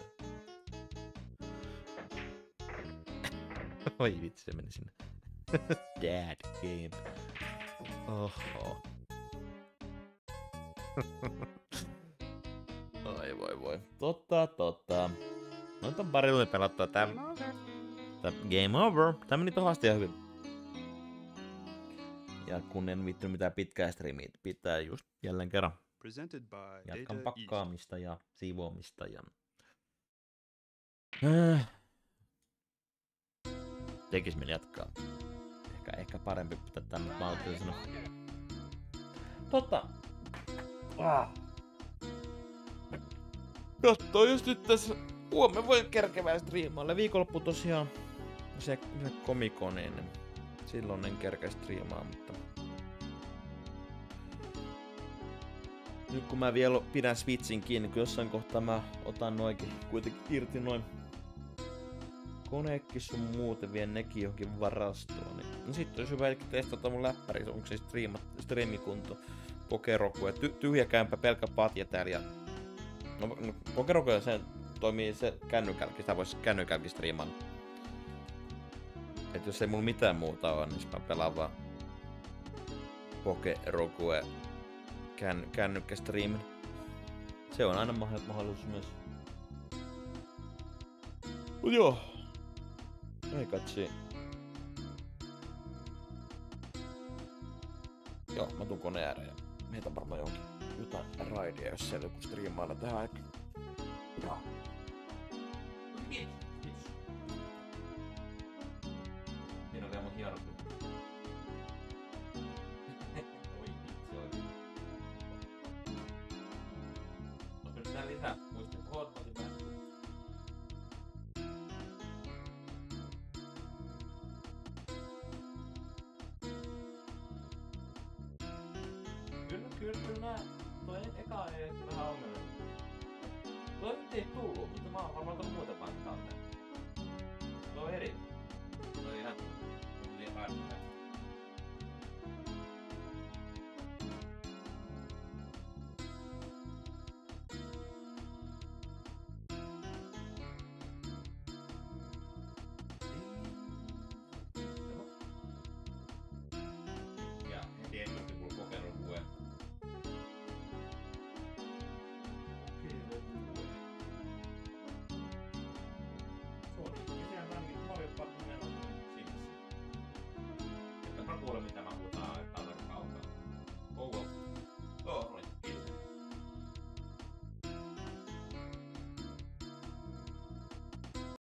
Oi vitsi, se meni sinne. Dad Game. Oho. Oi voi voi. Totta, totta. Noit on pari tuntia pelattua tää. Tää game over. Tää meni tohon asti ihan hyvin. Ja kun en viittynyt mitään pitkää striimiä, pitää just jälleen kerran. Jatkan pakkaamista ja siivoamista ja... Äh. Tekis meni jatkaa. Ehkä, ehkä parempi pitää tänne malttia sanoa. Totta. Ah. Kattoo just nyt tässä. Huomenna voi kerkevää striimailla. Viikonloppu tosiaan se, se komikon, niin silloin en kerkeä striimaa, mutta... Nyt kun mä vielä pidän Switchin kiinni, kun jossain kohtaa mä otan noikin kuitenkin irti noin koneekki sun muuten, vien nekin johonkin varastoon. Niin... No sit olisi hyvä testata mun läppäri, onko se striima, striimikunto, Pokeroku ja ty tyhjä kämpä, pelkkä patja täällä ja... No, no Pokeroku se toimii se kännykälläkin, sitä vois kännykälläkin striimalla. Et jos ei mulla mitään muuta oo, niin mä pelaan vaan Pokerokue känn kännykkästriimin. Se on aina mahdollisuus myös. Mut joo. Ei katsi. Joo, mä tuun koneen ääreen ja heitän varmaan johonkin jotain raidia, jos siellä joku striimailla tähän aikaan. Joo. Siinä on vielä mun hierottu. Oi vitsi oikein. Onko nyt tää lisää? Muistin koodmasi vähän. Kyllä, kyllä, kyllä nää. Toi eka ei ehkä vähän ongelmallinen. Toi nyt ei tullu, mutta mä oon varmaan tullut muuten paikkaa. Toi on eri. Toi ihan... Niin raivoinen.